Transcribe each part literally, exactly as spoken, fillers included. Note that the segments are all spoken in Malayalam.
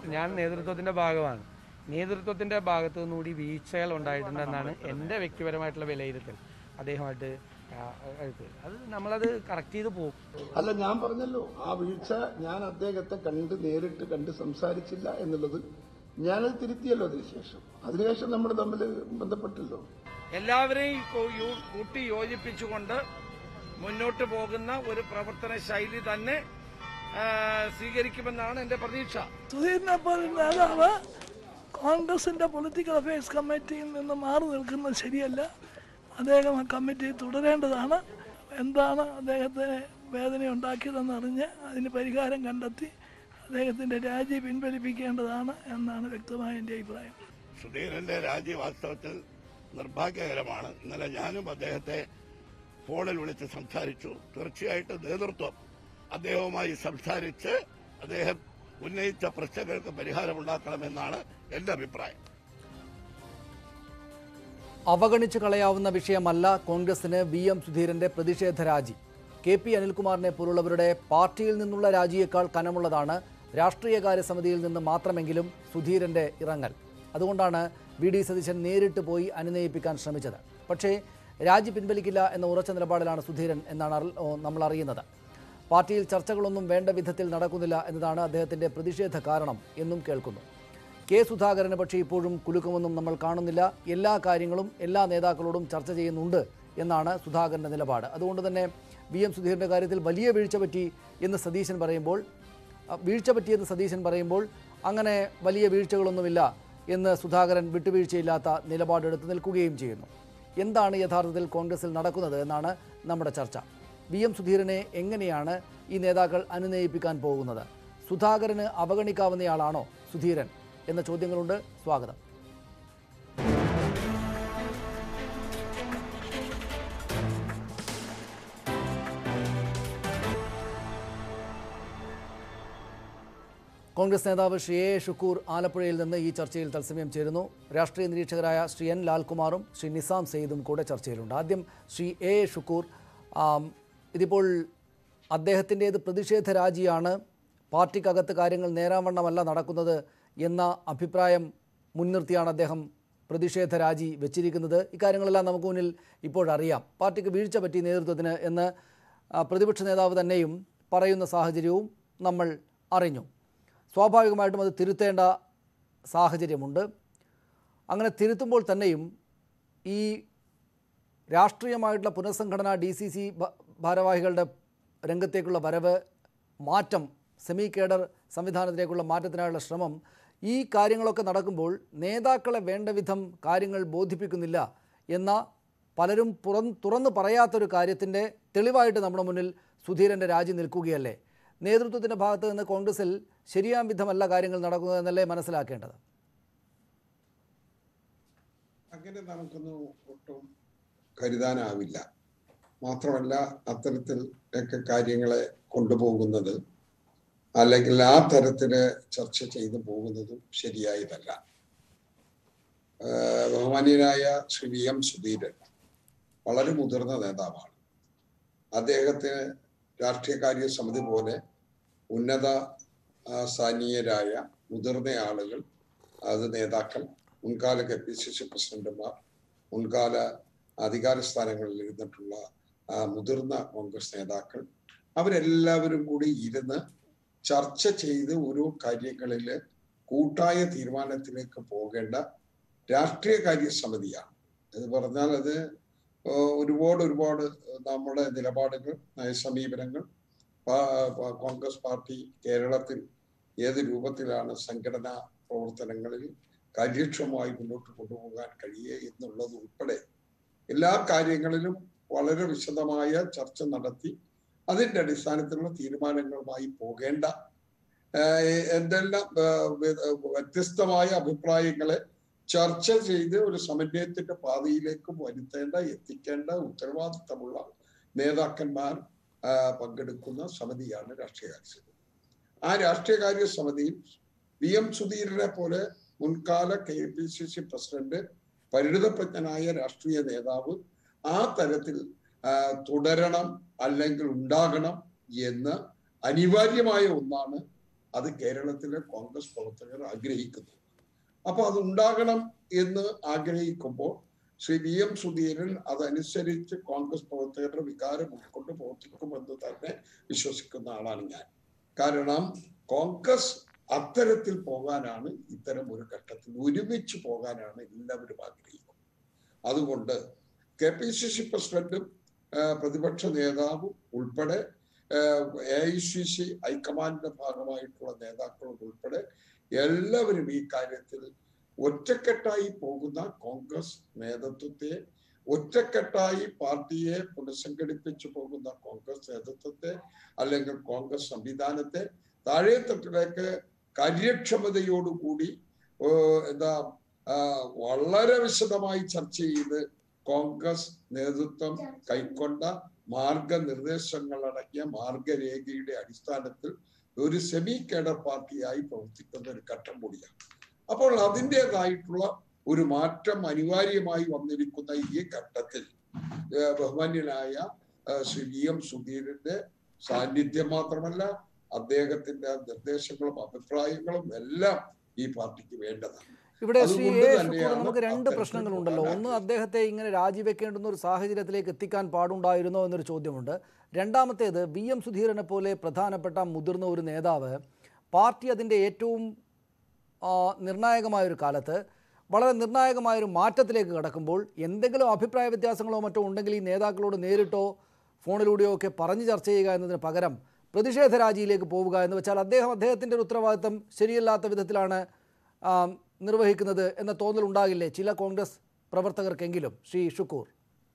ഞാൻ നേതൃത്വത്തിൻ്റെ ഭാഗമാണ്. നേതൃത്വത്തിൻ്റെ ഭാഗത്തു നിന്നുകൂടി വീഴ്ചകൾ ഉണ്ടായിട്ടുണ്ടെന്നാണ് എൻ്റെ വ്യക്തിപരമായിട്ടുള്ള വിലയിരുത്തൽ. അദ്ദേഹമായിട്ട് അത് നമ്മളത് കറക്റ്റ് ചെയ്ത് പോകും. അല്ല, ഞാൻ പറഞ്ഞല്ലോ, ആ വീഴ്ച ഞാൻ അദ്ദേഹത്തെ കണ്ട് നേരിട്ട് കണ്ട് സംസാരിച്ചില്ല എന്നുള്ളത് ഞാനത് തിരുത്തിയല്ലോ. അതിനുശേഷം അതിനുശേഷം നമ്മൾ തമ്മിൽ ബന്ധപ്പെട്ടല്ലോ. എല്ലാവരെയും കൂട്ടി യോജിപ്പിച്ചുകൊണ്ട് മുന്നോട്ട് പോകുന്ന ഒരു പ്രവർത്തന ശൈലി തന്നെ സ്വീകരിക്കുമെന്നാണ് എന്റെ പ്രതീക്ഷ. സുധീരനെ പോലെ നേതാവ് കോൺഗ്രസിന്റെ പൊളിറ്റിക്കൽ അഫയേഴ്സ് കമ്മിറ്റിയിൽ നിന്ന് മാറി നിൽക്കുന്നത് ശരിയല്ല. അദ്ദേഹം ആ കമ്മിറ്റി തുടരേണ്ടതാണ്. എന്താണ് അദ്ദേഹത്തിന് വേദന ഉണ്ടാക്കിയതെന്ന് അറിഞ്ഞ് അതിന് പരിഹാരം കണ്ടെത്തി അദ്ദേഹത്തിന്റെ രാജി പിൻവലിപ്പിക്കേണ്ടതാണ് എന്നാണ് വ്യക്തമായ എൻ്റെ അഭിപ്രായം. സുധീരന്റെ രാജി വാസ്തവത്തിൽ നിർഭാഗ്യകരമാണ്. ഇന്നലെ ഞാനും അദ്ദേഹത്തെ ഫോണിൽ വിളിച്ച് സംസാരിച്ചു. തീർച്ചയായിട്ടും നേതൃത്വം അദ്ദേഹവുമായി സംസാരിച്ച് അദ്ദേഹം ഉന്നയിച്ച പ്രശ്നങ്ങൾക്ക് പരിഹാരമുണ്ടാക്കണമെന്നാണ് എന്റെ അഭിപ്രായം. അവഗണിച്ചു കളയാവുന്ന വിഷയമല്ല കോൺഗ്രസിന് വി എം സുധീരന്റെ പ്രതിഷേധ രാജി. കെ പി അനിൽകുമാറിനെ പോലുള്ളവരുടെ പാർട്ടിയിൽ നിന്നുള്ള രാജിയേക്കാൾ കനമുള്ളതാണ് രാഷ്ട്രീയകാര്യ സമിതിയിൽ നിന്ന് മാത്രമെങ്കിലും സുധീരന്റെ ഇറങ്ങൽ. അതുകൊണ്ടാണ് വി ഡി സതീശൻ നേരിട്ട് പോയി അനുനയിപ്പിക്കാൻ ശ്രമിച്ചത്. പക്ഷേ രാജി പിൻവലിക്കില്ല എന്ന ഉറച്ച നിലപാടിലാണ് സുധീരൻ എന്നാണ് നമ്മൾ അറിയുന്നത്. പാർട്ടിയിൽ ചർച്ചകളൊന്നും വേണ്ട വിധത്തിൽ നടക്കുന്നില്ല എന്നതാണ് അദ്ദേഹത്തിൻ്റെ പ്രതിഷേധ കാരണം എന്നും കേൾക്കുന്നു. കെ സുധാകരന് പക്ഷേ ഇപ്പോഴും കുലുക്കമൊന്നും നമ്മൾ കാണുന്നില്ല. എല്ലാ കാര്യങ്ങളും എല്ലാ നേതാക്കളോടും ചർച്ച ചെയ്യുന്നുണ്ട് എന്നാണ് സുധാകരൻ്റെ നിലപാട്. അതുകൊണ്ട് തന്നെ വി എം സുധീരൻ്റെ കാര്യത്തിൽ വലിയ വീഴ്ച പറ്റി എന്ന് സതീശൻ പറയുമ്പോൾ വീഴ്ച പറ്റിയെന്ന് സതീശൻ പറയുമ്പോൾ അങ്ങനെ വലിയ വീഴ്ചകളൊന്നുമില്ല എന്ന് സുധാകരൻ വിട്ടുവീഴ്ചയില്ലാത്ത നിലപാടെടുത്ത് നിൽക്കുകയും ചെയ്യുന്നു. എന്താണ് യഥാർത്ഥത്തിൽ കോൺഗ്രസിൽ നടക്കുന്നത് എന്നാണ് നമ്മുടെ ചർച്ച. വി എം സുധീരനെ എങ്ങനെയാണ് ഈ നേതാക്കൾ അനുനയിപ്പിക്കാൻ പോകുന്നത്? സുധാകരന് അവഗണിക്കാവുന്നയാളാണോ സുധീരൻ എന്ന ചോദ്യങ്ങളുണ്ട്. സ്വാഗതം. കോൺഗ്രസ് നേതാവ് ശ്രീ എ ഷുക്കൂർ ആലപ്പുഴയിൽ നിന്ന് ഈ ചർച്ചയിൽ തത്സമയം ചേരുന്നു. രാഷ്ട്രീയ നിരീക്ഷകരായ ശ്രീ എൻ ലാൽകുമാറും ശ്രീ നിസാം സെയ്ദും കൂടെ ചർച്ചയിലുണ്ട്. ആദ്യം ശ്രീ എ ഷുക്കൂർ, ഇതിപ്പോൾ അദ്ദേഹത്തിൻ്റേത് പ്രതിഷേധ രാജിയാണ്, പാർട്ടിക്കകത്ത് കാര്യങ്ങൾ നേരാവണ്ണമല്ല നടക്കുന്നത് എന്ന അഭിപ്രായം മുൻനിർത്തിയാണ് അദ്ദേഹം പ്രതിഷേധ രാജി വെച്ചിരിക്കുന്നത്. ഇക്കാര്യങ്ങളെല്ലാം നമുക്ക് മുന്നിൽ ഇപ്പോഴറിയാം. പാർട്ടിക്ക് വീഴ്ച പറ്റി നേതൃത്വത്തിന് എന്ന് പ്രതിപക്ഷ നേതാവ് തന്നെയും പറയുന്ന സാഹചര്യവും നമ്മൾ അറിഞ്ഞു. സ്വാഭാവികമായിട്ടും അത് തിരുത്തേണ്ട സാഹചര്യമുണ്ട്. അങ്ങനെ തിരുത്തുമ്പോൾ തന്നെയും ഈ രാഷ്ട്രീയമായിട്ടുള്ള പുനഃസംഘടന, ഡി സി സി ഭാരവാഹികളുടെ രംഗത്തേക്കുള്ള വരവ്, മാറ്റം, സെമി കേഡർ സംവിധാനത്തിലേക്കുള്ള മാറ്റത്തിനായുള്ള ശ്രമം, ഈ കാര്യങ്ങളൊക്കെ നടക്കുമ്പോൾ നേതാക്കളെ വേണ്ട വിധം കാര്യങ്ങൾ ബോധിപ്പിക്കുന്നില്ല എന്ന പലരും പുറം തുറന്നു പറയാത്തൊരു കാര്യത്തിൻ്റെ തെളിവായിട്ട് നമ്മുടെ മുന്നിൽ സുധീരൻ്റെ രാജി നിൽക്കുകയല്ലേ? നേതൃത്വത്തിൻ്റെ ഭാഗത്ത് നിന്ന് കോൺഗ്രസിൽ ശരിയാം വിധമല്ല കാര്യങ്ങൾ നടക്കുന്നത് എന്നല്ലേ മനസ്സിലാക്കേണ്ടത്? അങ്ങനെ നമുക്കൊന്നും ഒട്ടും കരുതാനാവില്ല. മാത്രമല്ല, അത്തരത്തിൽ ഒക്കെ കാര്യങ്ങളെ കൊണ്ടുപോകുന്നത് അല്ലെങ്കിൽ ആ തരത്തില് ചർച്ച ചെയ്തു പോകുന്നതും ശരിയായതല്ല. ബഹുമാന്യനായ ശ്രീ വി എം സുധീരൻ വളരെ മുതിർന്ന നേതാവാണ്. അദ്ദേഹത്തിന് രാഷ്ട്രീയകാര്യ സമിതി പോലെ ഉന്നത സ്ഥാനീയരായ മുതിർന്ന ആളുകൾ, അത് നേതാക്കൾ, മുൻകാല കെ പി സി സി പ്രസിഡന്റുമാർ, മുൻകാല അധികാര സ്ഥാനങ്ങളിൽ ഇരുന്നിട്ടുള്ള മുതിർന്ന കോൺഗ്രസ് നേതാക്കൾ, അവരെല്ലാവരും കൂടി ഇരുന്ന് ചർച്ച ചെയ്ത് ഓരോ കാര്യങ്ങളിൽ കൂട്ടായ തീരുമാനത്തിലേക്ക് പോകേണ്ട രാഷ്ട്രീയകാര്യ സമിതിയാണ്. അത് പറഞ്ഞാൽ അത് ഒരുപാട് ഒരുപാട് നമ്മുടെ നിലപാടുകൾ, നയസമീപനങ്ങൾ, കോൺഗ്രസ് പാർട്ടി കേരളത്തിൽ ഏത് രൂപത്തിലാണ് സംഘടനാ പ്രവർത്തനങ്ങളിൽ കാര്യക്ഷമമായി മുന്നോട്ട് കൊണ്ടുപോകാൻ കഴിയുക എന്നുള്ളത് ഉൾപ്പെടെ എല്ലാ കാര്യങ്ങളിലും വളരെ വിശദമായ ചർച്ച നടത്തി അതിൻ്റെ അടിസ്ഥാനത്തിലുള്ള തീരുമാനങ്ങളുമായി പോകേണ്ട, എന്തെല്ലാം വ്യത്യസ്തമായ അഭിപ്രായങ്ങളെ ചർച്ച ചെയ്ത് ഒരു സമന്വയത്തിന്റെ പാതയിലേക്ക് വരുത്തേണ്ട, എത്തിക്കേണ്ട ഉത്തരവാദിത്തമുള്ള നേതാക്കന്മാർ പങ്കെടുക്കുന്ന സമിതിയാണ് രാഷ്ട്രീയകാര്യ സമിതി. ആ രാഷ്ട്രീയകാര്യ സമിതിയിൽ വി എം സുധീരനെ പോലെ മുൻകാല K P C C president, പരിണിതപ്രജ്ഞനായ രാഷ്ട്രീയ നേതാവ് ആ തരത്തിൽ തുടരണം അല്ലെങ്കിൽ ഉണ്ടാകണം എന്ന് അനിവാര്യമായ ഒന്നാണ് അത് കേരളത്തിലെ കോൺഗ്രസ് പ്രവർത്തകർ ആഗ്രഹിക്കുന്നു. അപ്പൊ അത് ഉണ്ടാകണം എന്ന് ആഗ്രഹിക്കുമ്പോൾ ശ്രീ വി എം സുധീരൻ അതനുസരിച്ച് കോൺഗ്രസ് പ്രവർത്തകരുടെ വികാരം ഉൾക്കൊണ്ട് പ്രവർത്തിക്കുമെന്ന് തന്നെ വിശ്വസിക്കുന്ന ആളാണ് ഞാൻ. കാരണം കോൺഗ്രസ് അത്തരത്തിൽ പോകാനാണ്, ഇത്തരം ഒരു ഘട്ടത്തിൽ ഒരുമിച്ച് പോകാനാണ് എല്ലാവരും ആഗ്രഹിക്കുന്നത്. അതുകൊണ്ട് കെ പി സി സി പ്രസിഡന്റും പ്രതിപക്ഷ നേതാവും ഉൾപ്പെടെ എ ഐ സി സി ഹൈക്കമാൻഡിന്റെ ഭാഗമായിട്ടുള്ള നേതാക്കളും ഉൾപ്പെടെ എല്ലാവരും ഈ കാര്യത്തിൽ ഒറ്റക്കെട്ടായി പോകുന്ന കോൺഗ്രസ് നേതൃത്വത്തെ, ഒറ്റക്കെട്ടായി പാർട്ടിയെ പുനഃസംഘടിപ്പിച്ചു പോകുന്ന കോൺഗ്രസ് നേതൃത്വത്തെ അല്ലെങ്കിൽ കോൺഗ്രസ് സംവിധാനത്തെ താഴെത്തട്ടിലേക്ക് കാര്യക്ഷമതയോടുകൂടി എന്താ വളരെ വിശദമായി ചർച്ച ചെയ്ത് കോൺഗ്രസ് നേതൃത്വം കൈക്കൊണ്ട മാർഗനിർദ്ദേശങ്ങളടങ്ങിയ മാർഗരേഖയുടെ അടിസ്ഥാനത്തിൽ ഒരു സെമി കേഡർ പാർട്ടിയായി പ്രവർത്തിക്കുന്ന ഒരു ഘട്ടം കൂടിയാണ്. അപ്പോൾ അതിൻ്റെതായിട്ടുള്ള ഒരു മാറ്റം അനിവാര്യമായി വന്നിരിക്കുന്ന ഈ ഘട്ടത്തിൽ ബഹുമാന്യനായ ശ്രീ വി എം സുധീരന്റെ സാന്നിധ്യം മാത്രമല്ല, അദ്ദേഹത്തിന്റെ നിർദ്ദേശങ്ങളും അഭിപ്രായങ്ങളും എല്ലാം ഈ പാർട്ടിക്ക് വേണ്ടതാണ്. ഇവിടെ ശ്രീ എ ശുക്കൂർ, നമുക്ക് രണ്ട് പ്രശ്നങ്ങളുണ്ടല്ലോ. ഒന്ന്, അദ്ദേഹത്തെ ഇങ്ങനെ രാജിവെക്കേണ്ടുന്ന ഒരു സാഹചര്യത്തിലേക്ക് എത്തിക്കാൻ പാടുണ്ടായിരുന്നോ എന്നൊരു ചോദ്യമുണ്ട്. രണ്ടാമത്തേത്, വി എം സുധീരനെ പോലെ പ്രധാനപ്പെട്ട മുതിർന്ന ഒരു നേതാവ് പാർട്ടി അതിൻ്റെ ഏറ്റവും നിർണായകമായൊരു കാലത്ത് വളരെ നിർണായകമായൊരു മാറ്റത്തിലേക്ക് കടക്കുമ്പോൾ എന്തെങ്കിലും അഭിപ്രായ വ്യത്യാസങ്ങളോ മറ്റോ ഉണ്ടെങ്കിൽ ഈ നേതാക്കളോട് നേരിട്ടോ ഫോണിലൂടെയോ ഒക്കെ പറഞ്ഞ് ചർച്ച ചെയ്യുക എന്നതിന് പകരം പ്രതിഷേധ രാജിയിലേക്ക് പോവുക എന്ന് വെച്ചാൽ അദ്ദേഹം അദ്ദേഹത്തിൻ്റെ ഒരു ഉത്തരവാദിത്തം ശരിയല്ലാത്ത വിധത്തിലാണ് നിർവഹിക്കുന്നത് എന്ന തോന്നൽ ഉണ്ടാകില്ലേ ചില കോൺഗ്രസ് പ്രവർത്തകർക്കെങ്കിലും? ശ്രീ ഷുക്കൂർ,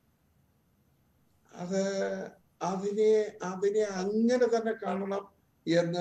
അത് അതിനെ അതിനെ അങ്ങനെ തന്നെ കാണണം എന്ന്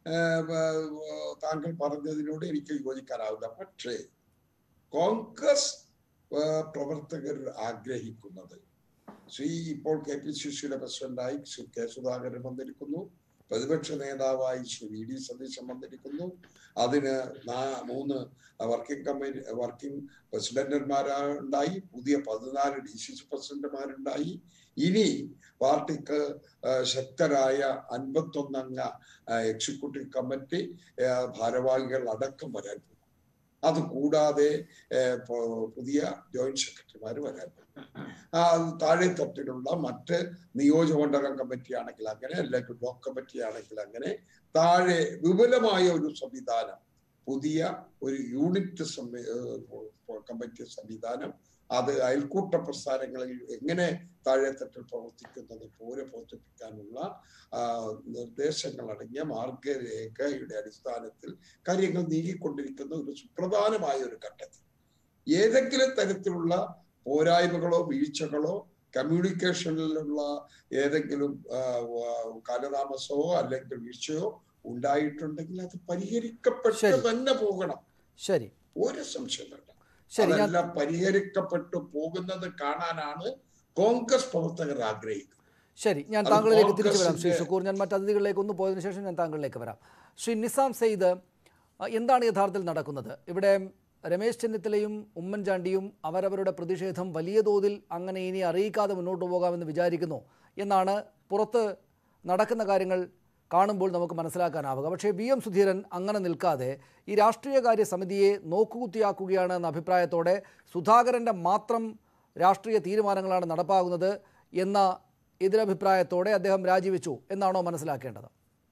താങ്കൾ പറഞ്ഞതിനോട് എനിക്ക് യോജിക്കാനാവില്ല. പക്ഷേ കോൺഗ്രസ് പ്രവർത്തകർ ആഗ്രഹിക്കുന്നത്, ശ്രീ ഇപ്പോൾ കെ പി സി സിയുടെ പ്രസിഡന്റായി ശ്രീ കെ സുധാകരൻ വന്നിരിക്കുന്നു, പ്രതിപക്ഷ നേതാവായി ശ്രീ വി ഡി സതീശൻ വന്നിരിക്കുന്നു, അതിന് മൂന്ന് വർക്കിംഗ് കമ്മിറ്റി വർക്കിംഗ് പ്രസിഡന്റന്മാരുണ്ടായി, പുതിയ പതിനാല് ഡി സി സി പ്രസിഡന്റുമാരുണ്ടായി, ഇനി പാർട്ടിക്ക് ശക്തരായ അൻപത്തൊന്നംഗ എക്സിക്യൂട്ടീവ് കമ്മിറ്റി ഭാരവാഹികൾ അടക്കം വരാൻ പോകും. അത് കൂടാതെ പുതിയ ജോയിന്റ് സെക്രട്ടറിമാർ വരാൻ പോകും. ആ താഴെ തട്ടിലുള്ള മറ്റ് നിയോജകമണ്ഡലം കമ്മിറ്റി ആണെങ്കിൽ അങ്ങനെ, അല്ലെങ്കിൽ ബ്ലോക്ക് കമ്മിറ്റി ആണെങ്കിൽ അങ്ങനെ, താഴെ വിപുലമായ ഒരു സംവിധാനം, പുതിയ ഒരു യൂണിറ്റ് കമ്മിറ്റി സംവിധാനം, അത് അയൽക്കൂട്ട പ്രസ്ഥാനങ്ങളിൽ എങ്ങനെ താഴെത്തട്ടിൽ പ്രവർത്തിക്കുന്നത് പോലെ പ്രവർത്തിപ്പിക്കാനുള്ള നിർദ്ദേശങ്ങൾ അടങ്ങിയ മാർഗരേഖയുടെ അടിസ്ഥാനത്തിൽ കാര്യങ്ങൾ നീങ്ങിക്കൊണ്ടിരിക്കുന്ന ഒരു സുപ്രധാനമായ ഒരു ഘട്ടത്തിൽ ഏതെങ്കിലും തരത്തിലുള്ള പോരായ്മകളോ വീഴ്ചകളോ കമ്മ്യൂണിക്കേഷനിലുള്ള ഏതെങ്കിലും കാലതാമസമോ അല്ലെങ്കിൽ വീഴ്ചയോ ഉണ്ടായിട്ടുണ്ടെങ്കിൽ അത് പരിഹരിക്കപ്പെട്ട് തന്നെ പോകണം. ശരി, ഒരു സംശയം വേണ്ട. അതെല്ലാം പരിഹരിക്കപ്പെട്ടു പോകുന്നത് കാണാനാണ് കോൺഗ്രസ് പ്രവർത്തകർ ആഗ്രഹിക്കുന്നത്. ശരി, ഞാൻ താങ്കളിലേക്ക് തിരിച്ചു വരാം ശ്രീ ഷുക്കൂർ. ഞാൻ മറ്റ് അതിഥികളിലേക്ക് ഒന്ന് പോയതിനു ശേഷം ഞാൻ താങ്കളിലേക്ക് വരാം. ശ്രീ നിസാം സെയ്ദ്, എന്താണ് യഥാർത്ഥത്തിൽ നടക്കുന്നത്? ഇവിടെ രമേശ് ചെന്നിത്തലയും ഉമ്മൻചാണ്ടിയും അവരവരുടെ പ്രതിഷേധം വലിയ തോതിൽ അങ്ങനെ ഇനി അറിയിക്കാതെ മുന്നോട്ട് പോകാമെന്ന് വിചാരിക്കുന്നു എന്നാണ് പുറത്ത് നടക്കുന്ന കാര്യങ്ങൾ കാണുമ്പോൾ നമുക്ക് മനസ്സിലാക്കാനാവുക. പക്ഷേ വി എം സുധീരൻ അങ്ങനെ നിൽക്കാതെ ഈ രാഷ്ട്രീയകാര്യ സമിതിയെ നോക്കുകുത്തിയാക്കുകയാണ് എന്ന അഭിപ്രായത്തോടെ സുധാകരൻ്റെ മാത്രം രാഷ്ട്രീയ തീരുമാനങ്ങളാണ് നടപ്പാകുന്നത് എന്ന എതിരഭിപ്രായത്തോടെ അദ്ദേഹം രാജിവെച്ചു എന്നാണോ മനസ്സിലാക്കേണ്ടത്?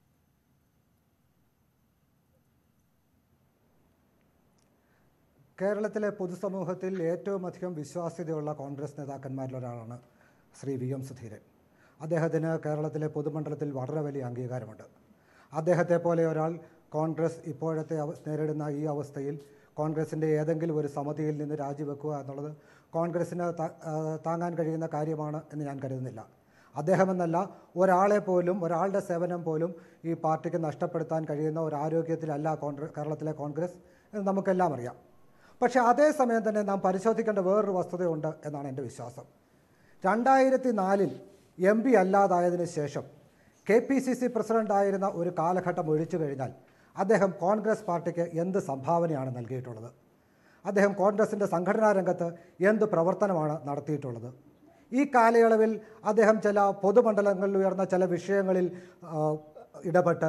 കേരളത്തിലെ പൊതുസമൂഹത്തിൽ ഏറ്റവും അധികം വിശ്വാസ്യതയുള്ള കോൺഗ്രസ് നേതാക്കന്മാരിലൊരാളാണ് ശ്രീ വി എം സുധീരൻ. അദ്ദേഹത്തിന് കേരളത്തിലെ പൊതുമണ്ഡലത്തിൽ വളരെ വലിയ അംഗീകാരമുണ്ട്. അദ്ദേഹത്തെ പോലെ ഒരാൾ കോൺഗ്രസ് ഇപ്പോഴത്തെ നേരിടുന്ന ഈ അവസ്ഥയിൽ കോൺഗ്രസിൻ്റെ ഏതെങ്കിലും ഒരു സമിതിയിൽ നിന്ന് രാജിവെക്കുക എന്നുള്ളത് കോൺഗ്രസിന് താങ്ങാൻ കഴിയുന്ന കാര്യമാണ് എന്ന് ഞാൻ കരുതുന്നില്ല. അദ്ദേഹമെന്നല്ല ഒരാളെ പോലും, ഒരാളുടെ സേവനം പോലും ഈ പാർട്ടിക്ക് നഷ്ടപ്പെടുത്താൻ കഴിയുന്ന ഒരു ആരോഗ്യത്തിലല്ല കോൺഗ്രസ് കേരളത്തിലെ കോൺഗ്രസ് എന്ന് നമുക്കെല്ലാം അറിയാം. പക്ഷേ അതേസമയം തന്നെ നാം പരിശോധിക്കേണ്ട വേറൊരു വസ്തുതയുണ്ട് എന്നാണ് എൻ്റെ വിശ്വാസം. രണ്ടായിരത്തി നാലിൽ എം പി അല്ലാതായതിനു ശേഷം കെ പി സി സി പ്രസിഡൻ്റായിരുന്ന ഒരു കാലഘട്ടം ഒഴിച്ചു കഴിഞ്ഞാൽ അദ്ദേഹം കോൺഗ്രസ് പാർട്ടിക്ക് എന്ത് സംഭാവനയാണ് നൽകിയിട്ടുള്ളത്? അദ്ദേഹം കോൺഗ്രസിൻ്റെ സംഘടനാ രംഗത്ത് എന്ത് പ്രവർത്തനമാണ് നടത്തിയിട്ടുള്ളത്? ഈ കാലയളവിൽ അദ്ദേഹം ചില പൊതുമണ്ഡലങ്ങളിൽ ഉയർന്ന ചില വിഷയങ്ങളിൽ ഇടപെട്ട്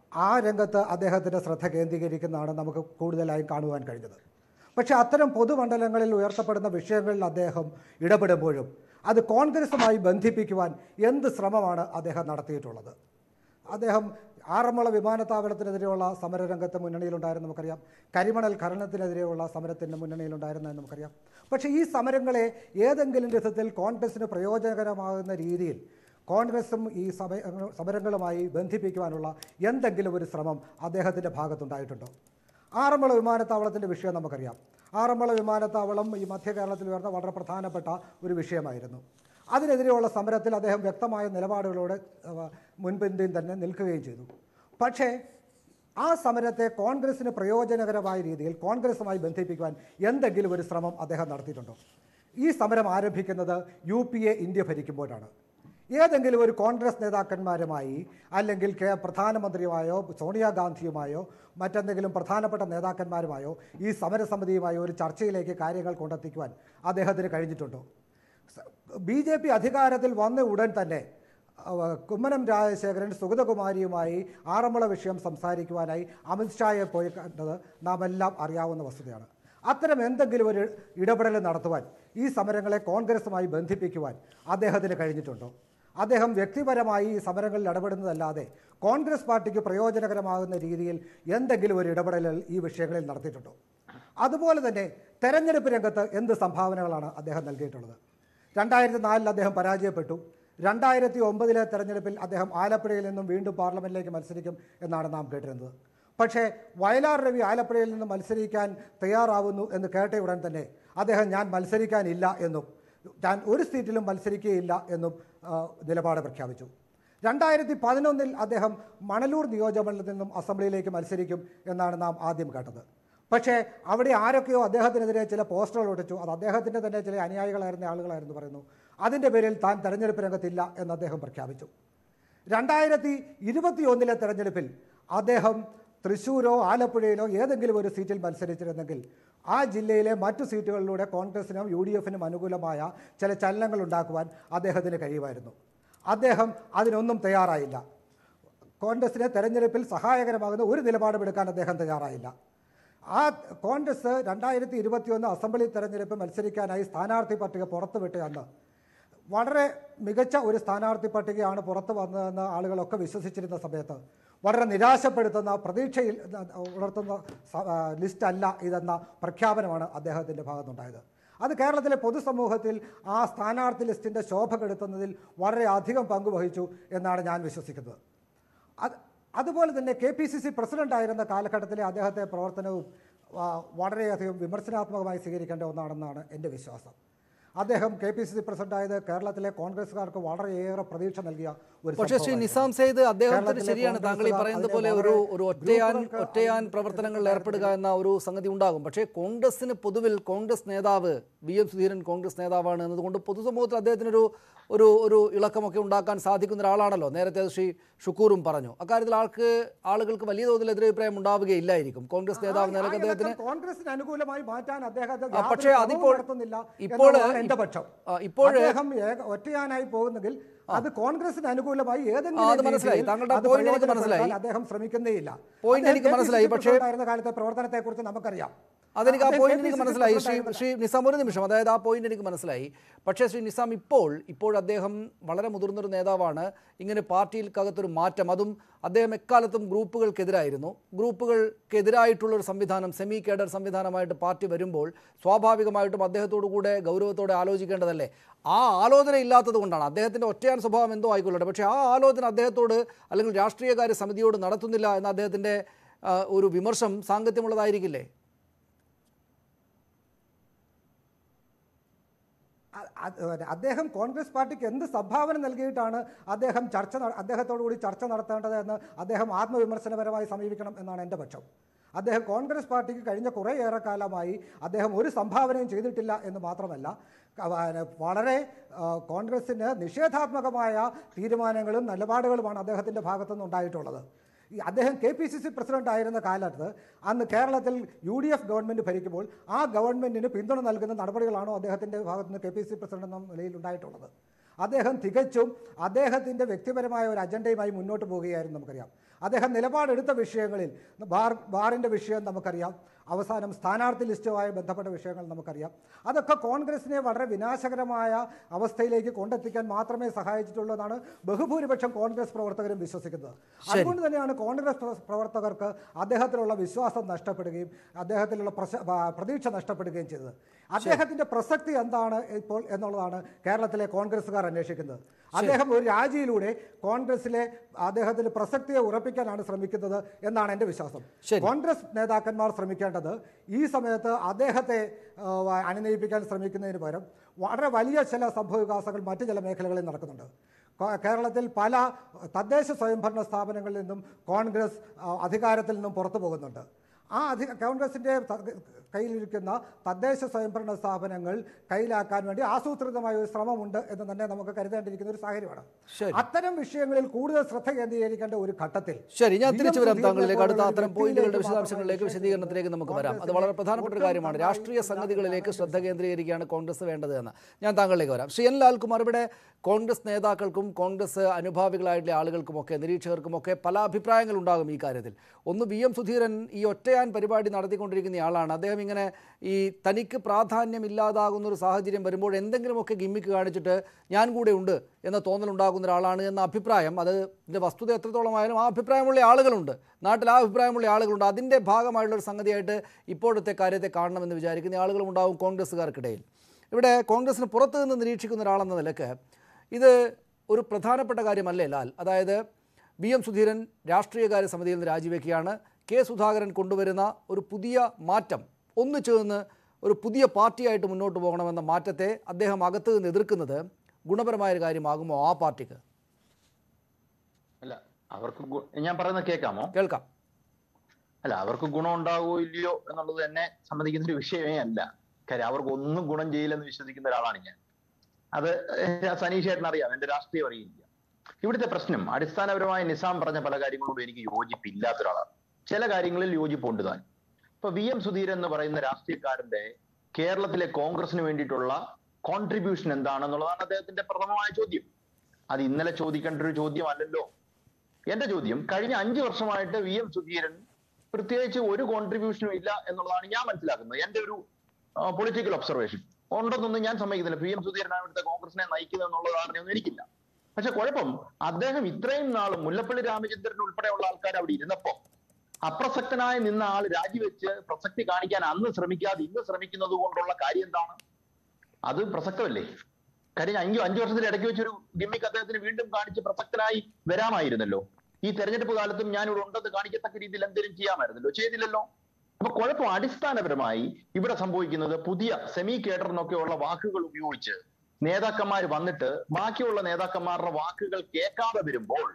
ആ രംഗത്ത് അദ്ദേഹത്തിൻ്റെ ശ്രദ്ധ കേന്ദ്രീകരിക്കുന്നതാണ് നമുക്ക് കൂടുതലായി കാണുവാൻ കഴിഞ്ഞത്. പക്ഷേ അത്തരം പൊതുമണ്ഡലങ്ങളിൽ ഉയർത്തപ്പെടുന്ന വിഷയങ്ങളിൽ അദ്ദേഹം ഇടപെടുമ്പോഴും അത് കോൺഗ്രസുമായി ബന്ധിപ്പിക്കുവാൻ എന്ത് ശ്രമമാണ് അദ്ദേഹം നടത്തിയിട്ടുള്ളത്? അദ്ദേഹം ആറന്മുള വിമാനത്താവളത്തിനെതിരെയുള്ള സമരരംഗത്ത് മുന്നണിയിലുണ്ടായിരുന്നു നമുക്കറിയാം. കരിമണൽ ഖനനത്തിനെതിരെയുള്ള സമരത്തിൻ്റെ മുന്നണിയിലുണ്ടായിരുന്നതെന്ന് നമുക്കറിയാം. പക്ഷേ ഈ സമരങ്ങളെ ഏതെങ്കിലും വിധത്തിൽ കോൺഗ്രസിന് പ്രയോജനകരമാകുന്ന രീതിയിൽ കോൺഗ്രസും ഈ സമ സമരങ്ങളുമായി ബന്ധിപ്പിക്കുവാനുള്ള എന്തെങ്കിലും ഒരു ശ്രമം അദ്ദേഹത്തിൻ്റെ ഭാഗത്തുണ്ടായിട്ടുണ്ടോ? ആറന്മുള വിമാനത്താവളത്തിൻ്റെ വിഷയം നമുക്കറിയാം. ആറന്മുള വിമാനത്താവളം ഈ മധ്യ കേരളത്തിൽ ഉയർന്ന വളരെ പ്രധാനപ്പെട്ട ഒരു വിഷയമായിരുന്നു. അതിനെതിരെയുള്ള സമരത്തിൽ അദ്ദേഹം വ്യക്തമായ നിലപാടുകളോടെ മുൻപന്തിയിൽ തന്നെ നിൽക്കുകയും ചെയ്തു. പക്ഷേ ആ സമരത്തെ കോൺഗ്രസിന് പ്രയോജനകരമായ രീതിയിൽ കോൺഗ്രസുമായി ബന്ധിപ്പിക്കുവാൻ എന്തെങ്കിലും ഒരു ശ്രമം അദ്ദേഹം നടത്തിയിട്ടുണ്ടോ? ഈ സമരം ആരംഭിക്കുന്നത് യു പി എ ഇന്ത്യ ഭരിക്കുമ്പോഴാണ്. ഏതെങ്കിലും ഒരു കോൺഗ്രസ് നേതാക്കന്മാരുമായി അല്ലെങ്കിൽ കെ പ്രധാനമന്ത്രിയുമായോ സോണിയാഗാന്ധിയുമായോ മറ്റെന്തെങ്കിലും പ്രധാനപ്പെട്ട നേതാക്കന്മാരുമായോ ഈ സമരസമിതിയുമായോ ഒരു ചർച്ചയിലേക്ക് കാര്യങ്ങൾ കൊണ്ടെത്തിക്കുവാൻ അദ്ദേഹത്തിന് കഴിഞ്ഞിട്ടുണ്ടോ? ബി ജെ പി അധികാരത്തിൽ വന്ന ഉടൻ തന്നെ കുമ്മനം രാജശേഖരൻ സുഗതകുമാരിയുമായി ആറന്മുള വിഷയം സംസാരിക്കുവാനായി അമിത്ഷായെ പോയി കണ്ടത് നാം എല്ലാം അറിയാവുന്ന വസ്തുതയാണ്. അത്തരം എന്തെങ്കിലും ഒരു ഇടപെടൽ നടത്തുവാൻ, ഈ സമരങ്ങളെ കോൺഗ്രസുമായി ബന്ധിപ്പിക്കുവാൻ അദ്ദേഹത്തിന് കഴിഞ്ഞിട്ടുണ്ടോ? അദ്ദേഹം വ്യക്തിപരമായി ഈ സമരങ്ങളിൽ ഇടപെടുന്നതല്ലാതെ കോൺഗ്രസ് പാർട്ടിക്ക് പ്രയോജനകരമാകുന്ന രീതിയിൽ എന്തെങ്കിലും ഒരു ഇടപെടലുകൾ ഈ വിഷയങ്ങളിൽ നടത്തിയിട്ടുണ്ടോ? അതുപോലെ തന്നെ തെരഞ്ഞെടുപ്പ് രംഗത്ത് എന്ത് സംഭാവനകളാണ് അദ്ദേഹം നൽകിയിട്ടുള്ളത്? രണ്ടായിരത്തി നാലിൽ അദ്ദേഹം പരാജയപ്പെട്ടു. രണ്ടായിരത്തി ഒമ്പതിലെ തെരഞ്ഞെടുപ്പിൽ അദ്ദേഹം ആലപ്പുഴയിൽ നിന്നും വീണ്ടും പാർലമെൻറ്റിലേക്ക് മത്സരിക്കും എന്നാണ് നാം കേട്ടിരുന്നത്. പക്ഷേ വയലാർ രവി ആലപ്പുഴയിൽ നിന്ന് മത്സരിക്കാൻ തയ്യാറാവുന്നു എന്ന് കേട്ട ഉടൻ തന്നെ അദ്ദേഹം ഞാൻ മത്സരിക്കാനില്ല എന്നും ഞാൻ ഒരു സീറ്റിലും മത്സരിക്കുകയില്ല എന്നും നിലപാട് പ്രഖ്യാപിച്ചു. രണ്ടായിരത്തി പതിനൊന്നിൽ അദ്ദേഹം മണലൂർ നിയോജകമണ്ഡലത്തിൽ നിന്നും അസംബ്ലിയിലേക്ക് മത്സരിക്കും എന്നാണ് നാം ആദ്യം കേട്ടത്. പക്ഷേ അവിടെ ആരൊക്കെയോ അദ്ദേഹത്തിനെതിരെ ചില പോസ്റ്ററുകൾ ഒട്ടിച്ചു. അത് അദ്ദേഹത്തിൻ്റെ തന്നെ ചില അനുയായികളായിരുന്ന ആളുകളായിരുന്നു പറയുന്നു. അതിൻ്റെ പേരിൽ താൻ തെരഞ്ഞെടുപ്പ് രംഗത്തില്ല എന്ന് അദ്ദേഹം പ്രഖ്യാപിച്ചു. രണ്ടായിരത്തി ഇരുപത്തി ഒന്നിലെ തെരഞ്ഞെടുപ്പിൽ അദ്ദേഹം തൃശ്ശൂരോ ആലപ്പുഴയിലോ ഏതെങ്കിലും ഒരു സീറ്റിൽ മത്സരിച്ചിരുന്നെങ്കിൽ ആ ജില്ലയിലെ മറ്റു സീറ്റുകളിലൂടെ കോൺഗ്രസിനും യു ഡി എഫിനും അനുകൂലമായ ചില ചലനങ്ങൾ ഉണ്ടാക്കുവാൻ അദ്ദേഹത്തിന് കഴിയുമായിരുന്നു. അദ്ദേഹം അതിനൊന്നും തയ്യാറായില്ല. കോൺഗ്രസിനെ തെരഞ്ഞെടുപ്പിൽ സഹായകരമാകുന്ന ഒരു നിലപാടുമെടുക്കാൻ അദ്ദേഹം തയ്യാറായില്ല. ആ കോൺഗ്രസ് രണ്ടായിരത്തി ഇരുപത്തിയൊന്ന് അസംബ്ലി തെരഞ്ഞെടുപ്പ് മത്സരിക്കാനായി സ്ഥാനാർത്ഥി പട്ടിക പുറത്തുവിട്ട് അന്ന് വളരെ മികച്ച ഒരു സ്ഥാനാർത്ഥി പട്ടികയാണ് പുറത്തു വന്നതെന്ന് ആളുകളൊക്കെ വിശ്വസിച്ചിരുന്ന സമയത്ത് വളരെ നിരാശപ്പെടുത്തുന്ന, പ്രതീക്ഷയിൽ ഉണർത്തുന്ന ലിസ്റ്റല്ല ഇതെന്ന പ്രഖ്യാപനമാണ് അദ്ദേഹത്തിൻ്റെ ഭാഗത്തുണ്ടായത്. അത് കേരളത്തിലെ പൊതുസമൂഹത്തിൽ ആ സ്ഥാനാർത്ഥി ലിസ്റ്റിൻ്റെ ശോഭ കെടുത്തുന്നതിൽ വളരെയധികം പങ്കുവഹിച്ചു എന്നാണ് ഞാൻ വിശ്വസിക്കുന്നത്. അത് അതുപോലെ തന്നെ കെ പി സി സി പ്രസിഡൻ്റായിരുന്ന കാലഘട്ടത്തിലെ അദ്ദേഹത്തെ പ്രവർത്തനവും വളരെയധികം വിമർശനാത്മകമായി സ്വീകരിക്കേണ്ട ഒന്നാണെന്നാണ് എൻ്റെ വിശ്വാസം. അദ്ദേഹം കെ പി സി സി പ്രസിഡൻ്റായത് കേരളത്തിലെ കോൺഗ്രസ്സുകാർക്ക് വളരെയേറെ പ്രതീക്ഷ നൽകിയ ഒരു. പക്ഷേ ശ്രീ നിസാം സെയ്ദ്, അദ്ദേഹത്തിന് ശരിയാണ് താങ്കൾ ഈ പറയുന്നത് പോലെ ഒരു ഒരു ഒറ്റയാൻ ഒറ്റയാൻ പ്രവർത്തനങ്ങളിൽ ഏർപ്പെടുക എന്ന ഒരു സംഗതി ഉണ്ടാകും. പക്ഷേ കോൺഗ്രസിന് പൊതുവിൽ കോൺഗ്രസ് നേതാവ് വി എം സുധീരൻ കോൺഗ്രസ് നേതാവാണ് എന്നതുകൊണ്ട് പൊതുസമൂഹത്തിൽ അദ്ദേഹത്തിനൊരു ഒരു ഒരു ഇളക്കമൊക്കെ ഉണ്ടാക്കാൻ സാധിക്കുന്ന ഒരാളാണല്ലോ. നേരത്തെ ശ്രീ ഷുക്കൂറും പറഞ്ഞു. അക്കാര്യത്തിൽ ആൾക്ക് ആളുകൾക്ക് വലിയ തോതിൽ എതിരഭിപ്രായം ഉണ്ടാവുകയില്ലായിരിക്കും. കോൺഗ്രസ് നേതാവ് നിലക്ക് അദ്ദേഹത്തിന് കോൺഗ്രസിന് അനുകൂലമായി മാറ്റാൻ അദ്ദേഹം പക്ഷേ അതിപ്പോൾ ഇപ്പോൾ എന്റെ പക്ഷം ഇപ്പോൾ അദ്ദേഹം ഒറ്റയാനായി പോകുന്നെങ്കിൽ അത് കോൺഗ്രസിന് അനുകൂലമായി ഏതെങ്കിലും മനസ്സിലായി. താങ്കളുടെ പോയിന്റ് എനിക്ക് മനസ്സിലായി. അദ്ദേഹം ശ്രമിക്കുന്നേയില്ല. പോയിന്റ് എനിക്ക് മനസ്സിലായി. പക്ഷേ കാലത്തെ പ്രവർത്തനത്തെ കുറിച്ച് നമുക്കറിയാം. അതെനിക്ക് ആ പോയിന്റ് എനിക്ക് മനസ്സിലായി. ശ്രീ ശ്രീ നിസാം ഒരു നിമിഷം, അതായത് ആ പോയിന്റ് എനിക്ക് മനസ്സിലായി. പക്ഷേ ശ്രീ നിസാം ഇപ്പോൾ ഇപ്പോൾ അദ്ദേഹം വളരെ മുതിർന്നൊരു നേതാവാണ്. ഇങ്ങനെ പാർട്ടിയിൽക്കകത്തൊരു മാറ്റം, അതും അദ്ദേഹം എക്കാലത്തും ഗ്രൂപ്പുകൾക്കെതിരായിരുന്നു. ഗ്രൂപ്പുകൾക്കെതിരായിട്ടുള്ളൊരു സംവിധാനം, സെമി കേഡർ സംവിധാനമായിട്ട് പാർട്ടി വരുമ്പോൾ സ്വാഭാവികമായിട്ടും അദ്ദേഹത്തോടു കൂടെ ഗൗരവത്തോടെ ആലോചിക്കേണ്ടതല്ലേ? ആ ആലോചന ഇല്ലാത്തത് കൊണ്ടാണ്. അദ്ദേഹത്തിൻ്റെ ഒറ്റയാൻ സ്വഭാവം എന്തോ ആയിക്കൊള്ളട്ടെ, പക്ഷേ ആ ആലോചന അദ്ദേഹത്തോട് അല്ലെങ്കിൽ രാഷ്ട്രീയകാര്യ സമിതിയോട് നടത്തുന്നില്ല എന്ന അദ്ദേഹത്തിൻ്റെ ഒരു വിമർശം സാങ്കത്യമുള്ളതായിരിക്കില്ലേ? അദ്ദേഹം കോൺഗ്രസ് പാർട്ടിക്ക് എന്ത് സംഭാവന നൽകിയിട്ടാണ് അദ്ദേഹം ചർച്ച അദ്ദേഹത്തോടു കൂടി ചർച്ച നടത്തേണ്ടത് എന്ന് അദ്ദേഹം ആത്മവിമർശനപരമായി സമീപിക്കണം എന്നാണ് എൻ്റെ പക്ഷം. അദ്ദേഹം കോൺഗ്രസ് പാർട്ടിക്ക് കഴിഞ്ഞ കുറേയേറെ കാലമായി അദ്ദേഹം ഒരു സംഭാവനയും ചെയ്തിട്ടില്ല എന്ന് മാത്രമല്ല, വളരെ കോൺഗ്രസിന് നിഷേധാത്മകമായ തീരുമാനങ്ങളും നിലപാടുകളുമാണ് അദ്ദേഹത്തിൻ്റെ ഭാഗത്തുനിന്ന് ഉണ്ടായിട്ടുള്ളത്. ഈ അദ്ദേഹം K P C C president ആയിരുന്ന കാലത്ത് അന്ന് കേരളത്തിൽ യു ഡി എഫ് ഗവൺമെൻറ് ഭരിക്കുമ്പോൾ ആ ഗവൺമെൻറ്റിന് പിന്തുണ നൽകുന്ന നടപടികളാണോ അദ്ദേഹത്തിൻ്റെ ഭാഗത്തുനിന്ന് K P C C president എന്ന നിലയിൽ ഉണ്ടായിട്ടുള്ളത്? അദ്ദേഹം തികച്ചും അദ്ദേഹത്തിൻ്റെ വ്യക്തിപരമായ ഒരു അജണ്ടയുമായി മുന്നോട്ട് പോവുകയായിരുന്നു നമുക്കറിയാം. അദ്ദേഹം നിലപാടെടുത്ത വിഷയങ്ങളിൽ ബാർ ബാറിൻ്റെ വിഷയം നമുക്കറിയാം, അവസാനം സ്ഥാനാർത്ഥി ലിസ്റ്റുമായി ബന്ധപ്പെട്ട വിഷയങ്ങൾ നമുക്കറിയാം. അതൊക്കെ കോൺഗ്രസിനെ വളരെ വിനാശകരമായ അവസ്ഥയിലേക്ക് കൊണ്ടെത്തിക്കാൻ മാത്രമേ സഹായിച്ചിട്ടുള്ളൂ എന്നാണ് ബഹുഭൂരിപക്ഷം കോൺഗ്രസ് പ്രവർത്തകരും വിശ്വസിക്കുന്നത്. അതുകൊണ്ട് തന്നെയാണ് കോൺഗ്രസ് പ്രവർത്തകർക്ക് അദ്ദേഹത്തിലുള്ള വിശ്വാസം നഷ്ടപ്പെടുകയും അദ്ദേഹത്തിലുള്ള പ്രതീക്ഷ നഷ്ടപ്പെടുകയും ചെയ്തത്. അദ്ദേഹത്തിൻ്റെ പ്രസക്തി എന്താണ് ഇപ്പോൾ എന്നുള്ളതാണ് കേരളത്തിലെ കോൺഗ്രസ്സുകാർ അന്വേഷിക്കുന്നത്. അദ്ദേഹം ഒരു രാജിയിലൂടെ കോൺഗ്രസിലെ അദ്ദേഹത്തിന്റെ പ്രസക്തിയെ ഉറപ്പിക്കാനാണ് ശ്രമിക്കുന്നത് എന്നാണ് എൻ്റെ വിശ്വാസം. കോൺഗ്രസ് നേതാക്കന്മാർ ശ്രമിക്കേണ്ടത് ഈ സമയത്ത് അദ്ദേഹത്തെ അനുനയിപ്പിക്കാൻ ശ്രമിക്കുന്നതിന് പകരം വളരെ വലിയ ചില സംഭവവികാസങ്ങൾ മറ്റു ചില മേഖലകളിൽ നടക്കുന്നുണ്ട്. കേരളത്തിൽ പല തദ്ദേശ സ്വയംഭരണ സ്ഥാപനങ്ങളിൽ നിന്നും കോൺഗ്രസ് അധികാരത്തിൽ നിന്നും പുറത്തു പോകുന്നുണ്ട്. ആ അധി കോൺഗ്രസിൻ്റെ കയ്യിലിരിക്കുന്ന തദ്ദേശ സ്വയംഭരണ സ്ഥാപനങ്ങൾ കയ്യിലാക്കാൻ വേണ്ടി ആസൂത്രിതമായ ഒരു ശ്രമമുണ്ട് എന്ന് തന്നെ നമുക്ക് കരുതേണ്ടിയിരിക്കുന്ന ഒരു സാഹചര്യമാണ്. അത്തരം വിഷയങ്ങളിൽ കൂടുതൽ ശ്രദ്ധ കേന്ദ്രീകരിക്കേണ്ട ഒരു ഘട്ടത്തിൽ ശരി, ഞാൻ തിരിച്ചു വരാം താങ്കളിലേക്ക്. അടുത്ത അത്തരം പോയിന്റുകളുടെ വിശദാംശങ്ങളിലേക്ക് വിശദീകരണത്തിലേക്ക് നമുക്ക് വരാം. അത് വളരെ പ്രധാനപ്പെട്ട ഒരു കാര്യമാണ്. രാഷ്ട്രീയ സംഗതികളിലേക്ക് ശ്രദ്ധ കേന്ദ്രീകരിക്കുകയാണ് കോൺഗ്രസ് വേണ്ടത് എന്ന് ഞാൻ താങ്കളിലേക്ക് വരാം. ശ്രീ എൻ ലാൽകുമാർ, ഇവിടെ കോൺഗ്രസ് നേതാക്കൾക്കും കോൺഗ്രസ് അനുഭാവികളായിട്ടുള്ള ആളുകൾക്കുമൊക്കെ നിരീക്ഷകർക്കുമൊക്കെ പല അഭിപ്രായങ്ങൾ ഉണ്ടാകും ഈ കാര്യത്തിൽ. ഒന്ന്, വി എം സുധീരൻ ഈ ഒറ്റയാൻ പരിപാടി നടത്തിക്കൊണ്ടിരിക്കുന്ന ആളാണ്. അദ്ദേഹം ഇങ്ങനെ ഈ തനിക്ക് പ്രാധാന്യമില്ലാതാകുന്ന ഒരു സാഹചര്യം വരുമ്പോൾ എന്തെങ്കിലുമൊക്കെ ഗിമ്മിക്ക് കാണിച്ചിട്ട് ഞാൻ കൂടെ ഉണ്ട് എന്ന തോന്നലുണ്ടാകുന്ന ഒരാളാണ് എന്ന അഭിപ്രായം, അതിൻ്റെ വസ്തുത എത്രത്തോളമായാലും ആ അഭിപ്രായമുള്ള ആളുകളുണ്ട്, നാട്ടിൽ ആ അഭിപ്രായമുള്ള ആളുകളുണ്ട്. അതിൻ്റെ ഭാഗമായിട്ടുള്ളൊരു സംഗതിയായിട്ട് ഇപ്പോഴത്തെ കാര്യത്തെ കാണണമെന്ന് വിചാരിക്കുന്ന ആളുകളും ഉണ്ടാകും കോൺഗ്രസ്സുകാർക്കിടയിൽ. ഇവിടെ കോൺഗ്രസിന് പുറത്തു നിന്ന് നിരീക്ഷിക്കുന്ന ഒരാളെന്ന നിലക്ക് ഇത് ഒരു പ്രധാനപ്പെട്ട കാര്യമല്ലേ ലാൽ? അതായത് വി എം സുധീരൻ രാഷ്ട്രീയകാര്യ സമിതിയിൽ നിന്ന് രാജിവെക്കുകയാണ്. കെ സുധാകരൻ കൊണ്ടുവരുന്ന ഒരു പുതിയ മാറ്റം, ഒന്ന് ചേർന്ന് ഒരു പുതിയ പാർട്ടിയായിട്ട് മുന്നോട്ട് പോകണമെന്ന മാറ്റത്തെ അദ്ദേഹം അകത്ത് നിന്ന് എതിർക്കുന്നത് ഗുണപരമായൊരു കാര്യമാകുമോ ആ പാർട്ടിക്ക്? അല്ല, അവർക്ക് ഞാൻ പറയുന്നത് കേൾക്കാമോ? കേൾക്കാം. അല്ല, അവർക്ക് ഗുണം ഉണ്ടാവുമോ ഇല്ലയോ എന്നുള്ളത് എന്നെ സംബന്ധിക്കുന്ന ഒരു വിഷയമേ അല്ല. കാര്യം അവർക്ക് ഒന്നും ഗുണം ചെയ്യില്ലെന്ന് വിശ്വസിക്കുന്ന ഒരാളാണ് ഞാൻ. അത് സനീഷ് ചേട്ടൻ അറിയാം, എന്റെ രാഷ്ട്രീയം അറിയില്ല. ഇവിടുത്തെ പ്രശ്നം അടിസ്ഥാനപരമായി നിസാം പറഞ്ഞ പല കാര്യങ്ങളോടും എനിക്ക് യോജിപ്പില്ലാത്ത ഒരാളാണ്. ചില കാര്യങ്ങളിൽ യോജിപ്പുണ്ട് താൻ. ഇപ്പൊ വി എം സുധീരൻ എന്ന് പറയുന്ന രാഷ്ട്രീയക്കാരന്റെ കേരളത്തിലെ കോൺഗ്രസിന് വേണ്ടിയിട്ടുള്ള കോൺട്രിബ്യൂഷൻ എന്താണെന്നുള്ളതാണ് അദ്ദേഹത്തിന്റെ പ്രഥമമായ ചോദ്യം. അത് ഇന്നലെ ചോദിക്കേണ്ട ഒരു ചോദ്യമല്ലല്ലോ. എന്റെ ചോദ്യം, കഴിഞ്ഞ അഞ്ചു വർഷമായിട്ട് വി എം സുധീരൻ പ്രത്യേകിച്ച് ഒരു കോൺട്രിബ്യൂഷനും ഇല്ല എന്നുള്ളതാണ് ഞാൻ മനസ്സിലാക്കുന്നത്. എന്റെ ഒരു പൊളിറ്റിക്കൽ ഒബ്സർവേഷൻ ഉണ്ടെന്നൊന്നും ഞാൻ സമ്മതിക്കുന്നില്ല. പി എം സുധീരനാണ് ഇവിടുത്തെ കോൺഗ്രസിനെ നയിക്കുന്നത് എന്നുള്ള ധാരണയൊന്നും എനിക്കില്ല. പക്ഷെ കുഴപ്പം, അദ്ദേഹം ഇത്രയും നാളും മുല്ലപ്പള്ളി രാമചന്ദ്രൻ ഉൾപ്പെടെയുള്ള ആൾക്കാർ അവിടെ ഇരുന്നപ്പോ അപ്രസക്തനായി നിന്ന ആൾ രാജിവെച്ച് പ്രസക്തി കാണിക്കാൻ അന്ന് ശ്രമിക്കാതെ ഇന്ന് ശ്രമിക്കുന്നത് കൊണ്ടുള്ള കാര്യം എന്താണ്? അത് പ്രസക്തമല്ലേ? കഴിഞ്ഞ അഞ്ചു അഞ്ചു വർഷത്തിൽ ഇടയ്ക്ക് വെച്ചൊരു ഗിമ്മിക്ക് അദ്ദേഹത്തിന് വീണ്ടും കാണിച്ച് പ്രസക്തനായി വരാമായിരുന്നല്ലോ. ഈ തെരഞ്ഞെടുപ്പ് കാലത്തും ഞാനിവിടെ ഉണ്ടെന്ന് കാണിക്കത്തക്ക രീതിയിൽ എന്തെങ്കിലും ചെയ്യാമായിരുന്നല്ലോ, ചെയ്തില്ലല്ലോ. അപ്പൊ കുഴപ്പം അടിസ്ഥാനപരമായി ഇവിടെ സംഭവിക്കുന്നത് പുതിയ സെമി കേഡർ എന്നൊക്കെയുള്ള വാക്കുകൾ ഉപയോഗിച്ച് നേതാക്കന്മാർ വന്നിട്ട് ബാക്കിയുള്ള നേതാക്കന്മാരുടെ വാക്കുകൾ കേൾക്കാതെ വരുമ്പോൾ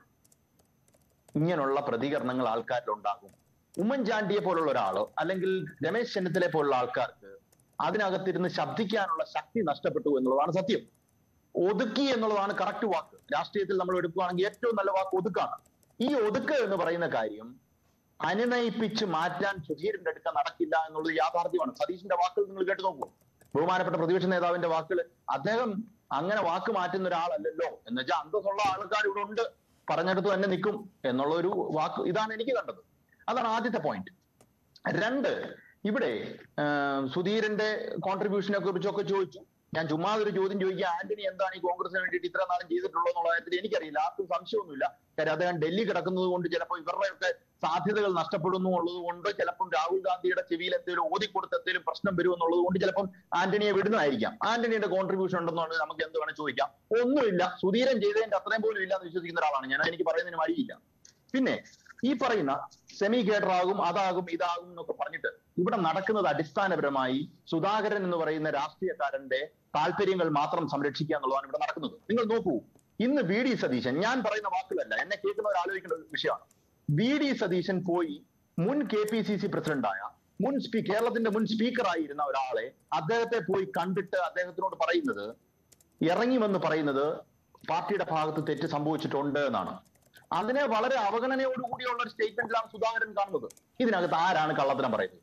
ഇങ്ങനെയുള്ള പ്രതികരണങ്ങൾ ആൾക്കാരിലുണ്ടാകും. ഉമ്മൻചാണ്ടിയെ പോലുള്ള ഒരാളോ അല്ലെങ്കിൽ രമേശ് ചെന്നിത്തലയെ പോലുള്ള ആൾക്കാർക്ക് അതിനകത്തിരുന്ന് ശബ്ദിക്കാനുള്ള ശക്തി നഷ്ടപ്പെട്ടു എന്നുള്ളതാണ് സത്യം. ഒതുക്കി എന്നുള്ളതാണ് കറക്റ്റ് വാക്ക്. രാഷ്ട്രീയത്തിൽ നമ്മൾ എടുക്കുകയാണെങ്കിൽ ഏറ്റവും നല്ല വാക്ക് ഒതുക്കാണ്. ഈ ഒതുക്ക് എന്ന് പറയുന്ന കാര്യം അനുനയിപ്പിച്ച് മാറ്റാൻ സുധീരന്റെ അടുക്ക നടക്കില്ല എന്നുള്ളത് യാഥാർത്ഥ്യമാണ്. സതീഷിന്റെ വാക്കുകൾ നിങ്ങൾ കേട്ട് നോക്കൂ. ബഹുമാനപ്പെട്ട പ്രതിപക്ഷ നേതാവിന്റെ വാക്കുകൾ, അദ്ദേഹം അങ്ങനെ വാക്ക് മാറ്റുന്ന ഒരാളല്ലല്ലോ, എന്ന് വെച്ചാൽ അന്തസ്സുള്ള ആൾക്കാർ ഇവിടെ ഉണ്ട്, പറഞ്ഞെടുത്ത് തന്നെ നിൽക്കും എന്നുള്ള ഒരു വാക്ക്, ഇതാണ് എനിക്ക് കണ്ടത്. അതാണ് ആദ്യത്തെ പോയിന്റ്. രണ്ട്, ഇവിടെ സുധീരന്റെ കോൺട്രിബ്യൂഷനെ കുറിച്ചൊക്കെ ചോദിച്ചു. ഞാൻ ചുമ്മാ ഒരു ചോദ്യം ചോദിക്കുക, ആന്റണി എന്താണ് ഈ കോൺഗ്രസിന് വേണ്ടിയിട്ട് ഇത്ര നാളും ചെയ്തിട്ടുള്ളൂ എന്നുള്ള കാര്യത്തിൽ എനിക്കറിയില്ല. ആർക്കും സംശയമൊന്നുമില്ല. കാര്യം അദ്ദേഹം ഡൽഹി കിടക്കുന്നത് കൊണ്ട് ചിലപ്പോൾ ഇവരുടെയൊക്കെ സാധ്യതകൾ നഷ്ടപ്പെടുന്നു ഉള്ളത് കൊണ്ട് ചിലപ്പം രാഹുൽ ഗാന്ധിയുടെ ചെവിയിൽ എന്തെങ്കിലും ഓതിക്കൊടുത്ത് എന്തെങ്കിലും പ്രശ്നം വരും എന്നുള്ളത് കൊണ്ട് ചിലപ്പം ആന്റണിയെ വിടുന്നതായിരിക്കാം. ആന്റണിയുടെ കോൺട്രിബ്യൂഷൻ ഉണ്ടെന്നുണ്ട് നമുക്ക് എന്ത് വേണം ചോദിക്കാം. ഒന്നുമില്ല, സുധീരൻ ചെയ്തതിന്റെ അത്രയും പോലും ഇല്ല എന്ന് വിശ്വസിക്കുന്ന ഒരാളാണ് ഞാൻ. എനിക്ക് പറയുന്നതിന് വഴിയില്ല. പിന്നെ ഈ പറയുന്ന സെമി കേഡർ ആകും, അതാകും, ഇതാകും എന്നൊക്കെ പറഞ്ഞിട്ട് ഇവിടെ നടക്കുന്നത് അടിസ്ഥാനപരമായി സുധാകരൻ എന്ന് പറയുന്ന രാഷ്ട്രീയക്കാരന്റെ താല്പര്യങ്ങൾ മാത്രം സംരക്ഷിക്കുക എന്നുള്ളതാണ് ഇവിടെ നടക്കുന്നത്. നിങ്ങൾ നോക്കൂ, ഇന്ന് വി ഡി സതീശൻ, ഞാൻ പറയുന്ന വാക്കുകളല്ല, എന്നെ കേൾക്കുന്നവർ ആലോചിക്കേണ്ട ഒരു വിഷയമാണ്. വി ഡി സതീശൻ പോയി മുൻ കെ പി സി സി പ്രസിഡന്റായ മുൻ സ്പീ കേരളത്തിന്റെ മുൻ സ്പീക്കറായിരുന്ന ഒരാളെ അദ്ദേഹത്തെ പോയി കണ്ടിട്ട് അദ്ദേഹത്തിനോട് പറയുന്നത്, ഇറങ്ങി വന്ന് പറയുന്നത് പാർട്ടിയുടെ ഭാഗത്ത് തെറ്റ് സംഭവിച്ചിട്ടുണ്ട് എന്നാണ്. അതിനെ വളരെ അവഗണനയോടുകൂടിയുള്ള ഒരു സ്റ്റേറ്റ്മെന്റിലാണ് സുധാകരൻ കാണുന്നത്. ഇതിനകത്ത് ആരാണ് കള്ളത്തരം പറയുന്നത്?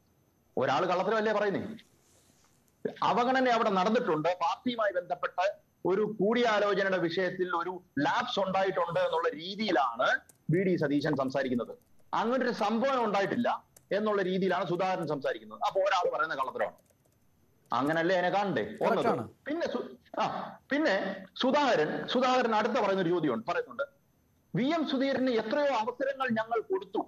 ഒരാൾ കള്ളത്തരമല്ലേ പറയുന്നത്? അവഗണന അവിടെ നടന്നിട്ടുണ്ട്. പാർട്ടിയുമായി ബന്ധപ്പെട്ട് ഒരു കൂടിയാലോചനയുടെ വിഷയത്തിൽ ഒരു ലാപ്സ് ഉണ്ടായിട്ടുണ്ട് എന്നുള്ള രീതിയിലാണ് വി ഡി സതീശൻ സംസാരിക്കുന്നത്. അങ്ങനെ ഒരു സംഭവം ഉണ്ടായിട്ടില്ല എന്നുള്ള രീതിയിലാണ് സുധാകരൻ സംസാരിക്കുന്നത്. അപ്പൊ ഒരാൾ പറയുന്ന കള്ളത്തരമാണ്. അങ്ങനല്ലേ എന്നെ കാണണ്ടേ? പിന്നെ ആ പിന്നെ സുധാകരൻ സുധാകരൻ അടുത്ത പറയുന്ന ഒരു ചോദ്യമുണ്ട് പറയുന്നുണ്ട് വി എം സുധീരന് എത്രയോ അവസരങ്ങൾ ഞങ്ങൾ കൊടുത്തു.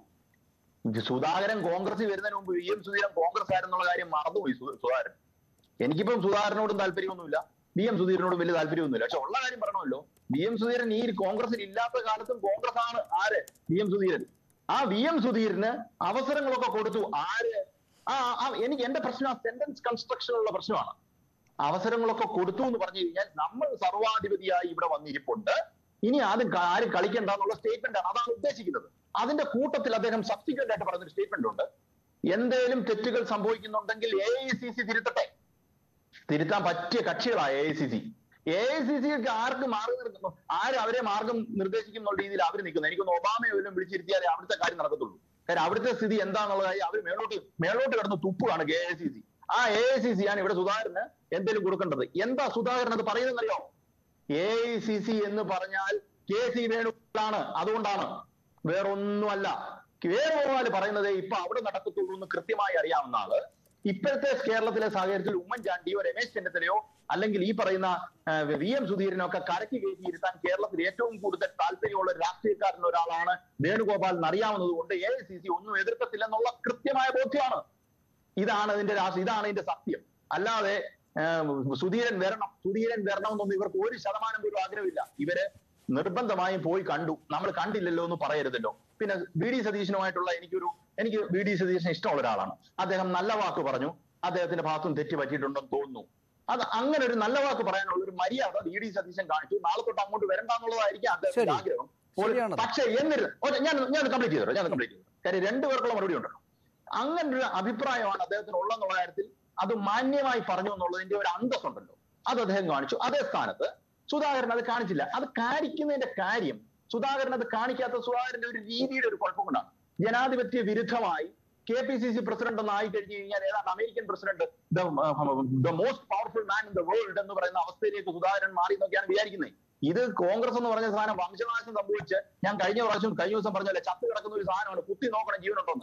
സുധാകരൻ കോൺഗ്രസിൽ വരുന്നതിന് മുമ്പ് വി എം സുധീരൻ കോൺഗ്രസ് ആയിരുന്നുള്ള കാര്യം മറന്നുപോയി സുധാകരൻ. എനിക്കിപ്പം സുധാകരനോടും താല്പര്യമൊന്നുമില്ല, വി എം സുധീരനോടും വലിയ താല്പര്യമൊന്നുമില്ല. പക്ഷെ ഉള്ള കാര്യം പറയണമല്ലോ, വി എം സുധീരൻ ഈ കോൺഗ്രസിൽ ഇല്ലാത്ത കാലത്തും കോൺഗ്രസ് ആണ് ആര്? V M Sudheeran. ആ വി എം സുധീരന് അവസരങ്ങളൊക്കെ കൊടുത്തു. ആര്? ആ എനിക്ക് എന്റെ പ്രശ്നം ആ സെന്റൻസ് കൺസ്ട്രക്ഷനുള്ള പ്രശ്നമാണ്. അവസരങ്ങളൊക്കെ കൊടുത്തു എന്ന് പറഞ്ഞു കഴിഞ്ഞാൽ നമ്മൾ സർവാധിപതിയായി ഇവിടെ വന്നിരിപ്പുണ്ട്, ഇനി ആദ്യം ആരും കളിക്കണ്ട എന്നുള്ള സ്റ്റേറ്റ്മെന്റ് ആണ്. അതാണ് ഉദ്ദേശിക്കുന്നത്. അതിന്റെ കൂട്ടത്തിൽ അദ്ദേഹം സബ്സിക്വന്റ് ആയിട്ട് പറഞ്ഞൊരു സ്റ്റേറ്റ്മെന്റ് ഉണ്ട്, എന്തേലും തെറ്റുകൾ സംഭവിക്കുന്നുണ്ടെങ്കിൽ എ ഐ സി സി തിരുത്തട്ടെ. തിരുത്താൻ പറ്റിയ കക്ഷികളാണ് A I C C. A I C സിക്ക് ആർക്ക് മാർഗം നിർത്തുന്നു, ആര് അവരെ മാർഗം നിർദ്ദേശിക്കും എന്നുള്ള രീതിയിൽ അവർ നിൽക്കുന്നത്. എനിക്കൊന്ന് ഒബാമയെ വല്ലതും വിളിച്ചിരുത്തിയാലേ അവിടുത്തെ കാര്യം നടക്കത്തുള്ളൂ. കാര്യം അവിടുത്തെ സ്ഥിതി എന്താണെന്നുള്ളതായി അവർ മേളോട്ട് മേളോട്ട് കിടന്ന് തുപ്പുകയാണ് എ ഐ സി സി. ആ എ ഐ സി സി ആണ് ഇവിടെ സുധാകരന് എന്തെങ്കിലും കൊടുക്കേണ്ടത്. എന്താ സുധാകരൻ അത് പറയുന്നറിയോ? എ ഐ സി സി എന്ന് പറഞ്ഞാൽ കെ സി വേണുഗോപാലാണ്, അതുകൊണ്ടാണ്, വേറൊന്നുമല്ല. വേണുഗോപാൽ പറയുന്നത് ഇപ്പൊ അവിടെ നടക്കത്തുള്ളൂ എന്ന് കൃത്യമായി അറിയാവുന്ന ആള് ഇപ്പോഴത്തെ കേരളത്തിലെ സാഹചര്യത്തിൽ ഉമ്മൻചാണ്ടിയോ രമേശ് ചെന്നിത്തലയോ അല്ലെങ്കിൽ ഈ പറയുന്ന വി എം സുധീരനോ ഒക്കെ കരക്ക് കയറ്റിയിരുത്താൻ കേരളത്തിൽ ഏറ്റവും കൂടുതൽ താല്പര്യമുള്ള രാഷ്ട്രീയക്കാരൻ ഒരാളാണ് വേണുഗോപാൽ എന്നറിയാവുന്നത് കൊണ്ട് എ ഐ സി സി ഒന്നും എതിർക്കത്തില്ലെന്നുള്ള കൃത്യമായ ബോധ്യമാണ്. ഇതാണ് ഇതിന്റെ രാഷ്ട്രീയ ഇതാണ് ഇതിന്റെ സത്യം. അല്ലാതെ സുധീരൻ വരണം സുധീരൻ വരണം എന്നൊന്നും ഇവർക്ക് ഒരു ശതമാനം പോലും ആഗ്രഹമില്ല. ഇവര് നിർബന്ധമായും പോയി കണ്ടു, നമ്മൾ കണ്ടില്ലല്ലോ എന്ന് പറയരുതല്ലോ. പിന്നെ വി ഡി സതീശനുമായിട്ടുള്ള എനിക്കൊരു എനിക്ക് വി ഡി സതീശൻ ഇഷ്ടമുള്ള ഒരാളാണ്. അദ്ദേഹം നല്ല വാക്ക് പറഞ്ഞു, അദ്ദേഹത്തിന്റെ ഭാഗത്തും തെറ്റ് പറ്റിയിട്ടുണ്ടെന്ന് തോന്നുന്നു. അത് അങ്ങനെ ഒരു നല്ല വാക്ക് പറയാനുള്ള ഒരു മര്യാദ വി ഡി സതീശൻ കാണിച്ചു. നാളെ തൊട്ട് അങ്ങോട്ട് വരണ്ടെന്നുള്ളതായിരിക്കും അദ്ദേഹത്തിന്റെ ആഗ്രഹം. പക്ഷെ എന്നിട്ട് ഞാൻ ഞാൻ കംപ്ലീറ്റ് ചെയ്തോ ഞാൻ കംപ്ലീറ്റ് ചെയ്തു കാര്യം രണ്ടുപേർക്കുള്ള മറുപടി ഉണ്ടല്ലോ. അങ്ങനെ ഒരു അഭിപ്രായമാണ് അദ്ദേഹത്തിന് ഉള്ളെന്നുള്ള കാര്യത്തിൽ അത് മാന്യമായി പറഞ്ഞു എന്നുള്ളതിന്റെ ഒരു അന്തസ്സുണ്ടല്ലോ, അത് അദ്ദേഹം കാണിച്ചു. അതേ സ്ഥാനത്ത് സുധാകരൻ അത് കാണിച്ചില്ല. അത് കാണിക്കുന്നതിന്റെ കാര്യം സുധാകരൻ അത് കാണിക്കാത്ത സുധാകരന്റെ ഒരു രീതിയുടെ ഒരു കുഴപ്പം കൊണ്ടാണ്. ജനാധിപത്യ വിരുദ്ധമായി K P C C president ഒന്ന് ആയി കഴിഞ്ഞു കഴിഞ്ഞാൽ ഏതാണ്ട് American president the most powerful man in the world എന്ന് പറയുന്ന അവസ്ഥയിലേക്ക് സുധാകരൻ മാറി എന്നൊക്കെയാണ് വിചാരിക്കുന്നത്. ഇത് കോൺഗ്രസ് എന്ന് പറഞ്ഞ സാധനം വംശനാശം സംഭവിച്ച് ഞാൻ കഴിഞ്ഞ പ്രാവശ്യം കഴിഞ്ഞ ദിവസം പറഞ്ഞല്ലേ ചത്ത് കിടക്കുന്ന ഒരു സാധനമാണ്, കുത്തി നോക്കണം ജീവനുണ്ടോന്ന്.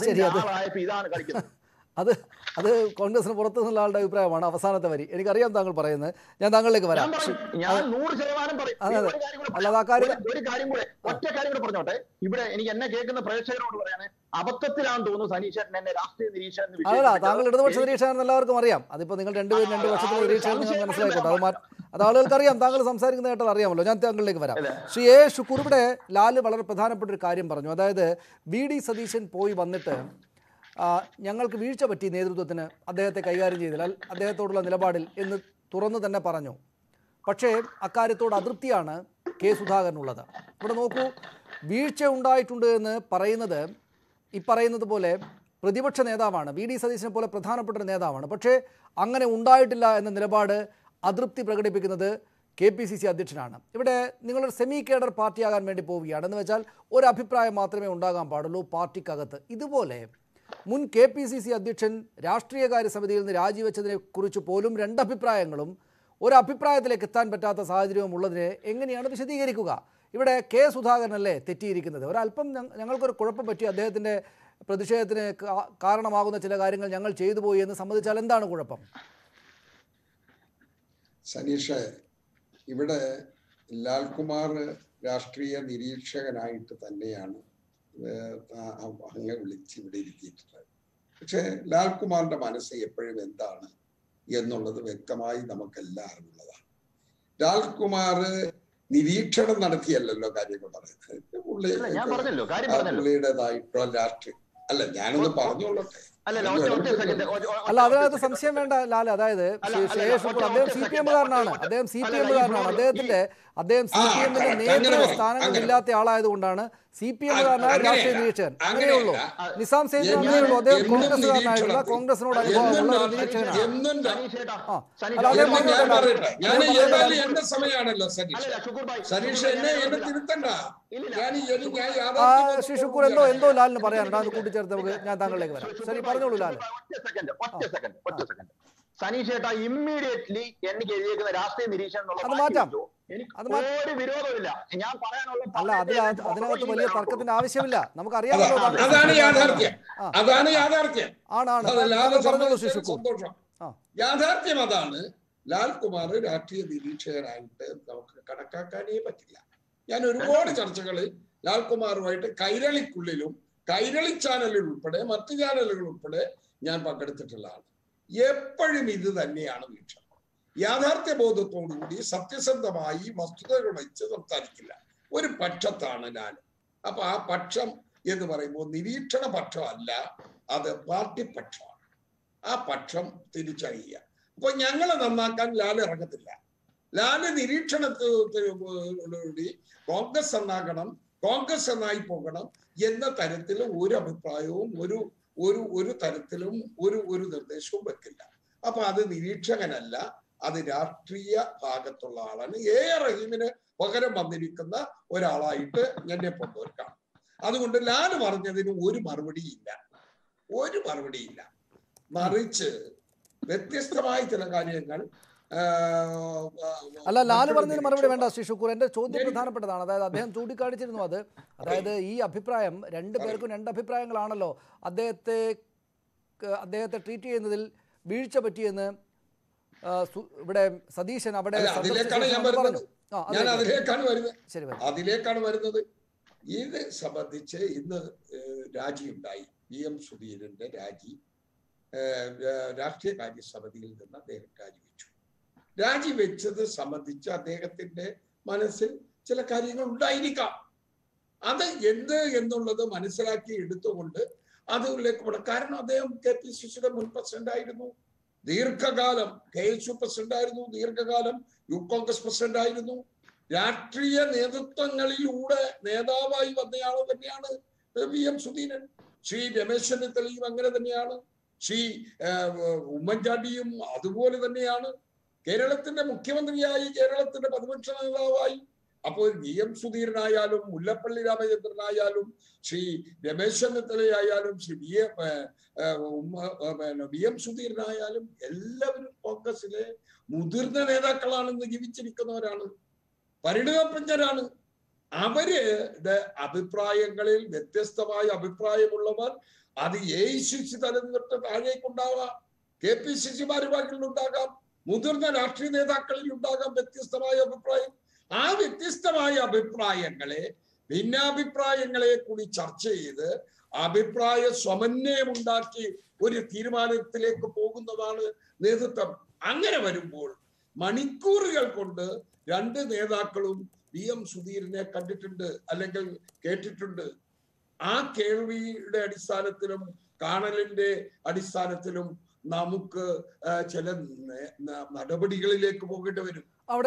ഇതാണ് കളിക്കുന്നത്. അത് അത് കോൺഗ്രസിന് പുറത്തു നിന്നുള്ള ആളുടെ അഭിപ്രായമാണ്. അവസാനത്തെ വരി എനിക്കറിയാം താങ്കൾ പറയുന്നത്, ഞാൻ താങ്കളിലേക്ക് വരാം. ഞാൻ നൂറ് ശതമാനം പറയും. അല്ലാതെ ആ കാര്യം ഒരു കാര്യം കൂടെ ഒറ്റ കാര്യം കൂടെ പറഞ്ഞോട്ടെ. ഇവിടെ എനിക്ക് എന്നെ കേൾക്കുന്ന പ്രേക്ഷകരോട് പറയാണ്, അബദ്ധത്തിലാണെന്ന് തോന്നുന്നു സനീഷേട്ടൻ എന്നെ രാഷ്ട്രീയ നിരീക്ഷകൻ. അല്ല, താങ്കൾ ഇടതുപക്ഷ നിരീക്ഷകൻ എല്ലാവർക്കും അറിയാം. അതിപ്പോ നിങ്ങൾ രണ്ടുപേരും രണ്ട് വർഷത്തിലെ നിരീക്ഷകൻ നിങ്ങൾ മനസ്സിലാക്കട്ടെ. അത് അത് ആളുകൾക്ക് അറിയാം, താങ്കൾ സംസാരിക്കുന്ന കേട്ടാൽ അറിയാമല്ലോ. ഞാൻ താങ്കളിലേക്ക് വരാം. ശ്രീ എ ഷുക്കൂർ, ഇവിടെ ലാല് വളരെ പ്രധാനപ്പെട്ട ഒരു കാര്യം പറഞ്ഞു. അതായത് വി ഡി സതീശൻ പോയി വന്നിട്ട് ഞങ്ങൾക്ക് വീഴ്ച പറ്റി നേതൃത്വത്തിന് അദ്ദേഹത്തെ കൈകാര്യം ചെയ്തതിൽ അദ്ദേഹത്തോടുള്ള നിലപാടിൽ എന്ന് തുറന്നു തന്നെ പറഞ്ഞു. പക്ഷേ അക്കാര്യത്തോട് അതൃപ്തിയാണ് കെ സുധാകരനുള്ളത്. ഇവിടെ നോക്കൂ, വീഴ്ച ഉണ്ടായിട്ടുണ്ട് എന്ന് പറയുന്നത് ഈ പറയുന്നത് പോലെ പ്രതിപക്ഷ നേതാവാണ്, വി ഡി സതീശനെ പോലെ പ്രധാനപ്പെട്ട ഒരു നേതാവാണ്. പക്ഷേ അങ്ങനെ ഉണ്ടായിട്ടില്ല എന്ന നിലപാട് അതൃപ്തി പ്രകടിപ്പിക്കുന്നത് കെ പി സി സി അധ്യക്ഷനാണ്. ഇവിടെ നിങ്ങളൊരു സെമി കേഡർ പാർട്ടിയാകാൻ വേണ്ടി പോവുകയാണ് എന്ന് വെച്ചാൽ ഒരു അഭിപ്രായം മാത്രമേ ഉണ്ടാകാൻ പാടുള്ളൂ പാർട്ടിക്കകത്ത്. ഇതുപോലെ മുൻ കെ പി സി സി അധ്യക്ഷൻ രാഷ്ട്രീയകാര്യ സമിതിയിൽ നിന്ന് രാജിവെച്ചതിനെ കുറിച്ച് പോലും രണ്ടഭിപ്രായങ്ങളും ഒരഭിപ്രായത്തിലേക്ക് എത്താൻ പറ്റാത്ത സാഹചര്യവും ഉള്ളതിനെ എങ്ങനെയാണ് വിശദീകരിക്കുക? ഇവിടെ കെ സുധാകരനല്ലേ തെറ്റിയിരിക്കുന്നത്? ഒരല്പം ഞങ്ങൾക്കൊരു കുഴപ്പം പറ്റി, അദ്ദേഹത്തിൻ്റെ പ്രതിഷേധത്തിന് കാരണമാകുന്ന ചില കാര്യങ്ങൾ ഞങ്ങൾ ചെയ്തു പോയി എന്ന് സമ്മതിച്ചാൽ എന്താണ് കുഴപ്പം? സനീഷ, ഇവിടെ ലാൽകുമാർ രാഷ്ട്രീയ നിരീക്ഷകനായിട്ട് തന്നെയാണ് അങ്ങ് വിളിച്ച് ഇവിടെ ഇരുത്തിയിട്ടുള്ളത്. പക്ഷെ ലാൽകുമാറിന്റെ മനസ്സ് എപ്പോഴും എന്താണ് എന്നുള്ളത് വ്യക്തമായി നമുക്കെല്ലാം അറിവുള്ളതാണ്. ലാൽകുമാർ നിരീക്ഷണം നടത്തിയല്ലോ കാര്യങ്ങൾ പറയുന്നത്. പുള്ളി പുള്ളിയുടേതായിട്ടുള്ള രാഷ്ട്രീയം അല്ല, ഞാനൊന്ന് പറഞ്ഞോളട്ടെ. അല്ല, അതിനകത്ത് സംശയം വേണ്ട ലാൽ. അതായത് അദ്ദേഹം സി പി എമ്മുകാരനാണ്, അദ്ദേഹം സി പി എമ്മുകാരനാണ്. അദ്ദേഹത്തിന്റെ അദ്ദേഹം സി പി എമ്മിന്റെ നേതൃ സ്ഥാനങ്ങളില്ലാത്ത ആളായതുകൊണ്ടാണ് സി പി എമ്മുകാരനായ രാഷ്ട്രീയ നിരീക്ഷകൻ. അങ്ങനെയുള്ളൂ. നിസാം സെയ്ദ് അങ്ങനെയുള്ളൂ. അദ്ദേഹം കോൺഗ്രസ്സുകാരനായിട്ടുള്ള കോൺഗ്രസിനോട് അനുഭവമുള്ള ഒരു നിരീക്ഷകനാണ്. ശ്രീ ഷുക്കൂർ, എന്തോ എന്തോ ലാലിന് പറയാനുണ്ട്, അത് കൂട്ടിച്ചേർത്ത് നമുക്ക് ഞാൻ താങ്കളിലേക്ക് വരാം. ശരി, പറഞ്ഞോളൂ ലാൽ. സനീഷ് ഏട്ടാ ഇമ്മീഡിയറ്റ്ലി എനിക്ക് എഴുതിയേക്കുന്ന രാഷ്ട്രീയ നിരീക്ഷണം അത് എന്നുള്ള മാറ്റാം. എനിക്ക് അത് മാ- ഒരു വിരോധമില്ല. ഞാൻ പറയാനുള്ള അല്ല അതിനകത്ത് അതിനകത്ത് വലിയ തർക്കത്തിന്റെ ആവശ്യമില്ല. നമുക്കറിയാമല്ലോ അതാ- താങ്കൾ അതാണ് സംസാരിക്കുന്നത്. യാഥാർത്ഥ്യം. ആ. അതാണ് യാഥാർത്ഥ്യം. ആണാണ് അത് ലാൽ താങ്കൾ പറഞ്ഞോളൂ സംബന്ധിച്ച് ശിശുക്കൂർ. സന്തോഷം. ആ. യാഥാർത്ഥ്യം അതാണ്. ലാൽകുമാർ രാഷ്ട്രീയ നിരീക്ഷകനായിട്ട് നമുക്ക് കണക്കാക്കാനേ പറ്റില്ല. ഞാൻ ഒരുപാട് ചർച്ചകളിൽ ലാൽകുമാറുമായിട്ട് കൈരളിക്കുള്ളിലും കൈരളി ചാനലുകൾ ഉൾപ്പെടെ മറ്റു ചാനലുകൾ ഉൾപ്പെടെ ഞാൻ പങ്കെടുത്തിട്ടുള്ളതാണ്. എപ്പോഴും ഇത് തന്നെയാണ് വീക്ഷണം. യാഥാർത്ഥ്യ ബോധത്തോടുകൂടി സത്യസന്ധമായി വസ്തുതകൾ വെച്ച് സംസാരിക്കില്ല. ഒരു പക്ഷത്താണ് ലാൽ. അപ്പൊ ആ പക്ഷം എന്ന് പറയുമ്പോൾ നിരീക്ഷണ പക്ഷമല്ല, അത് പാർട്ടി പക്ഷമാണ്. ആ പക്ഷം തിരിച്ചറിയുക. അപ്പൊ ഞങ്ങളെ നന്നാക്കാൻ ലാൽ ഇറങ്ങത്തില്ല. ലാല് നിരീക്ഷണത്തോടുകൂടി കോൺഗ്രസ് നന്നാക്കണം, കോൺഗ്രസ് നന്നായി പോകണം എന്ന തരത്തിൽ ഒരു അഭിപ്രായവും ഒരു ഒരു ഒരു തരത്തിലും ഒരു ഒരു നിർദ്ദേശവും വെക്കില്ല. അപ്പൊ അത് നിരീക്ഷകനല്ല, അത് രാഷ്ട്രീയ ഭാഗത്തുള്ള ആളാണ്. എ ആർ റഹീമിന് പകരം വന്നിരിക്കുന്ന ഒരാളായിട്ട് എന്നെ കൊണ്ടുവരും കാണും. അതുകൊണ്ട് ലാൽ പറഞ്ഞതിന് ഒരു മറുപടിയില്ല, ഒരു മറുപടിയില്ല. മറിച്ച് വ്യത്യസ്തമായ ചില കാര്യങ്ങൾ. അല്ല ലാല് പറഞ്ഞതിന് മറുപടി വേണ്ട ശ്രീ ഷുക്കൂർ. എന്റെ ചോദ്യം പ്രധാനപ്പെട്ടതാണ്. അതായത് അദ്ദേഹം ചൂണ്ടിക്കാണിച്ചിരുന്നു അത്, അതായത് ഈ അഭിപ്രായം രണ്ടു പേർക്കും രണ്ട് അഭിപ്രായങ്ങളാണല്ലോ. അദ്ദേഹത്തെ അദ്ദേഹത്തെ ട്രീറ്റ് ചെയ്യുന്നതിൽ വീഴ്ച പറ്റിയെന്ന് ഇവിടെ സതീശൻ അവിടെ അതിലേക്കാണ് ഞാൻ വരുന്നത്. ഞാൻ അതിലേക്കാണ് വരുന്നത് അതിലേക്കാണ് വരുന്നത് ഇത് സംബന്ധിച്ച് ഇന്ന് രാജിയുണ്ടായി. വി എം സുധീരന്റെ രാജി രാഷ്ട്രീയ കാര്യ സമിതിയിൽ നിന്ന് അദ്ദേഹം രാജിവെച്ചു. രാജിവെച്ചത് സംബന്ധിച്ച് അദ്ദേഹത്തിന്റെ മനസ്സിൽ ചില കാര്യങ്ങൾ ഉണ്ടായിരിക്കാം. അത് എന്ത് എന്നുള്ളത് മനസ്സിലാക്കി എടുത്തുകൊണ്ട് അതിലേക്ക് പോകണം. കാരണം അദ്ദേഹം കെ പി സി സിയുടെ മുൻ പ്രസിഡന്റ് ആയിരുന്നു, ദീർഘകാലം കെ എസ് യു പ്രസിഡന്റ് ആയിരുന്നു, ദീർഘകാലം യൂത്ത് കോൺഗ്രസ് പ്രസിഡന്റ് ആയിരുന്നു. രാഷ്ട്രീയ നേതൃത്വങ്ങളിലൂടെ നേതാവായി വന്നയാൾ തന്നെയാണ് വി എം സുധീരൻ. ശ്രീ രമേശ് ചെന്നിത്തലയും അങ്ങനെ തന്നെയാണ്, ശ്രീ ഉമ്മൻചാണ്ടിയും അതുപോലെ തന്നെയാണ്. കേരളത്തിന്റെ മുഖ്യമന്ത്രിയായി, കേരളത്തിന്റെ പ്രതിപക്ഷ നേതാവായി. അപ്പോൾ വി എം സുധീരനായാലും മുല്ലപ്പള്ളി രാമചന്ദ്രനായാലും ശ്രീ രമേശ് ചെന്നിത്തലയായാലും Shri V A V M സുധീരനായാലും എല്ലാവരും കോൺഗ്രസിലെ മുതിർന്ന നേതാക്കളാണെന്ന് ജീവിച്ചിരിക്കുന്നവരാണ്, പരിണിതപ്രജ്ഞരാണ്. അവരുടെ അഭിപ്രായങ്ങളിൽ വ്യത്യസ്തമായ അഭിപ്രായമുള്ളവർ അത് എ ഐ സി സി തലം തൊട്ട് താഴേക്കുണ്ടാകാം, കെ പി സി സി ഭാരവാഹികളിൽ ഉണ്ടാകാം, മുതിർന്ന രാഷ്ട്രീയ നേതാക്കളിൽ ഉണ്ടാകാം വ്യത്യസ്തമായ അഭിപ്രായം. ആ വ്യത്യസ്തമായ അഭിപ്രായങ്ങളെ ഭിന്നാഭിപ്രായങ്ങളെ കൂടി ചർച്ച ചെയ്ത് അഭിപ്രായ സമന്വയമുണ്ടാക്കി ഒരു തീരുമാനത്തിലേക്ക് പോകുന്നതാണ് നേതൃത്വം. അങ്ങനെ വരുമ്പോൾ മണിക്കൂറുകൾ കൊണ്ട് രണ്ട് നേതാക്കളും വി എം സുധീരനെ കണ്ടിട്ടുണ്ട് അല്ലെങ്കിൽ കേട്ടിട്ടുണ്ട്. ആ കേൾവിയുടെ അടിസ്ഥാനത്തിലും കാണലിന്റെ അടിസ്ഥാനത്തിലും നമുക്ക് ചില നടപടികളിലേക്ക് പോകേണ്ടി വരും. അവിടെ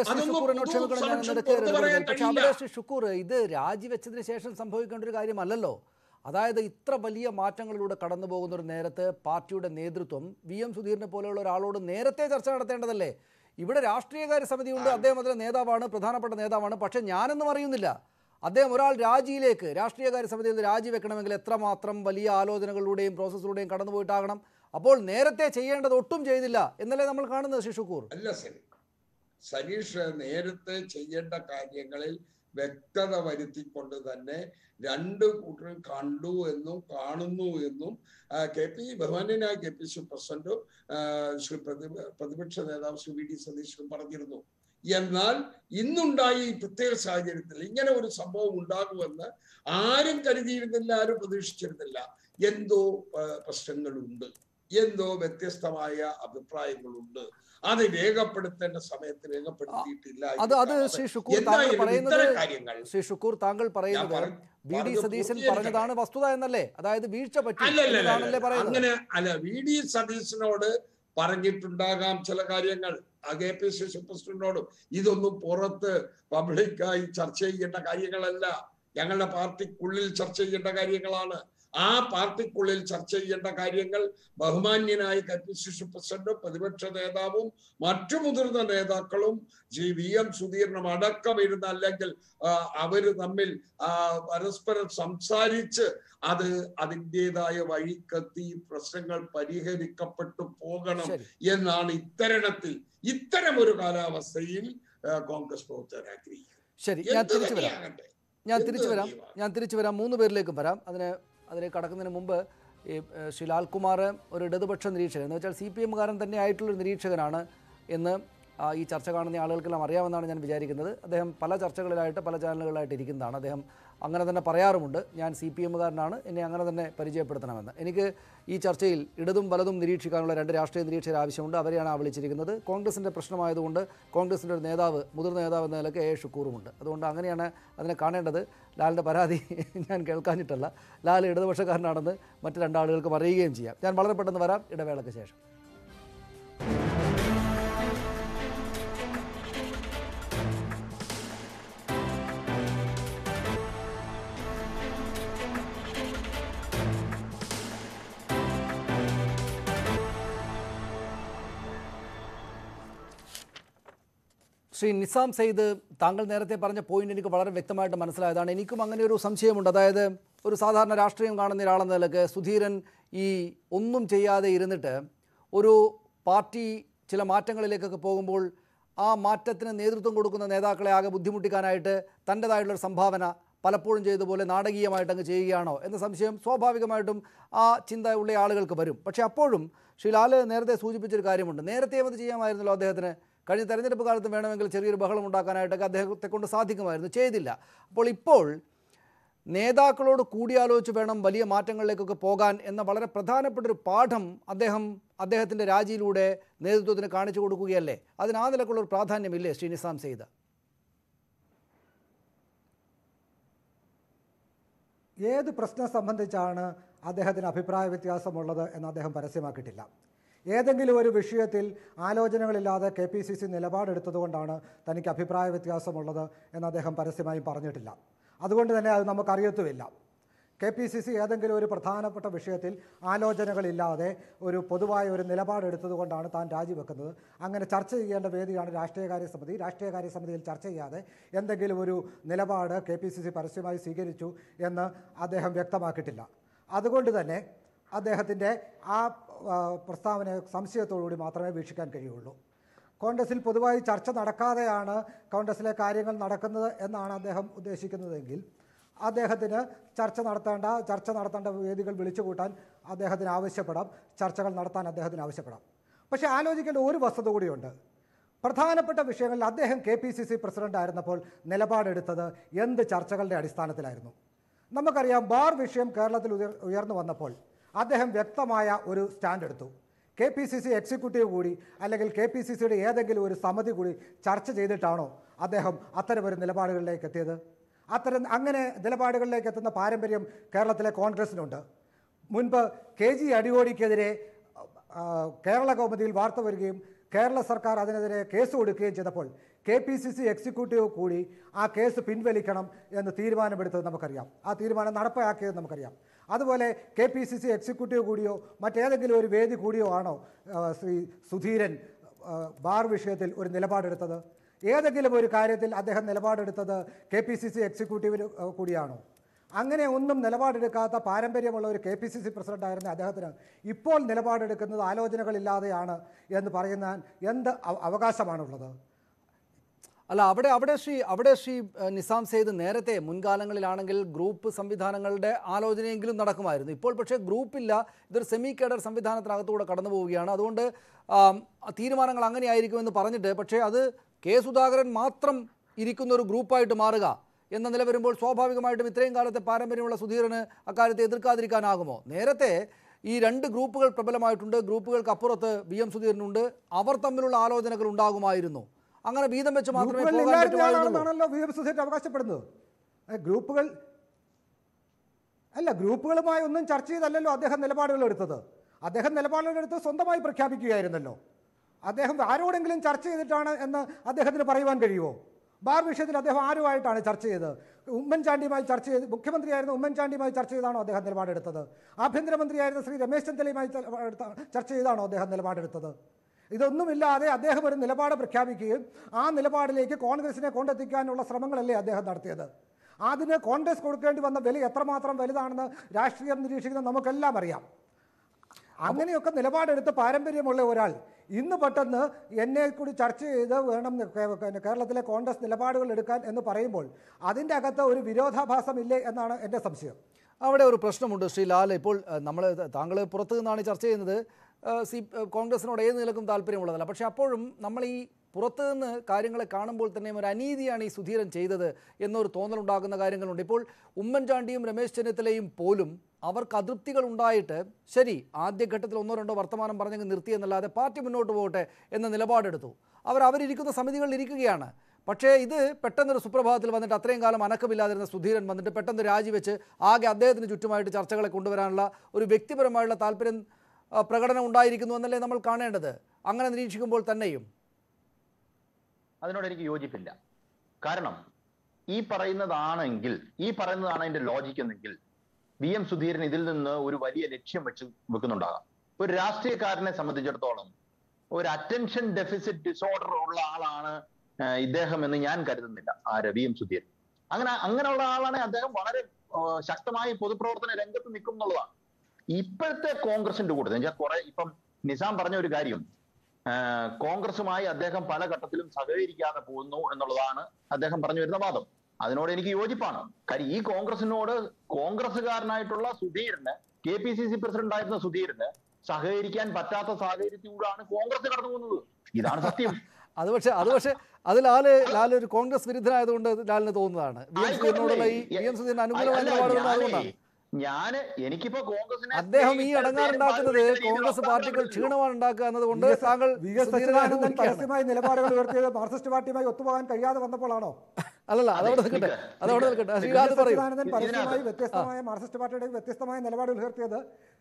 പക്ഷെ അവിടെ ശ്രീ ഷുക്കൂർ, ഇത് രാജിവെച്ചതിന് ശേഷം സംഭവിക്കേണ്ട ഒരു കാര്യമല്ലല്ലോ. അതായത് ഇത്ര വലിയ മാറ്റങ്ങളിലൂടെ കടന്നു പോകുന്ന ഒരു നേരത്ത് പാർട്ടിയുടെ നേതൃത്വം വി എം സുധീരനെ പോലെയുള്ള ഒരാളോട് നേരത്തെ ചർച്ച നടത്തേണ്ടതല്ലേ? ഇവിടെ രാഷ്ട്രീയകാര്യ സമിതിയുണ്ട്, അദ്ദേഹം അതിലെ നേതാവാണ്, പ്രധാനപ്പെട്ട നേതാവാണ്. പക്ഷെ ഞാനൊന്നും അറിയുന്നില്ല. അദ്ദേഹം ഒരാൾ രാജിയിലേക്ക് രാഷ്ട്രീയകാര്യ സമിതിയിൽ നിന്ന് രാജിവെക്കണമെങ്കിൽ എത്രമാത്രം വലിയ ആലോചനകളിലൂടെയും പ്രോസസ്സിലൂടെയും കടന്നുപോയിട്ടാകണം. അപ്പോൾ നേരത്തെ ചെയ്യേണ്ടത് ഒട്ടും ചെയ്തില്ല എന്നല്ലേ നമ്മൾ കാണുന്നത് ശ്രീ ഷുക്കൂർ? അല്ല സരി സനീഷ്, നേരത്തെ ചെയ്യേണ്ട കാര്യങ്ങളിൽ വ്യക്തത വരുത്തിക്കൊണ്ട് തന്നെ രണ്ട് കൂട്ടരും കണ്ടു എന്നും കാണുന്നു എന്നും കെ പി ബഹുമാന്യനായ കെ പി സി പ്രസിഡന്റും ശ്രീ പ്രതിപക്ഷ നേതാവ് ശ്രീ വി ഡി സതീശനും പറഞ്ഞിരുന്നു. എന്നാൽ ഇന്നുണ്ടായ ഈ പ്രത്യേക സാഹചര്യത്തിൽ ഇങ്ങനെ ഒരു സംഭവം ഉണ്ടാകുമെന്ന് ആരും കരുതിയിരുന്നില്ല, ആരും പ്രതീക്ഷിച്ചിരുന്നില്ല. എന്തോ പ്രശ്നങ്ങളുണ്ട്, എന്തോ വ്യത്യസ്തമായ അഭിപ്രായങ്ങളുണ്ട്. അത് രേഖപ്പെടുത്തേണ്ട സമയത്ത് രേഖപ്പെടുത്തിയിട്ടില്ല. അത് അത് ശ്രീ ഷുക്കൂർ താങ്കൾ പറയുന്നത് ശ്രീ ഷുക്കൂർ താങ്കൾ പറയുന്നത് വി ഡി സതീശൻ പറഞ്ഞതാണ് വസ്തുത എന്നല്ലേ? അതായത് വീഴ്ച പറ്റി അങ്ങനെ അല്ല. വി ഡി സതീശനോട് പറഞ്ഞിട്ടുണ്ടാകാം ചില കാര്യങ്ങൾ, കെ പി സി സി പ്രസിഡന്റിനോടും. ഇതൊന്നും പുറത്ത് പബ്ലിക്കായി ചർച്ച ചെയ്യേണ്ട കാര്യങ്ങളല്ല, ഞങ്ങളുടെ പാർട്ടിക്കുള്ളിൽ ചർച്ച ചെയ്യേണ്ട കാര്യങ്ങളാണ്. ആ പാർട്ടിക്കുള്ളിൽ ചർച്ച ചെയ്യേണ്ട കാര്യങ്ങൾ ബഹുമാന്യനായ കെ പി സി സി പ്രസിഡന്റും പ്രതിപക്ഷ നേതാവും മറ്റു മുതിർന്ന നേതാക്കളും ജി വി എം സുധീരനും അടക്കം ഇരുന്ന, അല്ലെങ്കിൽ അവര് തമ്മിൽ പരസ്പരം സംസാരിച്ച് അത് അതിൻ്റെതായ വഴിക്കെത്തി പ്രശ്നങ്ങൾ പരിഹരിക്കപ്പെട്ടു പോകണം എന്നാണ് ഇത്തരണത്തിൽ ഇത്തരം ഒരു കാലാവസ്ഥയിൽ കോൺഗ്രസ് പ്രവർത്തകർ ആഗ്രഹിക്കുന്നത്. ശരി, ഞാൻ തിരിച്ചു വരാം ഞാൻ തിരിച്ചു വരാം ഞാൻ തിരിച്ചു വരാം മൂന്ന് പേരിലേക്കും വരാം. അതിന് അതിലേക്ക് കടക്കുന്നതിന് മുമ്പ് ഈ ശ്രീ ലാൽകുമാർ ഒരു ഇടതുപക്ഷ നിരീക്ഷകൻ എന്ന് വെച്ചാൽ സി പി എമ്മുകാരൻ തന്നെ ആയിട്ടുള്ളൊരു നിരീക്ഷകനാണ് എന്ന് ഈ ചർച്ച കാണുന്ന ആളുകൾക്കെല്ലാം അറിയാമെന്നാണ് ഞാൻ വിചാരിക്കുന്നത്. അദ്ദേഹം പല ചർച്ചകളിലായിട്ട് പല ചാനലുകളിലായിട്ട് ഇരിക്കുന്നതാണ്. അദ്ദേഹം അങ്ങനെ തന്നെ പറയാറുമുണ്ട്, ഞാൻ സി പി എമ്മുകാരനാണ്, എന്നെ അങ്ങനെ തന്നെ പരിചയപ്പെടുത്തണമെന്ന്. എനിക്ക് ഈ ചർച്ചയിൽ ഇടതും വലതും നിരീക്ഷിക്കാനുള്ള രണ്ട് രാഷ്ട്രീയ നിരീക്ഷകർ ആവശ്യമുണ്ട്. അവരെയാണ് ആ വിളിച്ചിരിക്കുന്നത്. കോൺഗ്രസിൻ്റെ പ്രശ്നമായതുകൊണ്ട് കോൺഗ്രസിൻ്റെ ഒരു നേതാവ്, മുതിർന്ന നേതാവ് എന്ന നിലയ്ക്ക് എ ഷുക്കൂറുമുണ്ട്. അതുകൊണ്ട് അങ്ങനെയാണ് അതിനെ കാണേണ്ടത്. ലാലിൻ്റെ പരാതി ഞാൻ കേൾക്കാഞ്ഞിട്ടല്ല, ലാൽ ഇടതുപക്ഷക്കാരനാണെന്ന് മറ്റ് രണ്ടാളുകൾക്ക് പറയുകയും ചെയ്യാം. ഞാൻ വളരെ പെട്ടെന്ന് വരാം ഇടവേളയ്ക്ക് ശേഷം. ശ്രീ നിസാം സെയ്ദ്, താങ്കൾ നേരത്തെ പറഞ്ഞ പോയിന്റ് എനിക്ക് വളരെ വ്യക്തമായിട്ട് മനസ്സിലായതാണ്. എനിക്കും അങ്ങനെ ഒരു സംശയമുണ്ട്. അതായത് ഒരു സാധാരണ രാഷ്ട്രീയം കാണുന്ന ഒരാളെന്ന നിലയ്ക്ക് സുധീരൻ ഈ ഒന്നും ചെയ്യാതെ ഇരുന്നിട്ട് ഒരു പാർട്ടി ചില മാറ്റങ്ങളിലേക്കൊക്കെ പോകുമ്പോൾ ആ മാറ്റത്തിന് നേതൃത്വം കൊടുക്കുന്ന നേതാക്കളെ ആകെ ബുദ്ധിമുട്ടിക്കാനായിട്ട് തൻ്റെതായിട്ടുള്ളൊരു സംഭാവന പലപ്പോഴും ചെയ്തതുപോലെ നാടകീയമായിട്ട് അങ്ങ് ചെയ്യുകയാണോ എന്ന സംശയം സ്വാഭാവികമായിട്ടും ആ ചിന്ത ഉള്ള ആളുകൾക്ക് വരും. പക്ഷേ അപ്പോഴും ശ്രീ ലാൽ നേരത്തെ സൂചിപ്പിച്ചൊരു കാര്യമുണ്ട്. നേരത്തെയും അത് ചെയ്യാമായിരുന്നല്ലോ അദ്ദേഹത്തിന്. കഴിഞ്ഞ തെരഞ്ഞെടുപ്പ് കാലത്ത് വേണമെങ്കിൽ ചെറിയൊരു ബഹളം ഉണ്ടാക്കാനായിട്ടൊക്കെ അദ്ദേഹത്തെ കൊണ്ട് സാധിക്കുമായിരുന്നു, ചെയ്തില്ല. അപ്പോൾ ഇപ്പോൾ നേതാക്കളോട് കൂടിയാലോചിച്ച് വേണം വലിയ മാറ്റങ്ങളിലേക്കൊക്കെ പോകാൻ എന്ന വളരെ പ്രധാനപ്പെട്ടൊരു പാഠം അദ്ദേഹം അദ്ദേഹത്തിൻ്റെ രാജിയിലൂടെ നേതൃത്വത്തിന് കാണിച്ചു കൊടുക്കുകയല്ലേ? അതിന് ആ നിലക്കുള്ളൊരു പ്രാധാന്യമില്ലേ ശ്രീ നിസാം സെയ്ദ്? ഏത് പ്രശ്നം സംബന്ധിച്ചാണ് അദ്ദേഹത്തിന് അഭിപ്രായ വ്യത്യാസമുള്ളത് എന്ന് അദ്ദേഹം പരസ്യമാക്കിയിട്ടില്ല. ഏതെങ്കിലും ഒരു വിഷയത്തിൽ ആലോചനകളില്ലാതെ കെ പി സി സി നിലപാടെടുത്തതുകൊണ്ടാണ് തനിക്ക് അഭിപ്രായ വ്യത്യാസമുള്ളത് എന്ന് അദ്ദേഹം പരസ്യമായും പറഞ്ഞിട്ടില്ല. അതുകൊണ്ട് തന്നെ അത് നമുക്കറിയത്തുമില്ല. കെ പി സി സി ഏതെങ്കിലും ഒരു പ്രധാനപ്പെട്ട വിഷയത്തിൽ ആലോചനകളില്ലാതെ ഒരു പൊതുവായ ഒരു നിലപാടെടുത്തതുകൊണ്ടാണ് താൻ രാജിവെക്കുന്നത്. അങ്ങനെ ചർച്ച ചെയ്യേണ്ട വേദിയാണ് രാഷ്ട്രീയകാര്യ സമിതി. രാഷ്ട്രീയകാര്യ സമിതിയിൽ ചർച്ച ചെയ്യാതെ എന്തെങ്കിലും ഒരു നിലപാട് കെ പി സി സി പരസ്യമായി സ്വീകരിച്ചു എന്ന് അദ്ദേഹം വ്യക്തമാക്കിയിട്ടില്ല. അതുകൊണ്ട് തന്നെ അദ്ദേഹത്തിൻ്റെ ആ പ്രസ്താവനയെ സംശയത്തോടുകൂടി മാത്രമേ വീക്ഷിക്കാൻ കഴിയുള്ളൂ. കോൺഗ്രസിൽ പൊതുവായി ചർച്ച നടക്കാതെയാണ് കോൺഗ്രസിലെ കാര്യങ്ങൾ നടക്കുന്നത് എന്നാണ് അദ്ദേഹം ഉദ്ദേശിക്കുന്നതെങ്കിൽ അദ്ദേഹത്തിന് ചർച്ച നടത്തേണ്ട ചർച്ച നടത്തേണ്ട വേദികൾ വിളിച്ചു കൂട്ടാൻ അദ്ദേഹത്തിന് ആവശ്യപ്പെടാം, ചർച്ചകൾ നടത്താൻ അദ്ദേഹത്തിന് ആവശ്യപ്പെടാം. പക്ഷേ ആലോചിക്കേണ്ട ഒരു വസ്തുത കൂടിയുണ്ട്. പ്രധാനപ്പെട്ട വിഷയങ്ങളിൽ അദ്ദേഹം K P C C president ആയിരുന്നപ്പോൾ നിലപാടെടുത്തത് എന്ത് ചർച്ചകളുടെ അടിസ്ഥാനത്തിലായിരുന്നു? നമുക്കറിയാം, ബാർ വിഷയം കേരളത്തിൽ ഉയർ ഉയർന്നു വന്നപ്പോൾ അദ്ദേഹം വ്യക്തമായ ഒരു സ്റ്റാൻഡ് എടുത്തു. K P C C executive കൂടി അല്ലെങ്കിൽ കെ പി സി സിയുടെ ഏതെങ്കിലും ഒരു സമിതി കൂടി ചർച്ച ചെയ്തിട്ടാണോ അദ്ദേഹം അത്തരമൊരു നിലപാടുകളിലേക്ക് എത്തിയത്? അത്തരം അങ്ങനെ നിലപാടുകളിലേക്ക് എത്തുന്ന പാരമ്പര്യം കേരളത്തിലെ കോൺഗ്രസിനുണ്ട്. മുൻപ് കെ ജി അടിയോടിക്കെതിരെ കേരള കൗമുദിയിൽ വാർത്ത വരികയും കേരള സർക്കാർ അതിനെതിരെ കേസ് കൊടുക്കുകയും ചെയ്തപ്പോൾ K P C C executive കൂടി ആ കേസ് പിൻവലിക്കണം എന്ന് തീരുമാനമെടുത്തത് നമുക്കറിയാം. ആ തീരുമാനം നടപ്പാക്കിയത് നമുക്കറിയാം. അതുപോലെ K P C C executive കൂടിയോ മറ്റേതെങ്കിലും ഒരു വേദി കൂടിയോ ആണോ ശ്രീ സുധീരൻ ബാർ വിഷയത്തിൽ ഒരു നിലപാടെടുത്തത്? ഏതെങ്കിലും ഒരു കാര്യത്തിൽ അദ്ദേഹം നിലപാടെടുത്തത് കെ പി സി സി എക്സിക്യൂട്ടീവിന് കൂടിയാണോ? അങ്ങനെ ഒന്നും നിലപാടെടുക്കാത്ത പാരമ്പര്യമുള്ള ഒരു കെ പി സി സി പ്രസിഡന്റായിരുന്ന അദ്ദേഹത്തിന് ഇപ്പോൾ നിലപാടെടുക്കുന്നത് ആലോചനകളില്ലാതെയാണ് എന്ന് പറയുന്ന എന്ത് അവകാശമാണുള്ളത്? അല്ല, അവിടെ അവിടെ ശ്രീ അവിടെ ശ്രീ നിസാം സെയ്ദ് നേരത്തെ മുൻകാലങ്ങളിലാണെങ്കിൽ ഗ്രൂപ്പ് സംവിധാനങ്ങളുടെ ആലോചനയെങ്കിലും നടക്കുമായിരുന്നു. ഇപ്പോൾ പക്ഷേ ഗ്രൂപ്പില്ല, ഇതൊരു സെമി കേഡർ സംവിധാനത്തിനകത്തൂടെ കടന്നു പോവുകയാണ്. അതുകൊണ്ട് തീരുമാനങ്ങൾ അങ്ങനെയായിരിക്കുമെന്ന് പറഞ്ഞിട്ട് പക്ഷേ അത് കെ സുധാകരൻ മാത്രം ഇരിക്കുന്ന ഒരു ഗ്രൂപ്പായിട്ട് മാറുക എന്ന നില വരുമ്പോൾ സ്വാഭാവികമായിട്ടും ഇത്രയും കാലത്തെ പാരമ്പര്യമുള്ള സുധീരന് അക്കാര്യത്തെ എതിർക്കാതിരിക്കാനാകുമോ? നേരത്തെ ഈ രണ്ട് ഗ്രൂപ്പുകൾ പ്രബലമായിട്ടുണ്ട്. ഗ്രൂപ്പുകൾക്ക് അപ്പുറത്ത് വി എം സുധീരനുണ്ട്. അവർ തമ്മിലുള്ള ആലോചനകൾ ഉണ്ടാകുമായിരുന്നു. അങ്ങനെ വീതം വെച്ച് മാത്രമേ പോകാനാണല്ലോ വി എം സുധീരൻ അവകാശപ്പെടുന്നത്. ഗ്രൂപ്പുകൾ അല്ല, ഗ്രൂപ്പുകളുമായി ഒന്നും ചർച്ച ചെയ്തല്ലല്ലോ അദ്ദേഹം നിലപാടുകൾ എടുത്തത്. അദ്ദേഹം നിലപാടുകൾ എടുത്ത് സ്വന്തമായി പ്രഖ്യാപിക്കുകയായിരുന്നല്ലോ. അദ്ദേഹം ആരോടെങ്കിലും ചർച്ച ചെയ്തിട്ടാണ് എന്ന് അദ്ദേഹത്തിന് പറയുവാൻ കഴിയുമോ? ബാർ വിഷയത്തിൽ അദ്ദേഹം ആരുമായിട്ടാണ് ചർച്ച ചെയ്തത്? ഉമ്മൻചാണ്ടിയുമായി ചർച്ച ചെയ്ത് മുഖ്യമന്ത്രിയായിരുന്ന ഉമ്മൻചാണ്ടിയുമായി ചർച്ച ചെയ്താണോ അദ്ദേഹം നിലപാടെടുത്തത്? ആഭ്യന്തരമന്ത്രിയായിരുന്ന ശ്രീ രമേശ് ചെന്നിത്തലയുമായി ചർച്ച ചെയ്താണോ അദ്ദേഹം നിലപാടെടുത്തത്? ഇതൊന്നുമില്ലാതെ അദ്ദേഹം ഒരു നിലപാട് പ്രഖ്യാപിക്കുകയും ആ നിലപാടിലേക്ക് കോൺഗ്രസിനെ കൊണ്ടെത്തിക്കാനുള്ള ശ്രമങ്ങളല്ലേ അദ്ദേഹം നടത്തിയത്? അതിന് കോൺഗ്രസ് കൊടുക്കേണ്ടി വന്ന വില എത്രമാത്രം വലുതാണെന്ന് രാഷ്ട്രീയം നിരീക്ഷിക്കുന്ന നമുക്കെല്ലാം അറിയാം. അങ്ങനെയൊക്കെ നിലപാടെടുത്ത് പാരമ്പര്യമുള്ള ഒരാൾ ഇന്ന് പെട്ടെന്ന് എന്നെ കൂടി ചർച്ച ചെയ്ത് വേണം കേരളത്തിലെ കോൺഗ്രസ് നിലപാടുകൾ എടുക്കാൻ എന്ന് പറയുമ്പോൾ അതിൻ്റെ അകത്ത് ഒരു വിരോധാഭാസമില്ലേ എന്നാണ് എൻ്റെ സംശയം. അവിടെ ഒരു പ്രശ്നമുണ്ട് ശ്രീ ലാൽ. ഇപ്പോൾ നമ്മൾ താങ്കൾ പുറത്തു നിന്നാണ് ചർച്ച ചെയ്യുന്നത്. സി കോൺഗ്രസിനോട് ഏത് നിലക്കും താല്പര്യമുള്ളതല്ല. പക്ഷേ അപ്പോഴും നമ്മൾ ഈ പുറത്തു നിന്ന് കാര്യങ്ങളെ കാണുമ്പോൾ തന്നെയും ഒരു അനീതിയാണ് ഈ സുധീരൻ ചെയ്തത് എന്നൊരു തോന്നലുണ്ടാകുന്ന കാര്യങ്ങളുണ്ട്. ഇപ്പോൾ ഉമ്മൻചാണ്ടിയും രമേശ് ചെന്നിത്തലയും പോലും അവർക്ക് അതൃപ്തികൾ ഉണ്ടായിട്ട് ശരി ആദ്യഘട്ടത്തിൽ ഒന്നോ രണ്ടോ വർത്തമാനം പറഞ്ഞെങ്കിൽ നിർത്തിയെന്നല്ലാതെ പാർട്ടി മുന്നോട്ട് പോകട്ടെ എന്ന നിലപാടെടുത്തു. അവർ അവരിയ്ക്കുന്ന സമിതികളിൽ ഇരിക്കുകയാണ്. പക്ഷേ ഇത് പെട്ടെന്നൊരു സുപ്രഭാതത്തിൽ വന്നിട്ട് അത്രയും കാലം അനക്കമില്ലാതിരുന്ന സുധീരൻ വന്നിട്ട് പെട്ടെന്ന് രാജിവെച്ച് ആകെ അദ്ദേഹത്തിന് ചുറ്റുമായിട്ട് ചർച്ചകളെ കൊണ്ടുവരാനുള്ള ഒരു വ്യക്തിപരമായുള്ള താല്പര്യം പ്രകടനം ഉണ്ടായിരിക്കുന്നു എന്നല്ലേ നമ്മൾ കാണേണ്ടത്? അങ്ങനെ നിരീക്ഷിക്കുമ്പോൾ തന്നെയും അതിനോട് എനിക്ക് യോജിപ്പില്ല. കാരണം ഈ പറയുന്നതാണെങ്കിൽ ഈ പറയുന്നതാണ് അതിന്റെ ലോജിക് എന്നെങ്കിൽ വി എം സുധീരൻ ഇതിൽ നിന്ന് ഒരു വലിയ ലക്ഷ്യം വെച്ച് വെക്കുന്നുണ്ടാകാം. ഒരു രാഷ്ട്രീയക്കാരനെ സംബന്ധിച്ചിടത്തോളം ഒരു അറ്റൻഷൻ ഡെഫിസിറ്റ് ഡിസോർഡർ ഉള്ള ആളാണ് ഇദ്ദേഹം എന്ന് ഞാൻ കരുതുന്നില്ല. ആര്? V M Sudheeran. അങ്ങനെ അങ്ങനെയുള്ള ആളാണെങ്കിൽ അദ്ദേഹം വളരെ ശക്തമായി പൊതുപ്രവർത്തന രംഗത്ത് നിൽക്കും എന്നുള്ളതാണ്. ഇപ്പോഴത്തെ കോൺഗ്രസിന്റെ കൂട്ടത്തിൽ ഞാൻ കുറെ ഇപ്പം നിസാം പറഞ്ഞ ഒരു കാര്യം, കോൺഗ്രസുമായി അദ്ദേഹം പല ഘട്ടത്തിലും സഹകരിക്കാതെ പോകുന്നു എന്നുള്ളതാണ് അദ്ദേഹം പറഞ്ഞു വരുന്ന വാദം. അതിനോട് എനിക്ക് യോജിപ്പാണ്. കാര്യം ഈ കോൺഗ്രസിനോട് കോൺഗ്രസ്സുകാരനായിട്ടുള്ള സുധീരന്, K P C C president ആയിരുന്ന സുധീരന് സഹകരിക്കാൻ പറ്റാത്ത സാഹചര്യത്തിലൂടെയാണ് കോൺഗ്രസ് കടന്നു പോകുന്നത്. ഇതാണ് സത്യം. അത് പക്ഷേ അത് പക്ഷേ അത് ലാല് ലാല് ഒരു കോൺഗ്രസ് വിരുദ്ധനായതുകൊണ്ട് ലാലിന് തോന്നുന്നതാണ്. വി എം സുധീരനോടുള്ള ഈ വി എം സുധീരൻ അനുകൂലമായ നിലപാടുകൾ അതുകൊണ്ടാണ്. ഞാന് എനിക്കിപ്പോ കോൺഗ്രസിനെ അദ്ദേഹം ഈ അടങ്ങാറുണ്ടാക്കുന്നത് കോൺഗ്രസ് പാർട്ടികൾ ക്ഷീണമാണ് ഉണ്ടാക്കുക എന്നതുകൊണ്ട് താങ്കൾ പരസ്യമായി നിലപാടുകൾ ഉയർത്തിയത് മാർക്സിസ്റ്റ് പാർട്ടിയുമായി ഒത്തുപോകാൻ കഴിയാതെ വന്നപ്പോഴാണോ? അല്ലല്ല, അതവിടെ നിൽക്കട്ടെ അതവിടെ നിൽക്കട്ടെ ശ്രീലാൽ പറയൂ. പരസ്യമായി വ്യത്യസ്തമായ മാർക്സിസ്റ്റ് പാർട്ടിയുടെ വ്യത്യസ്തമായ നിലപാടുകൾ ഉയർത്തിയത്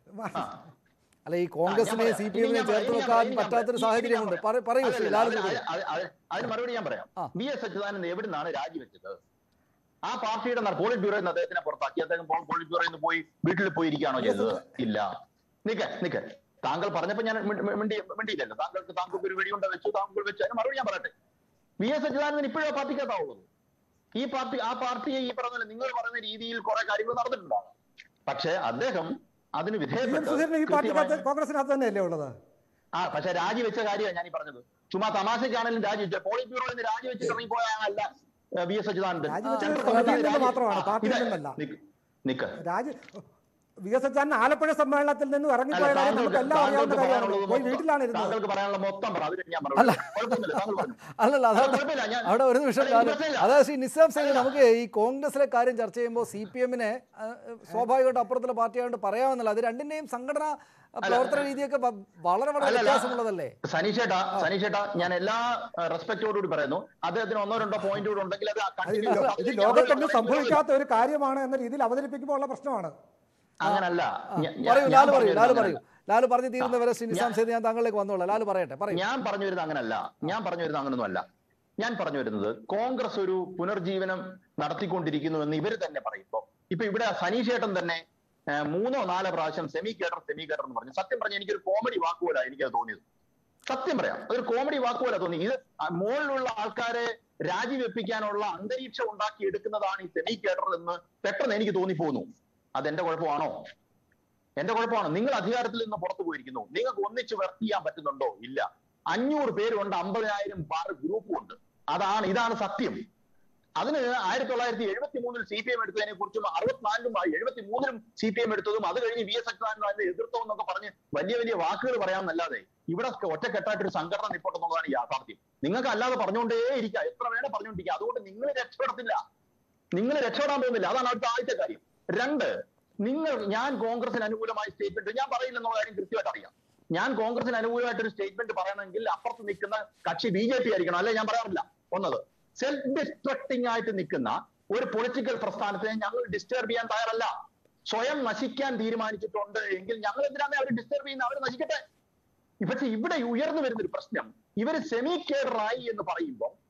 അല്ല, ഈ കോൺഗ്രസിനെ സി പി എമ്മിനെ ചേർത്ത് വെക്കാൻ പറ്റാത്തൊരു സാഹചര്യമുണ്ട്. പറയൂ ശ്രീലാൽ. അതിന് മറുപടി ഞാൻ പറയാം. വി എസ് അച്യുതാനന്ദൻ എവിടുന്നാണ് രാജിവെച്ചത്? ആ പാർട്ടിയുടെ പോളിറ്റ് ബ്യൂറോയിൽ നിന്ന് അദ്ദേഹത്തിനെ പുറത്താക്കി. അദ്ദേഹം പോളിറ്റ് ബ്യൂറോയിൽ നിന്ന് പോയി വീട്ടിൽ പോയിരിക്കുകയാണോ ചെയ്തത്? ഇല്ല. നിക്ക നിക്ക താങ്കൾ പറഞ്ഞപ്പോ ഞാൻ മിണ്ടി മിണ്ടിയില്ലല്ലോ. താങ്കൾക്ക് താങ്കൾക്ക് ഒരു വെടിയുണ്ട വെച്ചു, താങ്കൾ വെച്ചു. അതിന് മറുപടി ഞാൻ പറയട്ടെ. വി എസ് അച്യുതാനന്ദൻ ഇപ്പോഴും ആ പാർട്ടിക്കകത്താവുള്ളത്. ഈ പാർട്ടി ആ പാർട്ടിയെ ഈ പറഞ്ഞ നിങ്ങൾ പറയുന്ന രീതിയിൽ കുറെ കാര്യങ്ങൾ നടന്നിട്ടുണ്ടാകും. പക്ഷെ അദ്ദേഹം അതിന് വിധേയപ്പെട്ടു. കോൺഗ്രസിനകത്ത് തന്നെയല്ലേ ഉള്ളത്? ആ പക്ഷെ രാജിവെച്ച കാര്യമാണ് ഞാൻ ഈ പറഞ്ഞത്. ചുമ്മാ തമാശക്കാണെങ്കിലും രാജിവെച്ച പോളിറ്റ് ബ്യൂറോയിൽ നിന്ന് രാജിവെച്ചിട്ട് ഇറങ്ങിപ്പോയാലല്ല V S Achuthanandan. V S Achuthanandan Alappuzha സമ്മേളനത്തിൽ നിന്ന് ഇറങ്ങിപ്പോയ കാര്യം നമുക്ക് എല്ലാം അറിയാവുന്ന കാര്യമാണ്. പോയി വീട്ടിലാണ് ഇരുന്നത്. താങ്കൾക്ക് പറയാനുള്ള മൊത്തം പറ. അതിന് ഞാൻ അല്ലല്ല, അവിടെ ഒരു നിമിഷം. അതായത് ശ്രീ നിസാം സൈനി, നമുക്ക് ഈ കോൺഗ്രസിലെ കാര്യം ചർച്ച ചെയ്യുമ്പോൾ സി പി എമ്മിനെ സ്വാഭാവികമായിട്ട് അപ്പുറത്തുള്ള പാർട്ടിയായിട്ട് പറയാമെന്നല്ല, അത് രണ്ടിന്റെയും സംഘടന പ്രവർത്തന രീതിയൊക്കെ വളരെ വളരെ വ്യത്യാസമുള്ളതല്ലേ? സനീഷേട്ടാ സനീഷേട്ടാ ഞാൻ എല്ലാ റെസ്പെക്റ്റോടുകൂടി പറയുന്നു. അദ്ദേഹത്തിന് ഒന്നോ രണ്ടോ പോയിന്റ് കൂടെ ഉണ്ടെങ്കിൽ ഇത് ലോകത്തൊന്നും സംഭവിക്കാത്ത ഒരു കാര്യമാണ് എന്ന രീതിയിൽ അവതരിപ്പിക്കുമ്പോൾ ഉള്ള പ്രശ്നമാണ്. അങ്ങനല്ല. പറയൂ ലാല് പറയൂ ലാല് പറയൂ ലാല് പറഞ്ഞു തീരുന്നവരെ ശ്രീ നിസാം സൈനി ഞാൻ താങ്കളിലേക്ക് വന്നോളാം. ലാല് പറയട്ടെ. പറയൂ. ഞാൻ പറഞ്ഞു വരുന്നത് അങ്ങനല്ല. ഞാൻ പറഞ്ഞു വരുന്നത് അങ്ങനൊന്നും അല്ല. ഞാൻ പറഞ്ഞു വരുന്നത് കോൺഗ്രസ് ഒരു പുനർജീവനം നടത്തിക്കൊണ്ടിരിക്കുന്നു എന്ന് ഇവർ തന്നെ പറയുമ്പോൾ ഇപ്പൊ ഇവിടെ സനീഷേട്ടൻ തന്നെ മൂന്നോ നാലോ പ്രാവശ്യം സെമി കേഡർ സെമി കേഡർ എന്ന് പറഞ്ഞു. സത്യം പറഞ്ഞ എനിക്കൊരു കോമഡി വാക്കുപോല എനിക്കത് തോന്നിയത്. സത്യം പറയാം, അതൊരു കോമഡി വാക്കുപോല തോന്നി. ഇത് മുകളിലുള്ള ആൾക്കാരെ രാജിവെപ്പിക്കാനുള്ള അന്തരീക്ഷം ഉണ്ടാക്കി എടുക്കുന്നതാണ് ഈ സെമി കേഡർ എന്ന് പെട്ടെന്ന് എനിക്ക് തോന്നിപ്പോകുന്നു. അതെന്റെ കുഴപ്പമാണോ? എന്റെ കുഴപ്പമാണോ? നിങ്ങൾ അധികാരത്തിൽ നിന്ന് പുറത്തു പോയിരിക്കുന്നു. നിങ്ങൾക്ക് ഒന്നിച്ച് വർക്ക് ചെയ്യാൻ പറ്റുന്നുണ്ടോ? ഇല്ല. അഞ്ഞൂറ് പേരുണ്ട്, അമ്പതിനായിരം ബാർ ഗ്രൂപ്പും ഉണ്ട്. അതാണ് ഇതാണ് സത്യം. അതിന് ആയിരത്തി തൊള്ളായിരത്തി എഴുപത്തി മൂന്നിൽ സി പി എം എടുത്തതിനെ കുറിച്ചും അറുപത്തിനാലിലും എഴുപത്തി മൂന്നിലും സി പി എം എടുത്തതും അത് കഴിഞ്ഞ് വി എസ് അച്യുതാനന്ദൻ അതിന്റെ എതിർത്തോ എന്നൊക്കെ പറഞ്ഞ് വലിയ വലിയ വാക്കുകൾ പറയാമെന്നല്ലാതെ ഇവിടെ ഒറ്റക്കെട്ടായിട്ടൊരു സംഘടന നിൽപ്പുണ്ടെന്നുള്ളതാണ് യാഥാർത്ഥ്യം. നിങ്ങൾക്ക് അല്ലാതെ പറഞ്ഞുകൊണ്ടേ ഇരിക്കുക, എത്ര വേണേ പറഞ്ഞുകൊണ്ടിരിക്കുക. അതുകൊണ്ട് നിങ്ങൾ രക്ഷപ്പെടത്തില്ല, നിങ്ങൾ രക്ഷപ്പെടാൻ പോകുന്നില്ല. അതാണ് അടുത്ത ആദ്യത്തെ കാര്യം. രണ്ട്, നിങ്ങൾ ഞാൻ കോൺഗ്രസിന് അനുകൂലമായി സ്റ്റേറ്റ്മെന്റ് ഞാൻ പറയില്ലെന്നുള്ള കാര്യം കൃത്യമായിട്ട് അറിയാം. ഞാൻ കോൺഗ്രസിന് അനുകൂലമായിട്ടൊരു സ്റ്റേറ്റ്മെന്റ് പറയണമെങ്കിൽ അപ്പുറത്ത് നിൽക്കുന്ന കക്ഷി ബി ജെ പി ആയിരിക്കണം, അല്ലെ ഞാൻ പറയാറില്ല. ഒന്നത്, സെൽഫ് ഡിസ്ട്രക്ടിങ് ആയിട്ട് നിൽക്കുന്ന ഒരു പൊളിറ്റിക്കൽ പ്രസ്ഥാനത്തിനെ ഞങ്ങൾ ഡിസ്റ്റർബ് ചെയ്യാൻ തയ്യാറല്ല. സ്വയം നശിക്കാൻ തീരുമാനിച്ചിട്ടുണ്ട് എങ്കിൽ ഞങ്ങൾ എന്തിനാണ് അവർ ഡിസ്റ്റർബ് ചെയ്യുന്നത്? അവർ നശിക്കട്ടെ. പക്ഷെ ഇവിടെ ഉയർന്നു വരുന്നൊരു പ്രശ്നം, ഇവർ സെമി കേഡറായി എന്ന് പറയുമ്പോൾ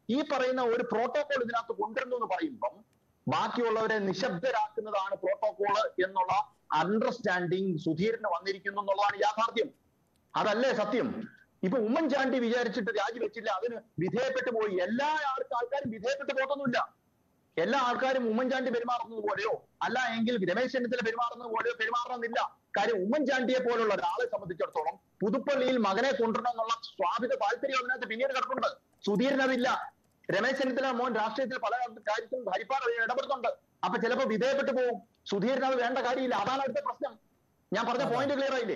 ഈ പറയുന്ന ഒരു പ്രോട്ടോകോൾ ഇതിനകത്ത് കൊണ്ടുവരുന്നു എന്ന് പറയുമ്പം ബാക്കിയുള്ളവരെ നിശബ്ദരാക്കുന്നതാണ് പ്രോട്ടോകോള് എന്നുള്ള അണ്ടർസ്റ്റാൻഡിങ് സുധീരന് വന്നിരിക്കുന്നു എന്നുള്ളതാണ് യാഥാർത്ഥ്യം. അതല്ലേ സത്യം? ഇപ്പൊ ഉമ്മൻചാണ്ടി വിചാരിച്ചിട്ട് രാജിവെച്ചില്ല, അതിന് വിധേയപ്പെട്ടു പോയി. എല്ലാ ആൾക്കും ആൾക്കാരും വിധേയപ്പെട്ടു പോകത്തൊന്നുമില്ല. എല്ലാ ആൾക്കാരും ഉമ്മൻചാണ്ടി പെരുമാറുന്നത് പോലെയോ അല്ല എങ്കിൽ രമേശ് ചെന്നിത്തല പെരുമാറുന്നത് പോലെയോ പെരുമാറണമെന്നില്ല. കാര്യം ഉമ്മൻചാണ്ടിയെ പോലുള്ള ഒരാളെ സംബന്ധിച്ചിടത്തോളം പുതുപ്പള്ളിയിൽ മകനെ കൊണ്ടുവരണം എന്നുള്ള സ്വാഭിത താല്പര്യം അതിനകത്ത് പിന്നീട് കിടപ്പുണ്ട്. സുധീരനതില്ല. രമേശ് ചെന്നിത്തല മോൻ രാഷ്ട്രീയത്തിൽ പല കാര്യത്തിലും ഹരിപ്പാട് ഇടപെടുന്നുണ്ട്. അപ്പൊ ചിലപ്പോൾ വിധേയപ്പെട്ടു പോകും. സുധീരന് അത് വേണ്ട കാര്യമില്ല. അതാണ് അടുത്ത പ്രശ്നം. ഞാൻ പറഞ്ഞ പോയിന്റ് ക്ലിയർ ആയില്ലേ?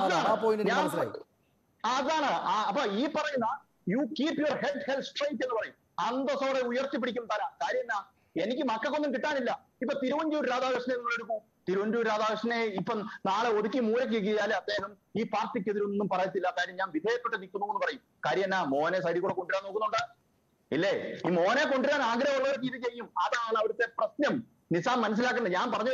അതാണ് അതാണ് അപ്പൊ ഈ പറയുന്ന you keep your head held straight എന്ന് പറയും. അന്തസ്സോടെ ഉയർത്തിപ്പിടിക്കും തല. കാര്യം എന്നാ, എനിക്ക് മക്കൾക്കൊന്നും കിട്ടാനില്ല. ഇപ്പൊ തിരുവഞ്ചൂർ രാധാകൃഷ്ണനെ നിങ്ങൾ എടുക്കൂ. തിരുവഞ്ചൂർ രാധാകൃഷ്ണനെ ഇപ്പം നാളെ ഒതുക്കി മൂലയ്ക്ക് കിട്ടിയാൽ അദ്ദേഹം ഈ പാർട്ടിക്കെതിരൊന്നും പറയത്തില്ല. കാര്യം ഞാൻ വിധേയപ്പെട്ട് നിൽക്കുന്നു എന്ന് പറയും. കാര്യം എന്നാ, മോനെ സൈഡിൽ കൂടെ കൊണ്ടുവരാൻ നോക്കുന്നുണ്ട് ഇല്ലേ? ഈ മോനെ കൊണ്ടുവരാൻ ആഗ്രഹമുള്ളവർക്ക് ഇത് ചെയ്യും. അതാണ് അവിടുത്തെ പ്രശ്നം. നിസാം മനസ്സിലാക്കുന്നത്. ഞാൻ പറഞ്ഞു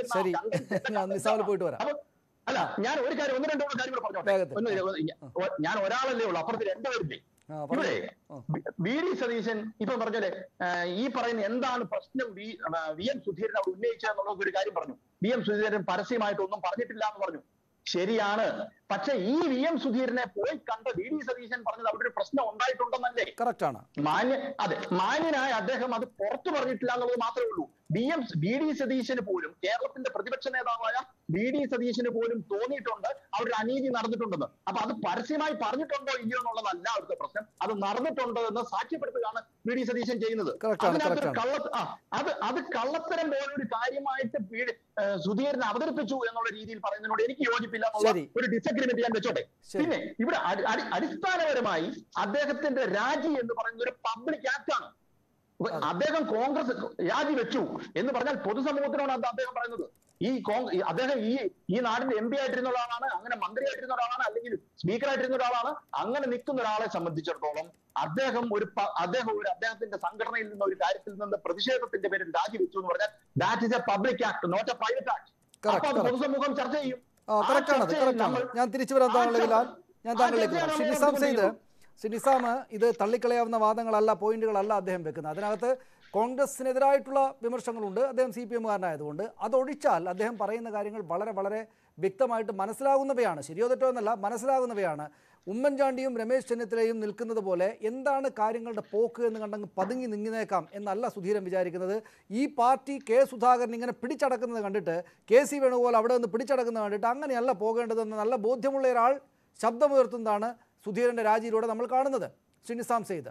പോയിട്ട് വരാം. അല്ല, ഞാൻ ഒരു കാര്യം ഒന്ന് രണ്ടു കാര്യം കൂടെ പറഞ്ഞോട്ടെ. ഞാൻ ഒരാളല്ലേ ഉള്ളൂ, അപ്പുറത്ത് രണ്ടുപേരില്ലേ? ഇവിടെ വി ഡി സതീശൻ ഇപ്പൊ പറഞ്ഞല്ലേ, ഈ പറയുന്ന എന്താണ് പ്രശ്നം വി വി എം സുധീരൻ അവിടെ ഉന്നയിച്ചതെന്നുള്ള ഒരു കാര്യം പറഞ്ഞു. വി എം സുധീരൻ പരസ്യമായിട്ട് ഒന്നും പറഞ്ഞിട്ടില്ല എന്ന് പറഞ്ഞു. ശരിയാണ്. പക്ഷെ ഈ വി എം സുധീരനെ പോയി കണ്ട വി ഡി സതീശൻ പറഞ്ഞത് അവിടെ ഒരു പ്രശ്നം ഉണ്ടായിട്ടുണ്ടെന്നല്ലേ? കറക്റ്റ് ആണ്. മാന്യ അതെ മാന്യനായ അദ്ദേഹം അത് പുറത്തു പറഞ്ഞിട്ടില്ല എന്നുള്ളത് മാത്രമേ ഉള്ളൂ. ബി എം ബി ഡി സതീശന് പോലും, കേരളത്തിന്റെ പ്രതിപക്ഷ നേതാവായ ബി ഡി സതീശന് പോലും തോന്നിയിട്ടുണ്ട് അവിടെ ഒരു അനീതി നടന്നിട്ടുണ്ടെന്ന്. അപ്പൊ അത് പരസ്യമായി പറഞ്ഞിട്ടുണ്ടോ ഇല്ലയോ എന്നുള്ളതല്ല അവിടുത്തെ പ്രശ്നം. അത് നടന്നിട്ടുണ്ടോ എന്ന് സാക്ഷ്യപ്പെടുത്തുകയാണ് ബി ഡി സതീശൻ ചെയ്യുന്നത്. അതിനകത്തൊരു കള്ള ആ അത് അത് കള്ളത്തരം പോലൊരു കാര്യമായിട്ട് സുധീരൻ അവതരിപ്പിച്ചു എന്നുള്ള രീതിയിൽ പറയുന്നതിനോട് എനിക്ക് യോജിപ്പില്ല എന്നുള്ള ഒരു ഡിസഗ്രിമെന്റ് ഞാൻ വെച്ചോട്ടെ. പിന്നെ ഇവിടെ അടിസ്ഥാനപരമായി അദ്ദേഹത്തിന്റെ രാജി എന്ന് പറയുന്ന ഒരു പബ്ലിക് ആക്ട് ആണ്. അദ്ദേഹം കോൺഗ്രസ് രാജിവെച്ചു എന്ന് പറഞ്ഞാൽ പൊതുസമൂഹത്തിനോട് അദ്ദേഹം പറയുന്നത്. ഈ കോൺഗ്രസ് അദ്ദേഹം ഈ ഈ നാടിന്റെ എം പി ആയിട്ടിരുന്ന ഒരാളാണ്, അങ്ങനെ മന്ത്രിയായിട്ടിരുന്ന ഒരാളാണ്, അല്ലെങ്കിൽ സ്പീക്കറായിട്ടിരുന്ന ഒരാളാണ്. അങ്ങനെ നിൽക്കുന്ന ഒരാളെ സംബന്ധിച്ചിടത്തോളം അദ്ദേഹം ഒരു അദ്ദേഹം ഒരു അദ്ദേഹത്തിന്റെ സംഘടനയിൽ നിന്ന് ഒരു കാര്യത്തിൽ നിന്ന് പ്രതിഷേധത്തിന്റെ പേരിൽ രാജിവെച്ചു എന്ന് പറഞ്ഞാൽ that is a public act, not a private act. അപ്പൊ അത് പൊതുസമൂഹം ചർച്ച ചെയ്യും. ഞാൻ തിരിച്ചു വരാൻ താങ്കളിലേക്ക് ഞാൻ താങ്കളിലേക്ക് നിസാം സെയ്ദ് ശ്രീ നിസാം, ഇത് തള്ളിക്കളയാവുന്ന വാദങ്ങളല്ല, പോയിന്റുകളല്ല അദ്ദേഹം വെക്കുന്നത്. അതിനകത്ത് കോൺഗ്രസിനെതിരായിട്ടുള്ള വിമർശനങ്ങളുണ്ട്. അദ്ദേഹം സി പി എമ്മുകാരനായതുകൊണ്ട് അതൊഴിച്ചാൽ അദ്ദേഹം പറയുന്ന കാര്യങ്ങൾ വളരെ വളരെ വ്യക്തമായിട്ട് മനസ്സിലാകുന്നവയാണ്. ശരിയോ തെറ്റോ എന്നല്ല, മനസ്സിലാകുന്നവയാണ്. ഉമ്മൻചാണ്ടിയും രമേശ് ചെന്നിത്തലയും നിൽക്കുന്നത് പോലെ എന്താണ് കാര്യങ്ങളുടെ പോക്ക് എന്ന് കണ്ടങ്ങ് പതുങ്ങി നിങ്ങിനേക്കാം എന്നല്ല സുധീരൻ വിചാരിക്കുന്നത്. ഈ പാർട്ടി കെ സുധാകരൻ ഇങ്ങനെ പിടിച്ചടക്കുന്നത് കണ്ടിട്ട്, കെ സി വേണുഗോപാൽ അവിടെ നിന്ന് പിടിച്ചടക്കുന്നത് കണ്ടിട്ട് അങ്ങനെയല്ല പോകേണ്ടതെന്ന് നല്ല ബോധ്യമുള്ള ഒരാൾ ശബ്ദമുയർത്തുന്നതാണ് സുധീരൻ്റെ രാജിയിലൂടെ നമ്മൾ കാണുന്നത്. ശ്രീ നിസാം സെയ്ദ്,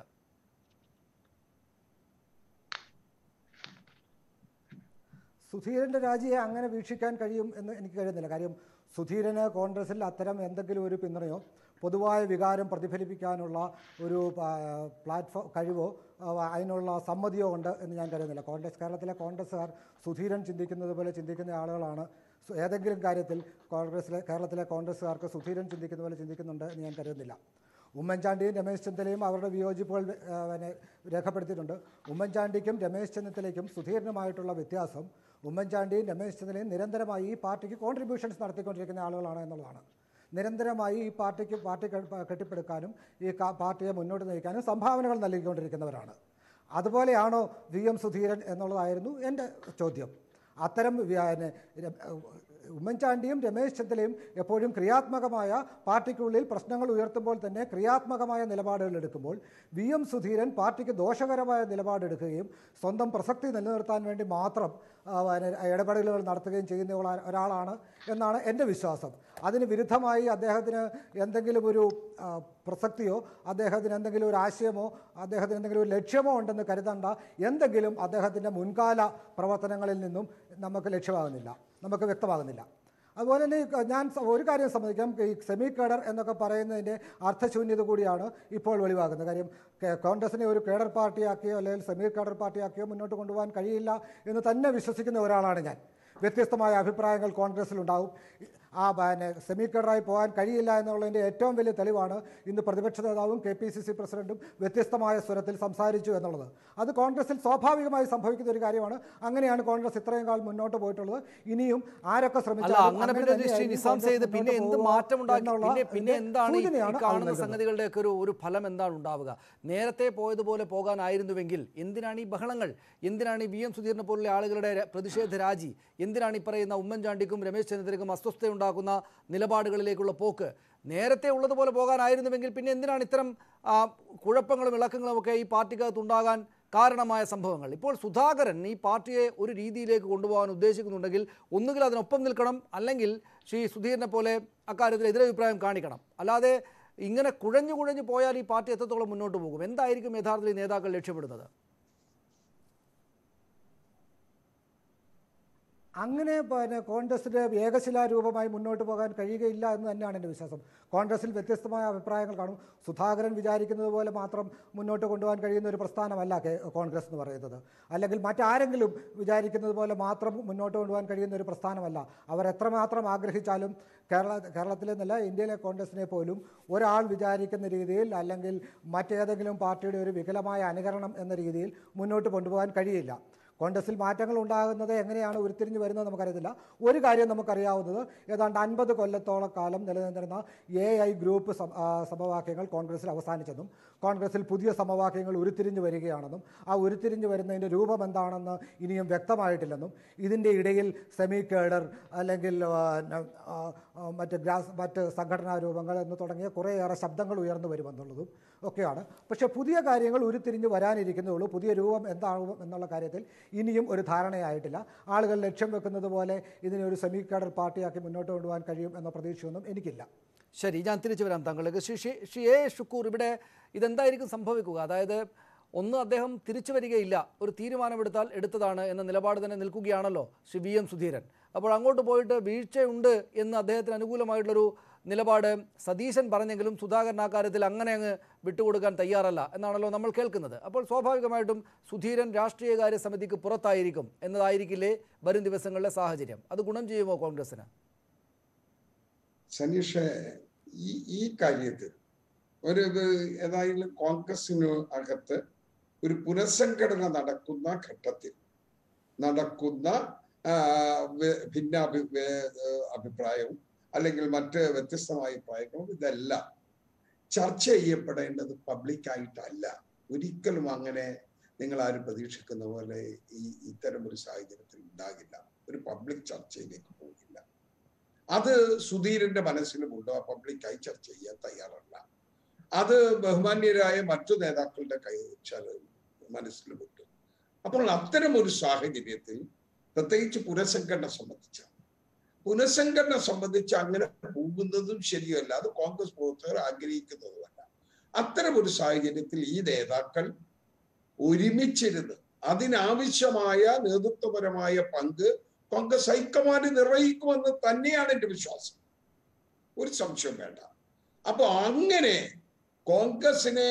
സുധീരൻ്റെ രാജിയെ അങ്ങനെ വീക്ഷിക്കാൻ കഴിയും എന്ന് എനിക്ക് കഴിയുന്നില്ല. കാര്യം സുധീരന് കോൺഗ്രസിൽ അത്തരം എന്തെങ്കിലും ഒരു പിന്തുണയോ പൊതുവായ വികാരം പ്രതിഫലിപ്പിക്കാനുള്ള ഒരു പ്ലാറ്റ്ഫോം കഴിവോ അതിനുള്ള സമ്മതിയോ ഉണ്ട് എന്ന് ഞാൻ കരുതുന്നില്ല. കോൺഗ്രസ് കേരളത്തിലെ കോൺഗ്രസ്സുകാർ സുധീരൻ ചിന്തിക്കുന്നത് പോലെ ചിന്തിക്കുന്ന ആളുകളാണ്. ഏതെങ്കിലും കാര്യത്തിൽ കോൺഗ്രസിലെ കേരളത്തിലെ കോൺഗ്രസ്സുകാർക്ക് സുധീരൻ ചിന്തിക്കുന്ന പോലെ ചിന്തിക്കുന്നുണ്ട് എന്ന് ഞാൻ കരുതുന്നില്ല. ഉമ്മൻചാണ്ടിയും രമേശ് ചെന്നിത്തലയും അവരുടെ വിയോജിപ്പുകൾ പിന്നെ രേഖപ്പെടുത്തിയിട്ടുണ്ട്. ഉമ്മൻചാണ്ടിക്കും രമേശ് ചെന്നിത്തലയ്ക്കും സുധീരനുമായിട്ടുള്ള വ്യത്യാസം, ഉമ്മൻചാണ്ടിയും രമേശ് ചെന്നിത്തലയും നിരന്തരമായി ഈ പാർട്ടിക്ക് കോൺട്രിബ്യൂഷൻസ് നടത്തിക്കൊണ്ടിരിക്കുന്ന ആളുകളാണ് എന്നുള്ളതാണ്. നിരന്തരമായി ഈ പാർട്ടിക്ക് പാർട്ടി കെട്ടിപ്പടുക്കാനും ഈ പാർട്ടിയെ മുന്നോട്ട് നയിക്കാനും സംഭാവനകൾ നൽകിക്കൊണ്ടിരിക്കുന്നവരാണ്. അതുപോലെയാണോ വി എം സുധീരൻ എന്നുള്ളതായിരുന്നു എൻ്റെ ചോദ്യം. അത്തരം ഉമ്മൻചാണ്ടിയും രമേശ് ചെന്നിത്തലയും എപ്പോഴും ക്രിയാത്മകമായ പാർട്ടിക്കുള്ളിൽ പ്രശ്നങ്ങൾ ഉയർത്തുമ്പോൾ തന്നെ ക്രിയാത്മകമായ നിലപാടുകൾ എടുക്കുമ്പോൾ, വി എം സുധീരൻ പാർട്ടിക്ക് ദോഷകരമായ നിലപാടെടുക്കുകയും സ്വന്തം പ്രസക്തി നിലനിർത്താൻ വേണ്ടി മാത്രം ഇടപെടലുകൾ നടത്തുകയും ചെയ്യുന്ന ഒരാളാണ് എന്നാണ് എൻ്റെ വിശ്വാസം. അതിന് വിരുദ്ധമായി അദ്ദേഹത്തിന് എന്തെങ്കിലും ഒരു പ്രസക്തിയോ അദ്ദേഹത്തിന് എന്തെങ്കിലും ഒരു ആശയമോ അദ്ദേഹത്തിന് എന്തെങ്കിലും ഒരു ലക്ഷ്യമോ ഉണ്ടെന്ന് കരുതേണ്ട. എന്തെങ്കിലും അദ്ദേഹത്തിൻ്റെ മുൻകാല പ്രവർത്തനങ്ങളിൽ നിന്നും നമുക്ക് ലക്ഷ്യമാകുന്നില്ല, നമുക്ക് വ്യക്തമാകുന്നില്ല. അതുപോലെ തന്നെ ഞാൻ ഒരു കാര്യം സമ്മതിക്കാം, ഈ സെമി കേഡർ എന്നൊക്കെ പറയുന്നതിൻ്റെ അർത്ഥശൂന്യത കൂടിയാണ് ഇപ്പോൾ വെളിവാകുന്നത്. കാര്യം കോൺഗ്രസിനെ ഒരു കേഡർ പാർട്ടിയാക്കിയോ അല്ലെങ്കിൽ സെമി കേഡർ പാർട്ടിയാക്കിയോ മുന്നോട്ട് കൊണ്ടുപോകാൻ കഴിയില്ല എന്ന് തന്നെ വിശ്വസിക്കുന്ന ഒരാളാണ് ഞാൻ. വ്യത്യസ്തമായ അഭിപ്രായങ്ങൾ കോൺഗ്രസ്സിലുണ്ടാവും. ആ പിന്നെ സെമി കേഡറായി പോകാൻ കഴിയില്ല എന്നുള്ളതിൻ്റെ ഏറ്റവും വലിയ തെളിവാണ് ഇന്ന് പ്രതിപക്ഷ നേതാവും കെ പി സി സി പ്രസിഡന്റും വ്യത്യസ്തമായ സ്വരത്തിൽ സംസാരിച്ചു എന്നുള്ളത്. അത് കോൺഗ്രസിൽ സ്വാഭാവികമായി സംഭവിക്കുന്ന ഒരു കാര്യമാണ്. അങ്ങനെയാണ് കോൺഗ്രസ് ഇത്രയും കാലം മുന്നോട്ട് പോയിട്ടുള്ളത്. ഇനിയും ആരൊക്കെ ശ്രമിച്ചാലും പിന്നെ എന്ത് മാറ്റം ഉണ്ടാക്കി പിന്നെ എന്താണ് കാണുന്ന സംഗതികളുടെ ഒക്കെ ഒരു ഒരു ഫലം എന്താണ് ഉണ്ടാവുക? നേരത്തെ പോയതുപോലെ പോകാനായിരുന്നുവെങ്കിൽ എന്തിനാണ് ഈ ബഹളങ്ങൾ? എന്തിനാണ് ഈ വി എം സുധീറിനെ പോലുള്ള ആളുകളുടെ പ്രതിഷേധ രാജി? എന്തിനാണ് ഈ പറയുന്ന ഉമ്മൻചാണ്ടിക്കും രമേശ് ചെന്നിത്തലയ്ക്കും അസ്വസ്ഥയുണ്ടാക്കുന്ന നിലപാടുകളിലേക്കുള്ള പോക്ക്? നേരത്തെ ഉള്ളതുപോലെ പോകാനായിരുന്നുവെങ്കിൽ പിന്നെ എന്തിനാണ് ഇത്തരം കുഴപ്പങ്ങളും ഇളക്കങ്ങളും ഒക്കെ ഈ പാർട്ടിക്കകത്ത് ഉണ്ടാകാൻ കാരണമായ സംഭവങ്ങൾ? ഇപ്പോൾ സുധാകരൻ ഈ പാർട്ടിയെ ഒരു രീതിയിലേക്ക് കൊണ്ടുപോകാൻ ഉദ്ദേശിക്കുന്നുണ്ടെങ്കിൽ ഒന്നുകിൽ അതിനൊപ്പം നിൽക്കണം, അല്ലെങ്കിൽ ശ്രീ സുധീറിനെ പോലെ അക്കാര്യത്തിൽ എതിരഭിപ്രായം കാണിക്കണം. അല്ലാതെ ഇങ്ങനെ കുഴഞ്ഞു കുഴഞ്ഞു പോയാൽ ഈ പാർട്ടി എത്രത്തോളം മുന്നോട്ട് പോകും? എന്തായിരിക്കും യഥാർത്ഥത്തിൽ നേതാക്കൾ ലക്ഷ്യപ്പെടുന്നത്? അങ്ങനെ പിന്നെ കോൺഗ്രസിൻ്റെ ഏകശിലാരൂപമായി മുന്നോട്ട് പോകാൻ കഴിയുകയില്ല എന്ന് തന്നെയാണ് എൻ്റെ വിശ്വാസം. കോൺഗ്രസിൽ വ്യത്യസ്തമായ അഭിപ്രായങ്ങൾ കാണും. സുധാകരൻ വിചാരിക്കുന്നത് പോലെ മാത്രം മുന്നോട്ട് കൊണ്ടുപോകാൻ കഴിയുന്ന ഒരു പ്രസ്ഥാനമല്ല കോൺഗ്രസ് എന്ന് പറയുന്നത്. അല്ലെങ്കിൽ മറ്റാരെങ്കിലും വിചാരിക്കുന്നത് പോലെ മാത്രം മുന്നോട്ട് കൊണ്ടുപോകാൻ കഴിയുന്ന ഒരു പ്രസ്ഥാനമല്ല. അവർ എത്രമാത്രം ആഗ്രഹിച്ചാലും കേരള കേരളത്തിലെ നില ഇന്ത്യയിലെ കോൺഗ്രസിനെ പോലും ഒരാൾ വിചാരിക്കുന്ന രീതിയിൽ അല്ലെങ്കിൽ മറ്റേതെങ്കിലും പാർട്ടിയുടെ ഒരു വികലമായ അനുകരണം എന്ന രീതിയിൽ മുന്നോട്ട് കൊണ്ടുപോകാൻ കഴിയില്ല. കോൺഗ്രസിൽ മാറ്റങ്ങൾ ഉണ്ടാകുന്നത് എങ്ങനെയാണ് ഉരുത്തിരിഞ്ഞ് വരുന്നത് നമുക്കറിയത്തില്ല. ഒരു കാര്യം നമുക്കറിയാവുന്നത് ഏതാണ്ട് അൻപത് കൊല്ലത്തോളം കാലം നിലനിന്നിരുന്ന എ ഐ ഗ്രൂപ്പ് സമവാക്യങ്ങൾ കോൺഗ്രസിൽ അവസാനിച്ചെന്നും കോൺഗ്രസിൽ പുതിയ സമവാക്യങ്ങൾ ഉരുത്തിരിഞ്ഞ് വരികയാണെന്നും ആ ഉരുത്തിരിഞ്ഞ് വരുന്നതിൻ്റെ രൂപം എന്താണെന്ന് ഇനിയും വ്യക്തമായിട്ടില്ലെന്നും ഇതിൻ്റെ ഇടയിൽ സെമി കേഡർ അല്ലെങ്കിൽ മറ്റ് ഗ്രാസ് മറ്റ് സംഘടനാ രൂപങ്ങൾ എന്ന് തുടങ്ങിയ കുറേയേറെ ശബ്ദങ്ങൾ ഉയർന്നു വരുമെന്നുള്ളതും ഒക്കെയാണ്. പക്ഷേ പുതിയ കാര്യങ്ങൾ ഉരുത്തിരിഞ്ഞ് വരാനിരിക്കുന്നതുള്ളൂ. പുതിയ രൂപം എന്താകും എന്നുള്ള കാര്യത്തിൽ ഇനിയും ഒരു ധാരണയായിട്ടില്ല. ആളുകൾ ലക്ഷ്യം വെക്കുന്നത് പോലെ ഇതിനെ ഒരു സെമി കേഡർ പാർട്ടിയാക്കി മുന്നോട്ട് കൊണ്ടുപോകാൻ കഴിയും എന്ന പ്രതീക്ഷയൊന്നും എനിക്കില്ല. ശരി, ഞാൻ തിരിച്ചു വരാം താങ്കളിലേക്ക്. ശ്രീ ശ്രീ എ ഷുക്കൂർ, ഇവിടെ ഇതെന്തായിരിക്കും സംഭവിക്കുക? അതായത് ഒന്ന്, അദ്ദേഹം തിരിച്ചു വരികയില്ല, ഒരു തീരുമാനമെടുത്താൽ എടുത്തതാണ് എന്ന നിലപാട് തന്നെ നിൽക്കുകയാണല്ലോ ശ്രീ വി എം സുധീരൻ. അപ്പോൾ അങ്ങോട്ട് പോയിട്ട് വീഴ്ചയുണ്ട് എന്ന് അദ്ദേഹത്തിന് അനുകൂലമായിട്ടുള്ളൊരു നിലപാട് സതീശൻ പറഞ്ഞെങ്കിലും സുധാകരൻ ആ കാര്യത്തിൽ അങ്ങനെ അങ്ങ് വിട്ടുകൊടുക്കാൻ തയ്യാറല്ല എന്നാണല്ലോ നമ്മൾ കേൾക്കുന്നത്. അപ്പോൾ സ്വാഭാവികമായിട്ടും സുധീരൻ രാഷ്ട്രീയകാര്യ സമിതിക്ക് പുറത്തായിരിക്കും എന്നതായിരിക്കില്ലേ വരും ദിവസങ്ങളിലെ സാഹചര്യം? അത് ഗുണം ചെയ്യുമോ കോൺഗ്രസിന്? സനീഷ്, ഈ ഈ കാര്യത്തിൽ ഒരു ഏതായാലും കോൺഗ്രസിന് അകത്ത് ഒരു പുനഃസംഘടന നടക്കുന്ന ഘട്ടത്തിൽ നടക്കുന്ന ഭിന്ന അഭിപ്രായവും അല്ലെങ്കിൽ മറ്റ് വ്യത്യസ്തമായ അഭിപ്രായങ്ങളും ഇതെല്ലാം ചർച്ച ചെയ്യപ്പെടേണ്ടത് പബ്ലിക്കായിട്ടല്ല. ഒരിക്കലും അങ്ങനെ നിങ്ങൾ ആരും പ്രതീക്ഷിക്കുന്ന പോലെ ഈ ഇത്തരം ഒരു സാഹചര്യത്തിൽ ഉണ്ടാകില്ല. ഒരു പബ്ലിക് ചർച്ചയിലേക്ക് പോകില്ല. അത് സുധീരന്റെ മനസ്സിലുമുണ്ടോ? പബ്ലിക്കായി ചർച്ച ചെയ്യാൻ തയ്യാറല്ല. അത് ബഹുമാന്യരായ മറ്റു നേതാക്കളുടെ കൈ മനസ്സിലുമുണ്ട്. അപ്പോൾ അത്തരം ഒരു സാഹചര്യത്തിൽ പ്രത്യേകിച്ച് പുനഃസംഘടന സംബന്ധിച്ചാണ് പുനഃസംഘടന സംബന്ധിച്ച് അങ്ങനെ പോകുന്നതും ശരിയല്ല. അത് കോൺഗ്രസ് പ്രവർത്തകർ ആഗ്രഹിക്കുന്നതുമല്ല. അത്തരം ഒരു സാഹചര്യത്തിൽ ഈ നേതാക്കൾ ഒരുമിച്ചിരുന്ന് അതിനാവശ്യമായ നേതൃത്വപരമായ പങ്ക് കോൺഗ്രസ് ഹൈക്കമാൻഡ് നിർവഹിക്കുമെന്ന് തന്നെയാണ് എൻ്റെ വിശ്വാസം. ഒരു സംശയം വേണ്ട. അപ്പൊ അങ്ങനെ കോൺഗ്രസിനെ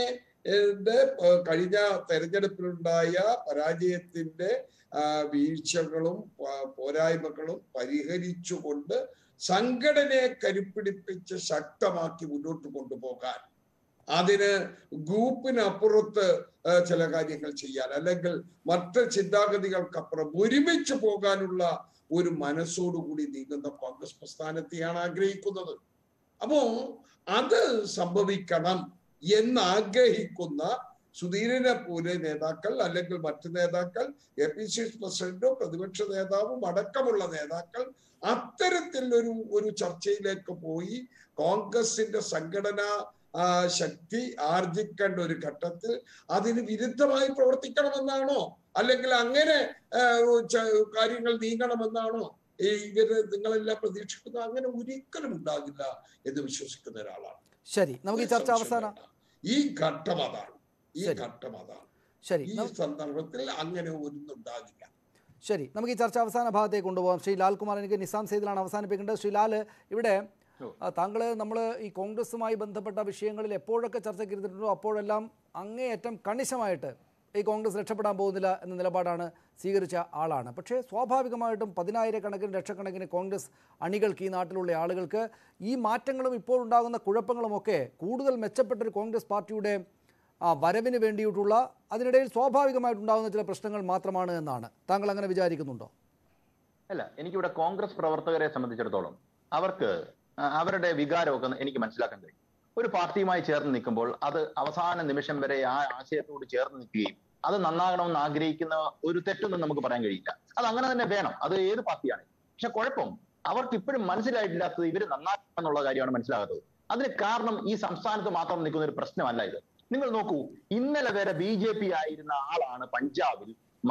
കഴിഞ്ഞ തെരഞ്ഞെടുപ്പിലുണ്ടായ പരാജയത്തിന്റെ വീഴ്ചകളും പോരായ്മകളും പരിഹരിച്ചുകൊണ്ട് സംഘടനയെ കരുപ്പിടിപ്പിച്ച് ശക്തമാക്കി മുന്നോട്ട് കൊണ്ടുപോകാൻ, അതിന് ഗ്രൂപ്പിനപ്പുറത്ത് ചില കാര്യങ്ങൾ ചെയ്യാൻ അല്ലെങ്കിൽ മറ്റ് ചിന്താഗതികൾക്കപ്പുറം ഒരുമിച്ച് പോകാനുള്ള ഒരു മനസ്സോടുകൂടി നീങ്ങുന്ന കോൺഗ്രസ് പ്രസ്ഥാനത്തെയാണ് ആഗ്രഹിക്കുന്നത്. അപ്പോ അത് സംഭവിക്കണം എന്നാഗ്രഹിക്കുന്ന സുധീരനെ പോലെ നേതാക്കൾ അല്ലെങ്കിൽ മറ്റു നേതാക്കൾ, എ പി സി സി പ്രസിഡന്റോ പ്രതിപക്ഷ നേതാവും അടക്കമുള്ള നേതാക്കൾ അത്തരത്തിലൊരു ഒരു ചർച്ചയിലേക്ക് പോയി കോൺഗ്രസിന്റെ സംഘടനാ ശക്തി ആർജിക്കേണ്ട ഒരു ഘട്ടത്തിൽ അതിന് വിരുദ്ധമായി പ്രവർത്തിക്കണമെന്നാണോ അല്ലെങ്കിൽ അങ്ങനെ കാര്യങ്ങൾ നീങ്ങണമെന്നാണോ ഇവര് നിങ്ങളെല്ലാം പ്രതീക്ഷിക്കുന്നത്? അങ്ങനെ ഒരിക്കലും ഉണ്ടാകില്ല എന്ന് വിശ്വസിക്കുന്ന ഒരാളാണ്. ശരി, നമുക്ക് ഈ ചർച്ച അവസാനം ഈ ഘട്ടം അതാണ് ഈ ഘട്ടം അതാണ് ശരി ഈ സന്ദർഭത്തിൽ അങ്ങനെ ഒന്നുണ്ടാകില്ല. ശരി, നമുക്ക് ഈ ചർച്ച അവസാന ഭാഗത്തേക്ക് കൊണ്ടുപോകാം. ശ്രീ ലാൽകുമാർ, എനിക്ക് നിസാം സെയ്ദിലാണ് അവസാനിപ്പിക്കേണ്ടത്. ശ്രീ ലാൽ, ഇവിടെ താങ്കൾ നമ്മൾ ഈ കോൺഗ്രസുമായി ബന്ധപ്പെട്ട വിഷയങ്ങളിൽ എപ്പോഴൊക്കെ ചർച്ചയ്ക്ക് ഇരുന്നിട്ടുണ്ടോ അപ്പോഴെല്ലാം അങ്ങേയറ്റം കണിശമായിട്ട് ഈ കോൺഗ്രസ് രക്ഷപ്പെടാൻ പോകുന്നില്ല എന്ന നിലപാടാണ് സ്വീകരിച്ച ആളാണ്. പക്ഷേ സ്വാഭാവികമായിട്ടും പതിനായിരക്കണക്കിന് ലക്ഷക്കണക്കിന് കോൺഗ്രസ് അണികൾക്ക്, ഈ നാട്ടിലുള്ള ആളുകൾക്ക് ഈ മാറ്റങ്ങളും ഇപ്പോൾ ഉണ്ടാകുന്ന കുഴപ്പങ്ങളുമൊക്കെ കൂടുതൽ മെച്ചപ്പെട്ടൊരു കോൺഗ്രസ് പാർട്ടിയുടെ വരവിന് വേണ്ടിയിട്ടുള്ള അതിനിടയിൽ സ്വാഭാവികമായിട്ടുണ്ടാകുന്ന ചില പ്രശ്നങ്ങൾ മാത്രമാണ് എന്നാണ്. താങ്കൾ അങ്ങനെ വിചാരിക്കുന്നുണ്ടോ? അല്ല, എനിക്കിവിടെ കോൺഗ്രസ് പ്രവർത്തകരെ സംബന്ധിച്ചിടത്തോളം അവർക്ക് അവരുടെ വികാരമൊക്കെ എനിക്ക് മനസ്സിലാക്കാൻ കഴിയും. ഒരു പാർട്ടിയുമായി ചേർന്ന് നിൽക്കുമ്പോൾ അത് അവസാന നിമിഷം വരെ ആ ആശയത്തോട് ചേർന്ന് നിൽക്കുകയും അത് നന്നാകണമെന്ന് ആഗ്രഹിക്കുന്ന ഒരു തെറ്റൊന്നും നമുക്ക് പറയാൻ കഴിയില്ല. അത് അങ്ങനെ തന്നെ വേണം, അത് ഏത് പാർട്ടിയാണ്. പക്ഷെ കുഴപ്പം അവർക്ക് ഇപ്പോഴും മനസ്സിലായിട്ടില്ലാത്തത് ഇവര് നന്നാക്കണം എന്നുള്ള കാര്യമാണ് മനസ്സിലാകാത്തത്. അതിന് കാരണം ഈ സംസ്ഥാനത്ത് മാത്രം നിൽക്കുന്ന ഒരു പ്രശ്നമല്ല ഇത്. നിങ്ങൾ നോക്കൂ, ഇന്നലെ വരെ ബി ജെ പി ആയിരുന്ന ആളാണ് പഞ്ചാബിൽ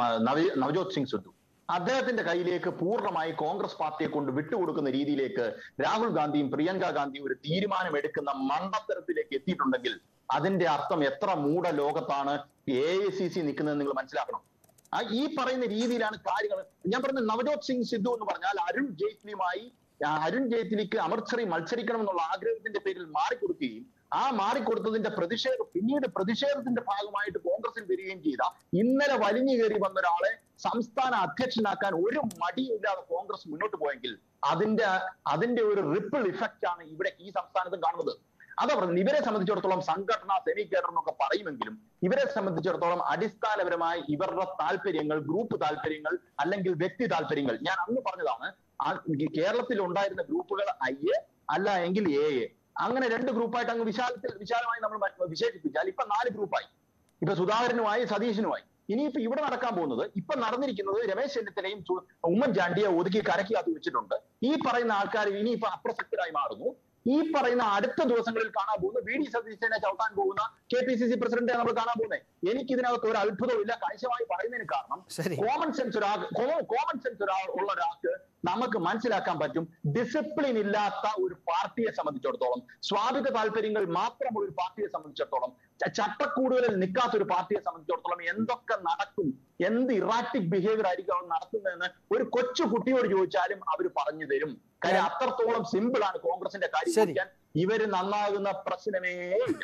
നവജോത് സിംഗ് സിദ്ധു. അദ്ദേഹത്തിന്റെ കയ്യിലേക്ക് പൂർണ്ണമായി കോൺഗ്രസ് പാർട്ടിയെ കൊണ്ട് വിട്ടുകൊടുക്കുന്ന രീതിയിലേക്ക് രാഹുൽ ഗാന്ധിയും പ്രിയങ്ക ഗാന്ധിയും ഒരു തീരുമാനം എടുക്കുന്ന മണ്ടത്തരത്തിലേക്ക് എത്തിയിട്ടുണ്ടെങ്കിൽ അതിന്റെ അർത്ഥം എത്ര മൂഢ ലോകത്താണ് എ ഐ സി സി നിൽക്കുന്നത് നിങ്ങൾ മനസ്സിലാക്കണം. ആ ഈ പറയുന്ന രീതിയിലാണ് കാര്യങ്ങൾ. ഞാൻ പറഞ്ഞ നവജോത് സിംഗ് സിദ്ധു എന്ന് പറഞ്ഞാൽ അരുൺ ജെയ്റ്റ്ലിയുമായി അരുൺ ജെയ്റ്റ്ലിക്ക് അമൃത്സറിൽ മത്സരിക്കണം എന്നുള്ള ആഗ്രഹത്തിന്റെ പേരിൽ മാറിക്കൊടുക്കുകയും ആ മാറിക്കൊടുത്തതിന്റെ പ്രതിഷേധം പിന്നീട് പ്രതിഷേധത്തിന്റെ ഭാഗമായിട്ട് കോൺഗ്രസിൽ വരികയും ചെയ്ത ഇന്നലെ വലിഞ്ഞു കയറി വന്ന ഒരാളെ സംസ്ഥാന അധ്യക്ഷനാക്കാൻ ഒരു മടിയില്ലാതെ കോൺഗ്രസ് മുന്നോട്ട് പോയെങ്കിൽ അതിന്റെ അതിന്റെ ഒരു റിപ്പിൾ ഇഫക്റ്റ് ആണ് ഇവിടെ ഈ സംസ്ഥാനത്ത് കാണുന്നത്. അതാ പറഞ്ഞത്, ഇവരെ സംബന്ധിച്ചിടത്തോളം സംഘടന സെമി കേഡർ എന്നൊക്കെ പറയുമെങ്കിലും ഇവരെ സംബന്ധിച്ചിടത്തോളം അടിസ്ഥാനപരമായി ഇവരുടെ താല്പര്യങ്ങൾ, ഗ്രൂപ്പ് താല്പര്യങ്ങൾ അല്ലെങ്കിൽ വ്യക്തി താല്പര്യങ്ങൾ, ഞാൻ അന്ന് പറഞ്ഞതാണ്, കേരളത്തിൽ ഉണ്ടായിരുന്ന ഗ്രൂപ്പുകൾ ഐ എ അല്ല എങ്കിൽ എ എ, അങ്ങനെ രണ്ട് ഗ്രൂപ്പായിട്ട് അങ്ങ് വിശാലത്തിൽ വിശാലമായി നമ്മൾ വിശേഷിപ്പിച്ചാൽ ഇപ്പൊ നാല് ഗ്രൂപ്പായി. ഇപ്പൊ സുധാകരനുമായി സതീശനുമായി. ഇനിയിപ്പോ ഇവിടെ നടക്കാൻ പോകുന്നത്, ഇപ്പൊ നടന്നിരിക്കുന്നത് രമേശ് ചെന്നിത്തലയും ഉമ്മൻചാണ്ടിയെ ഒതുക്കി കരക്കിനകത്ത് വെച്ചിട്ടുണ്ട്. ഈ പറയുന്ന ആൾക്കാർ ഇനിയിപ്പോ അപ്രസക്തരായി മാറുന്നു. ഈ പറയുന്ന അടുത്ത ദിവസങ്ങളിൽ കാണാൻ പോകുന്ന വി ഡി സതീശനെ ചവിട്ടാൻ പോകുന്ന കെ പി സി സി പ്രസിഡന്റെ നമ്മൾ കാണാൻ പോകുന്നത്. എനിക്ക് ഇതിനകത്ത് ഒരു അത്ഭുതവും ഇല്ല, കണിശമായി പറയുന്നതിന് കാരണം കോമൺ സെൻസ് ഒരാൾ കോമൺ സെൻസ് ഒരാൾ ഉള്ള ഒരാൾക്ക് നമുക്ക് മനസ്സിലാക്കാൻ പറ്റും, ഡിസിപ്ലിൻ ഇല്ലാത്ത ഒരു പാർട്ടിയെ സംബന്ധിച്ചിടത്തോളം, സ്വാഭിക താല്പര്യങ്ങൾ മാത്രമുള്ള ഒരു പാർട്ടിയെ സംബന്ധിച്ചിടത്തോളം, ചട്ടക്കൂടുകളിൽ നിൽക്കാത്ത ഒരു പാർട്ടിയെ സംബന്ധിച്ചിടത്തോളം എന്തൊക്കെ നടക്കും, എന്ത് ഇറാറ്റിക് ബിഹേവിയർ ആയിരിക്കും അവർ നടത്തുന്നതെന്ന് ഒരു കൊച്ചു കുട്ടിയോട് ചോദിച്ചാലും അവർ പറഞ്ഞു തരും. കാര്യം അത്രത്തോളം സിമ്പിൾ ആണ് കോൺഗ്രസിന്റെ കാര്യം ചോദിക്കാൻ. ഇവര് നന്നാകുന്ന പ്രശ്നമേ ഇല്ല.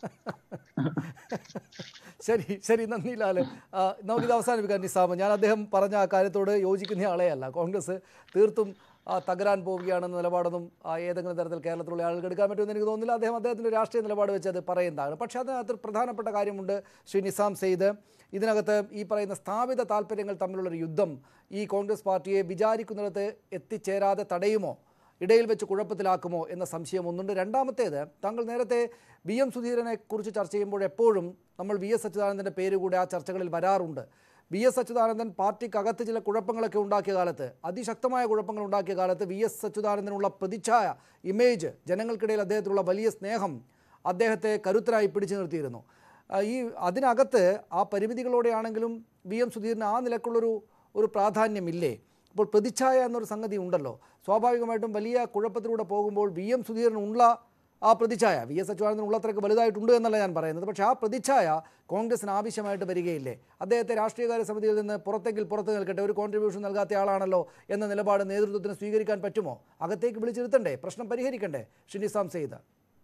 ശരി ശരി നന്ദി ലാല്. നമുക്കിത് അവസാനിപ്പിക്കാം. നിസാമ്, ഞാൻ അദ്ദേഹം പറഞ്ഞ ആ കാര്യത്തോട് യോജിക്കുന്ന ആളെയല്ല. കോൺഗ്രസ് തീർത്തും തകരാൻ പോവുകയാണെന്ന നിലപാടൊന്നും ഏതെങ്കിലും തരത്തിൽ കേരളത്തിലുള്ള ആളുകൾ എടുക്കാൻ പറ്റുമെന്ന് എനിക്ക് തോന്നുന്നില്ല. അദ്ദേഹം അദ്ദേഹത്തിൻ്റെ രാഷ്ട്രീയ നിലപാട് വെച്ച് അത് പറയുന്നതാണ്. പക്ഷേ അതിനകത്ത് പ്രധാനപ്പെട്ട കാര്യമുണ്ട് ശ്രീ നിസാം സെയ്ദ്. ഇതിനകത്ത് ഈ പറയുന്ന സ്ഥാപിത താല്പര്യങ്ങൾ തമ്മിലുള്ളൊരു യുദ്ധം ഈ കോൺഗ്രസ് പാർട്ടിയെ വിചാരിക്കുന്നിടത്ത് എത്തിച്ചേരാതെ തടയുമോ, ഇടയിൽ വെച്ച് കുഴപ്പത്തിലാക്കുമോ എന്ന സംശയം ഒന്നുണ്ട്. രണ്ടാമത്തേത്, താങ്കൾ നേരത്തെ വി എം സുധീരനെ കുറിച്ച് ചർച്ച ചെയ്യുമ്പോൾ എപ്പോഴും നമ്മൾ വി എസ് അച്യുതാനന്ദൻ്റെ പേര് കൂടെ ആ ചർച്ചകളിൽ വരാറുണ്ട്. വി എസ് അച്യുതാനന്ദൻ പാർട്ടിക്കകത്ത് ചില കുഴപ്പങ്ങളൊക്കെ ഉണ്ടാക്കിയ കാലത്ത്, അതിശക്തമായ കുഴപ്പങ്ങൾ ഉണ്ടാക്കിയ കാലത്ത് വി എസ് അച്യുതാനന്ദനുള്ള പ്രതിച്ഛായ, ഇമേജ്, ജനങ്ങൾക്കിടയിൽ അദ്ദേഹത്തിനുള്ള വലിയ സ്നേഹം അദ്ദേഹത്തെ കരുത്തരായി പിടിച്ചു നിർത്തിയിരുന്നു. ഈ അതിനകത്ത് ആ പരിമിതികളോടെയാണെങ്കിലും വി എം സുധീരന് ആ നിലക്കുള്ളൊരു ഒരു പ്രാധാന്യമില്ലേ? ഇപ്പോൾ പ്രതിച്ഛായ എന്നൊരു സംഗതി ഉണ്ടല്ലോ. സ്വാഭാവികമായിട്ടും വലിയ കുഴപ്പത്തിലൂടെ പോകുമ്പോൾ വി എം സുധീരനുള്ള ആ പ്രതിച്ഛായ വി എസ് അച്യുതാനന്ദൻ ഉള്ളത്രയ്ക്ക് വലുതായിട്ടുണ്ട് എന്നല്ല ഞാൻ പറയുന്നത്. പക്ഷേ ആ പ്രതിച്ഛായ കോൺഗ്രസിന് ആവശ്യമായിട്ട് വരികയില്ലേ? അദ്ദേഹത്തെ രാഷ്ട്രീയകാര്യ സമിതിയിൽ നിന്ന് പുറത്തെങ്കിൽ പുറത്ത് നിൽക്കട്ടെ, ഒരു കോൺട്രിബ്യൂഷൻ നൽകാത്ത ആളാണല്ലോ എന്ന നിലപാട് നേതൃത്വത്തിന് സ്വീകരിക്കാൻ പറ്റുമോ? അകത്തേക്ക് വിളിച്ചിരുത്തണ്ടേ? പ്രശ്നം പരിഹരിക്കണ്ടേ? ശ്രീ നിസാം സെയ്ദ്.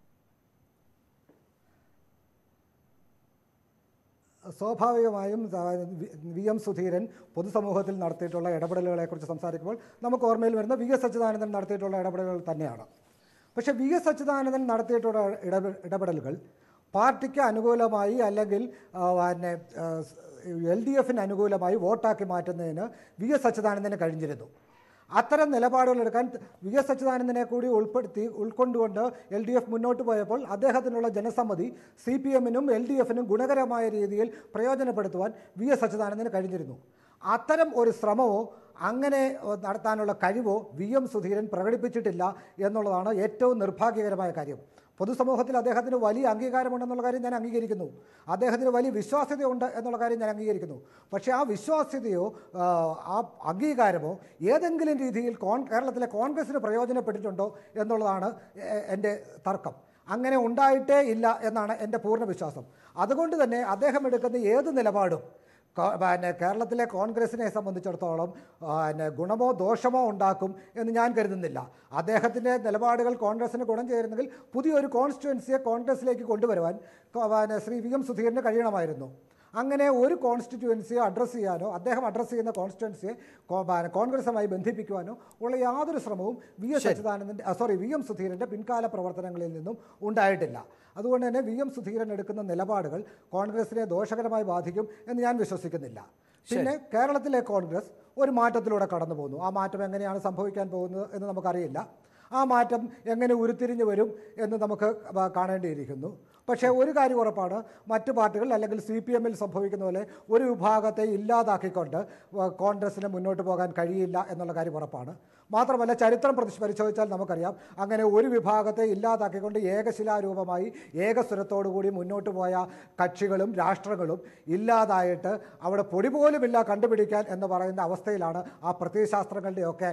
സ്വാഭാവികമായും വി എം സുധീരൻ പൊതുസമൂഹത്തിൽ നടത്തിയിട്ടുള്ള ഇടപെടലുകളെക്കുറിച്ച് സംസാരിക്കുമ്പോൾ നമുക്ക് ഓർമ്മയിൽ വരുന്ന വി എസ് അച്യുതാനന്ദൻ നടത്തിയിട്ടുള്ള ഇടപെടലുകൾ തന്നെയാണ്. പക്ഷേ വി എസ് അച്യുതാനന്ദൻ നടത്തിയിട്ടുള്ള ഇടപെടലുകൾ പാർട്ടിക്ക് അനുകൂലമായി അല്ലെങ്കിൽ പിന്നെ എൽ ഡി എഫിന് അനുകൂലമായി വോട്ടാക്കി മാറ്റുന്നതിന് വി എസ് അച്യുതാനന്ദന് കഴിഞ്ഞിരുന്നു. അത്തരം നിലപാടുകൾ എടുക്കാൻ വി എസ് അച്യുതാനന്ദനെ കൂടി ഉൾപ്പെടുത്തി ഉൾക്കൊണ്ടുകൊണ്ട് എൽ ഡി എഫ് മുന്നോട്ട് പോയപ്പോൾ അദ്ദേഹത്തിനുള്ള ജനസമ്മതി സി പി എമ്മിനും എൽ ഡി എഫിനും ഗുണകരമായ രീതിയിൽ പ്രയോജനപ്പെടുത്തുവാൻ വി എസ് അച്യുതാനന്ദന് കഴിഞ്ഞിരുന്നു. അത്തരം ഒരു ശ്രമമോ അങ്ങനെ നടത്താനുള്ള കഴിവോ വി എം സുധീരൻ പ്രകടിപ്പിച്ചിട്ടില്ല എന്നുള്ളതാണ് ഏറ്റവും നിർഭാഗ്യകരമായ കാര്യം. പൊതുസമൂഹത്തിൽ അദ്ദേഹത്തിന് വലിയ അംഗീകാരമുണ്ടെന്നുള്ള കാര്യം ഞാൻ അംഗീകരിക്കുന്നു. അദ്ദേഹത്തിന് വലിയ വിശ്വാസ്യതയുണ്ട് എന്നുള്ള കാര്യം ഞാൻ അംഗീകരിക്കുന്നു. പക്ഷേ ആ വിശ്വാസ്യതയോ ആ അംഗീകാരമോ ഏതെങ്കിലും രീതിയിൽ കോൺ കേരളത്തിലെ കോൺഗ്രസിന് പ്രയോജനപ്പെട്ടിട്ടുണ്ടോ എന്നുള്ളതാണ് എൻ്റെ തർക്കം. അങ്ങനെ ഉണ്ടായിട്ടേ ഇല്ല എന്നാണ് എൻ്റെ പൂർണ്ണ വിശ്വാസം. അതുകൊണ്ട് തന്നെ അദ്ദേഹം എടുക്കുന്ന ഏത് നിലപാടും പിന്നെ കേരളത്തിലെ കോൺഗ്രസിനെ സംബന്ധിച്ചിടത്തോളം പിന്നെ ഗുണമോ ദോഷമോ ഉണ്ടാക്കും എന്ന് ഞാൻ കരുതുന്നില്ല. അദ്ദേഹത്തിൻ്റെ നിലപാടുകൾ കോൺഗ്രസിന് ഗുണം ചേരുന്നെങ്കിൽ പുതിയൊരു കോൺസ്റ്റിറ്റ്യുവൻസിയെ കോൺഗ്രസിലേക്ക് കൊണ്ടുവരുവാൻ പിന്നെ ശ്രീ വി എം സുധീരന് കഴിയണമായിരുന്നു. അങ്ങനെ ഒരു കോൺസ്റ്റിറ്റ്യുവൻസിയെ അഡ്രസ്സ് ചെയ്യാനോ അദ്ദേഹം അഡ്രസ്സ് ചെയ്യുന്ന കോൺസ്റ്റിറ്റ്യുവൻസിയെ കോൺഗ്രസുമായി ബന്ധിപ്പിക്കുവാനോ ഉള്ള യാതൊരു ശ്രമവും വി എസ് അച്യുതാനന്ദൻ്റെ സോറി വി എം സുധീരൻ്റെ പിൻകാല പ്രവർത്തനങ്ങളിൽ നിന്നും ഉണ്ടായിട്ടില്ല. അതുകൊണ്ട് തന്നെ വി എം സുധീരൻ എടുക്കുന്ന നിലപാടുകൾ കോൺഗ്രസിനെ ദോഷകരമായി ബാധിക്കും എന്ന് ഞാൻ വിശ്വസിക്കുന്നില്ല. പിന്നെ കേരളത്തിലെ കോൺഗ്രസ് ഒരു മാറ്റത്തിലൂടെ കടന്നു പോകുന്നു. ആ മാറ്റം എങ്ങനെയാണ് സംഭവിക്കാൻ പോകുന്നത് എന്ന് നമുക്കറിയില്ല. ആ മാറ്റം എങ്ങനെ ഉരുത്തിരിഞ്ഞു വരും എന്ന് നമുക്ക് കാണേണ്ടിയിരിക്കുന്നു. പക്ഷേ ഒരു കാര്യം ഉറപ്പാണ്, മറ്റു പാർട്ടികൾ അല്ലെങ്കിൽ സി പി എമ്മിൽ സംഭവിക്കുന്ന പോലെ ഒരു വിഭാഗത്തെ ഇല്ലാതാക്കിക്കൊണ്ട് കോൺഗ്രസിന് മുന്നോട്ട് പോകാൻ കഴിയില്ല എന്നുള്ള കാര്യം ഉറപ്പാണ്. മാത്രമല്ല ചരിത്രം പരിശോധിച്ചാൽ നമുക്കറിയാം, അങ്ങനെ ഒരു വിഭാഗത്തെ ഇല്ലാതാക്കിക്കൊണ്ട് ഏകശിലാരൂപമായി ഏകസ്വരത്തോടുകൂടി മുന്നോട്ട് പോയ കക്ഷികളും രാഷ്ട്രങ്ങളും ഇല്ലാതായിട്ട് അവിടെ പൊടി പോലുമില്ല കണ്ടുപിടിക്കാൻ എന്ന് പറയുന്ന അവസ്ഥയിലാണ് ആ പ്രത്യയശാസ്ത്രങ്ങളുടെയൊക്കെ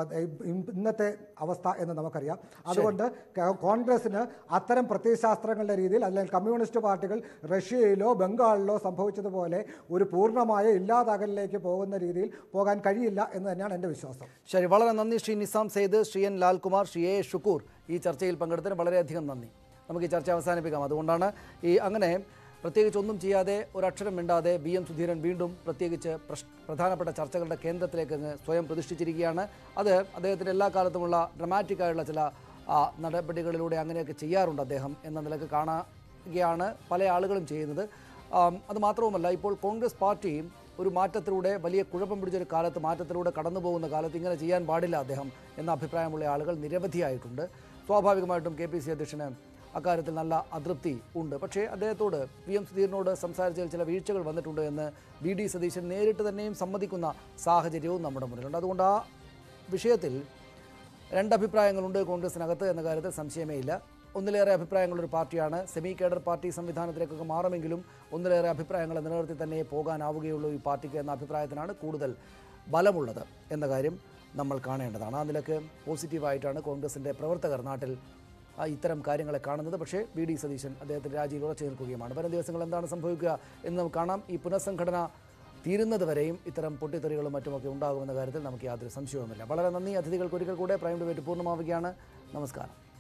ഇന്നത്തെ അവസ്ഥ എന്ന് നമുക്കറിയാം. അതുകൊണ്ട് കോൺഗ്രസിന് അത്തരം പ്രത്യയശാസ്ത്രങ്ങളുടെ രീതിയിൽ അല്ലെങ്കിൽ കമ്മ്യൂണിസ്റ്റ് പാർട്ടികൾ റഷ്യയിലോ ബംഗാളിലോ സംഭവിച്ചതുപോലെ ഒരു പൂർണ്ണമായ ഇല്ലാതാകലിലേക്ക് പോകുന്ന രീതിയിൽ പോകാൻ കഴിയില്ല എന്ന് തന്നെയാണ് എൻ്റെ വിശ്വാസം. ശരി, വളരെ നന്ദി ശ്രീ നിസാം സെയ്ദ്, ശ്രീ എൻ ലാൽകുമാർ, ശ്രീ എ ഷുക്കൂർ. ഈ ചർച്ചയിൽ പങ്കെടുത്തതിന് വളരെയധികം നന്ദി. നമുക്ക് ഈ ചർച്ച അവസാനിപ്പിക്കാം. അതുകൊണ്ടാണ് ഈ അങ്ങനെ പ്രത്യേകിച്ച് ഒന്നും ചെയ്യാതെ ഒരക്ഷരം മിണ്ടാതെ വി എം സുധീരൻ വീണ്ടും പ്രത്യേകിച്ച് പ്രധാനപ്പെട്ട ചർച്ചകളുടെ കേന്ദ്രത്തിലേക്ക് സ്വയം പ്രതിഷ്ഠിച്ചിരിക്കുകയാണ്. അത് അദ്ദേഹത്തിൻ്റെ എല്ലാ കാലത്തുമുള്ള ഡ്രമാറ്റിക്കായുള്ള ചില നടപടികളിലൂടെ അങ്ങനെയൊക്കെ ചെയ്യാറുണ്ട് അദ്ദേഹം എന്ന നിലക്ക് കാണുകയാണ് പല ആളുകളും ചെയ്യുന്നത്. അതുമാത്രവുമല്ല, ഇപ്പോൾ കോൺഗ്രസ് പാർട്ടി ഒരു മാറ്റത്തിലൂടെ വലിയ കുഴപ്പം പിടിച്ചൊരു കാലത്ത് മാറ്റത്തിലൂടെ കടന്നു പോകുന്ന കാലത്ത് ഇങ്ങനെ ചെയ്യാൻ പാടില്ല അദ്ദേഹം എന്ന അഭിപ്രായമുള്ള ആളുകൾ നിരവധിയായിട്ടുണ്ട്. സ്വാഭാവികമായിട്ടും കെ പി സി അധ്യക്ഷന് അക്കാര്യത്തിൽ നല്ല അതൃപ്തി ഉണ്ട്. പക്ഷേ അദ്ദേഹത്തോട് വി എം സുധീരനോട് സംസാരിച്ചതിൽ ചില വീഴ്ചകൾ വന്നിട്ടുണ്ട് എന്ന് വി ഡി സതീശൻ നേരിട്ട് തന്നെയും സമ്മതിക്കുന്ന സാഹചര്യവും നമ്മുടെ മുന്നിലുണ്ട്. അതുകൊണ്ട് ആ വിഷയത്തിൽ രണ്ടഭിപ്രായങ്ങളുണ്ട് കോൺഗ്രസിനകത്ത് എന്ന കാര്യത്തിൽ സംശയമേ ഇല്ല. ഒന്നിലേറെ അഭിപ്രായങ്ങളൊരു പാർട്ടിയാണ്. സെമി കേഡർ പാർട്ടി സംവിധാനത്തിലേക്കൊക്കെ മാറുമെങ്കിലും ഒന്നിലേറെ അഭിപ്രായങ്ങളെ നിലനിർത്തി തന്നെ പോകാനാവുകയുള്ളൂ ഈ പാർട്ടിക്ക് എന്ന അഭിപ്രായത്തിനാണ് കൂടുതൽ ബലമുള്ളത് എന്ന കാര്യം നമ്മൾ കാണേണ്ടതാണ്. ആ നിലക്ക് പോസിറ്റീവായിട്ടാണ് കോൺഗ്രസിൻ്റെ പ്രവർത്തകർ നാട്ടിൽ ഇത്തരം കാര്യങ്ങളെ കാണുന്നത്. പക്ഷേ വി ഡി സതീശൻ അദ്ദേഹത്തിൻ്റെ രാജിയിൽ ഉറച്ചു നിൽക്കുകയുമാണ്. വരും ദിവസങ്ങൾ എന്താണ് സംഭവിക്കുക എന്ന് നമുക്ക് കാണാം. ഈ പുനഃസംഘടന തീരുന്നത് വരെയും ഇത്തരം പൊട്ടിത്തെറികളും മറ്റുമൊക്കെ ഉണ്ടാകുമെന്ന കാര്യത്തിൽ നമുക്ക് യാതൊരു സംശയവുമില്ല. വളരെ നന്ദി. അതിഥികൾക്ക് ഒരിക്കൽ കൂടെ പ്രൈം ഡിബേറ്റ് പൂർണ്ണമാവുകയാണ്. നമസ്കാരം.